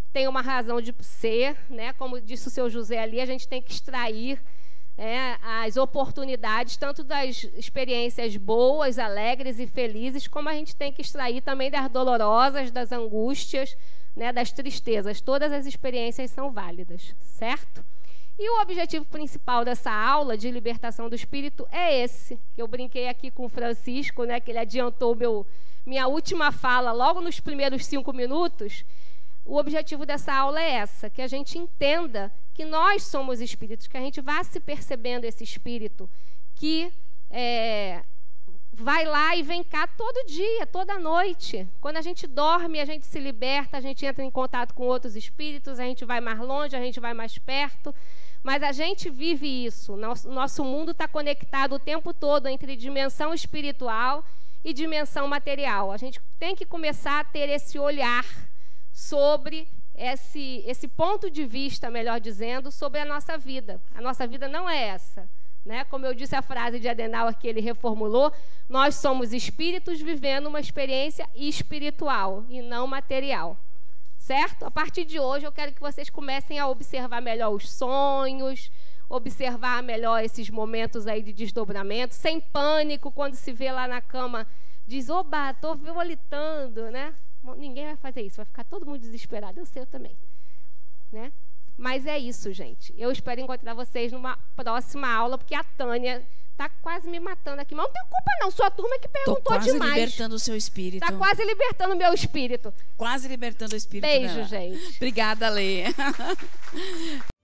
tem uma razão de ser, né? Como disse o seu José ali, a gente tem que extrair é, as oportunidades, tanto das experiências boas, alegres e felizes, como a gente tem que extrair também das dolorosas, das angústias, né, das tristezas. Todas as experiências são válidas, certo? E o objetivo principal dessa aula de libertação do espírito é esse, que eu brinquei aqui com o Francisco, né, que ele adiantou meu, minha última fala logo nos primeiros cinco minutos. O objetivo dessa aula é essa, que a gente entenda que nós somos espíritos, que a gente vá se percebendo esse espírito que é, vai lá e vem cá todo dia, toda noite. Quando a gente dorme, a gente se liberta, a gente entra em contato com outros espíritos, a gente vai mais longe, a gente vai mais perto, mas a gente vive isso. Nosso, nosso mundo está conectado o tempo todo entre dimensão espiritual e dimensão material. A gente tem que começar a ter esse olhar sobre esse, esse ponto de vista, melhor dizendo, sobre a nossa vida. A nossa vida não é essa, né? Como eu disse a frase de Adenauer que ele reformulou, nós somos espíritos vivendo uma experiência espiritual e não material, certo? A partir de hoje eu quero que vocês comecem a observar melhor os sonhos, observar melhor esses momentos aí de desdobramento, sem pânico, quando se vê lá na cama, diz, oba, estou violitando, né? Ninguém vai fazer isso, vai ficar todo mundo desesperado, eu sei, eu também, né? Mas é isso, gente. Eu espero encontrar vocês numa próxima aula, porque a Tânia está quase me matando aqui. Mas não tem culpa não, sua turma que perguntou Tô quase demais. libertando o seu espírito. Está quase libertando o meu espírito. Quase libertando o espírito Beijo, dela. gente. Obrigada, Lê.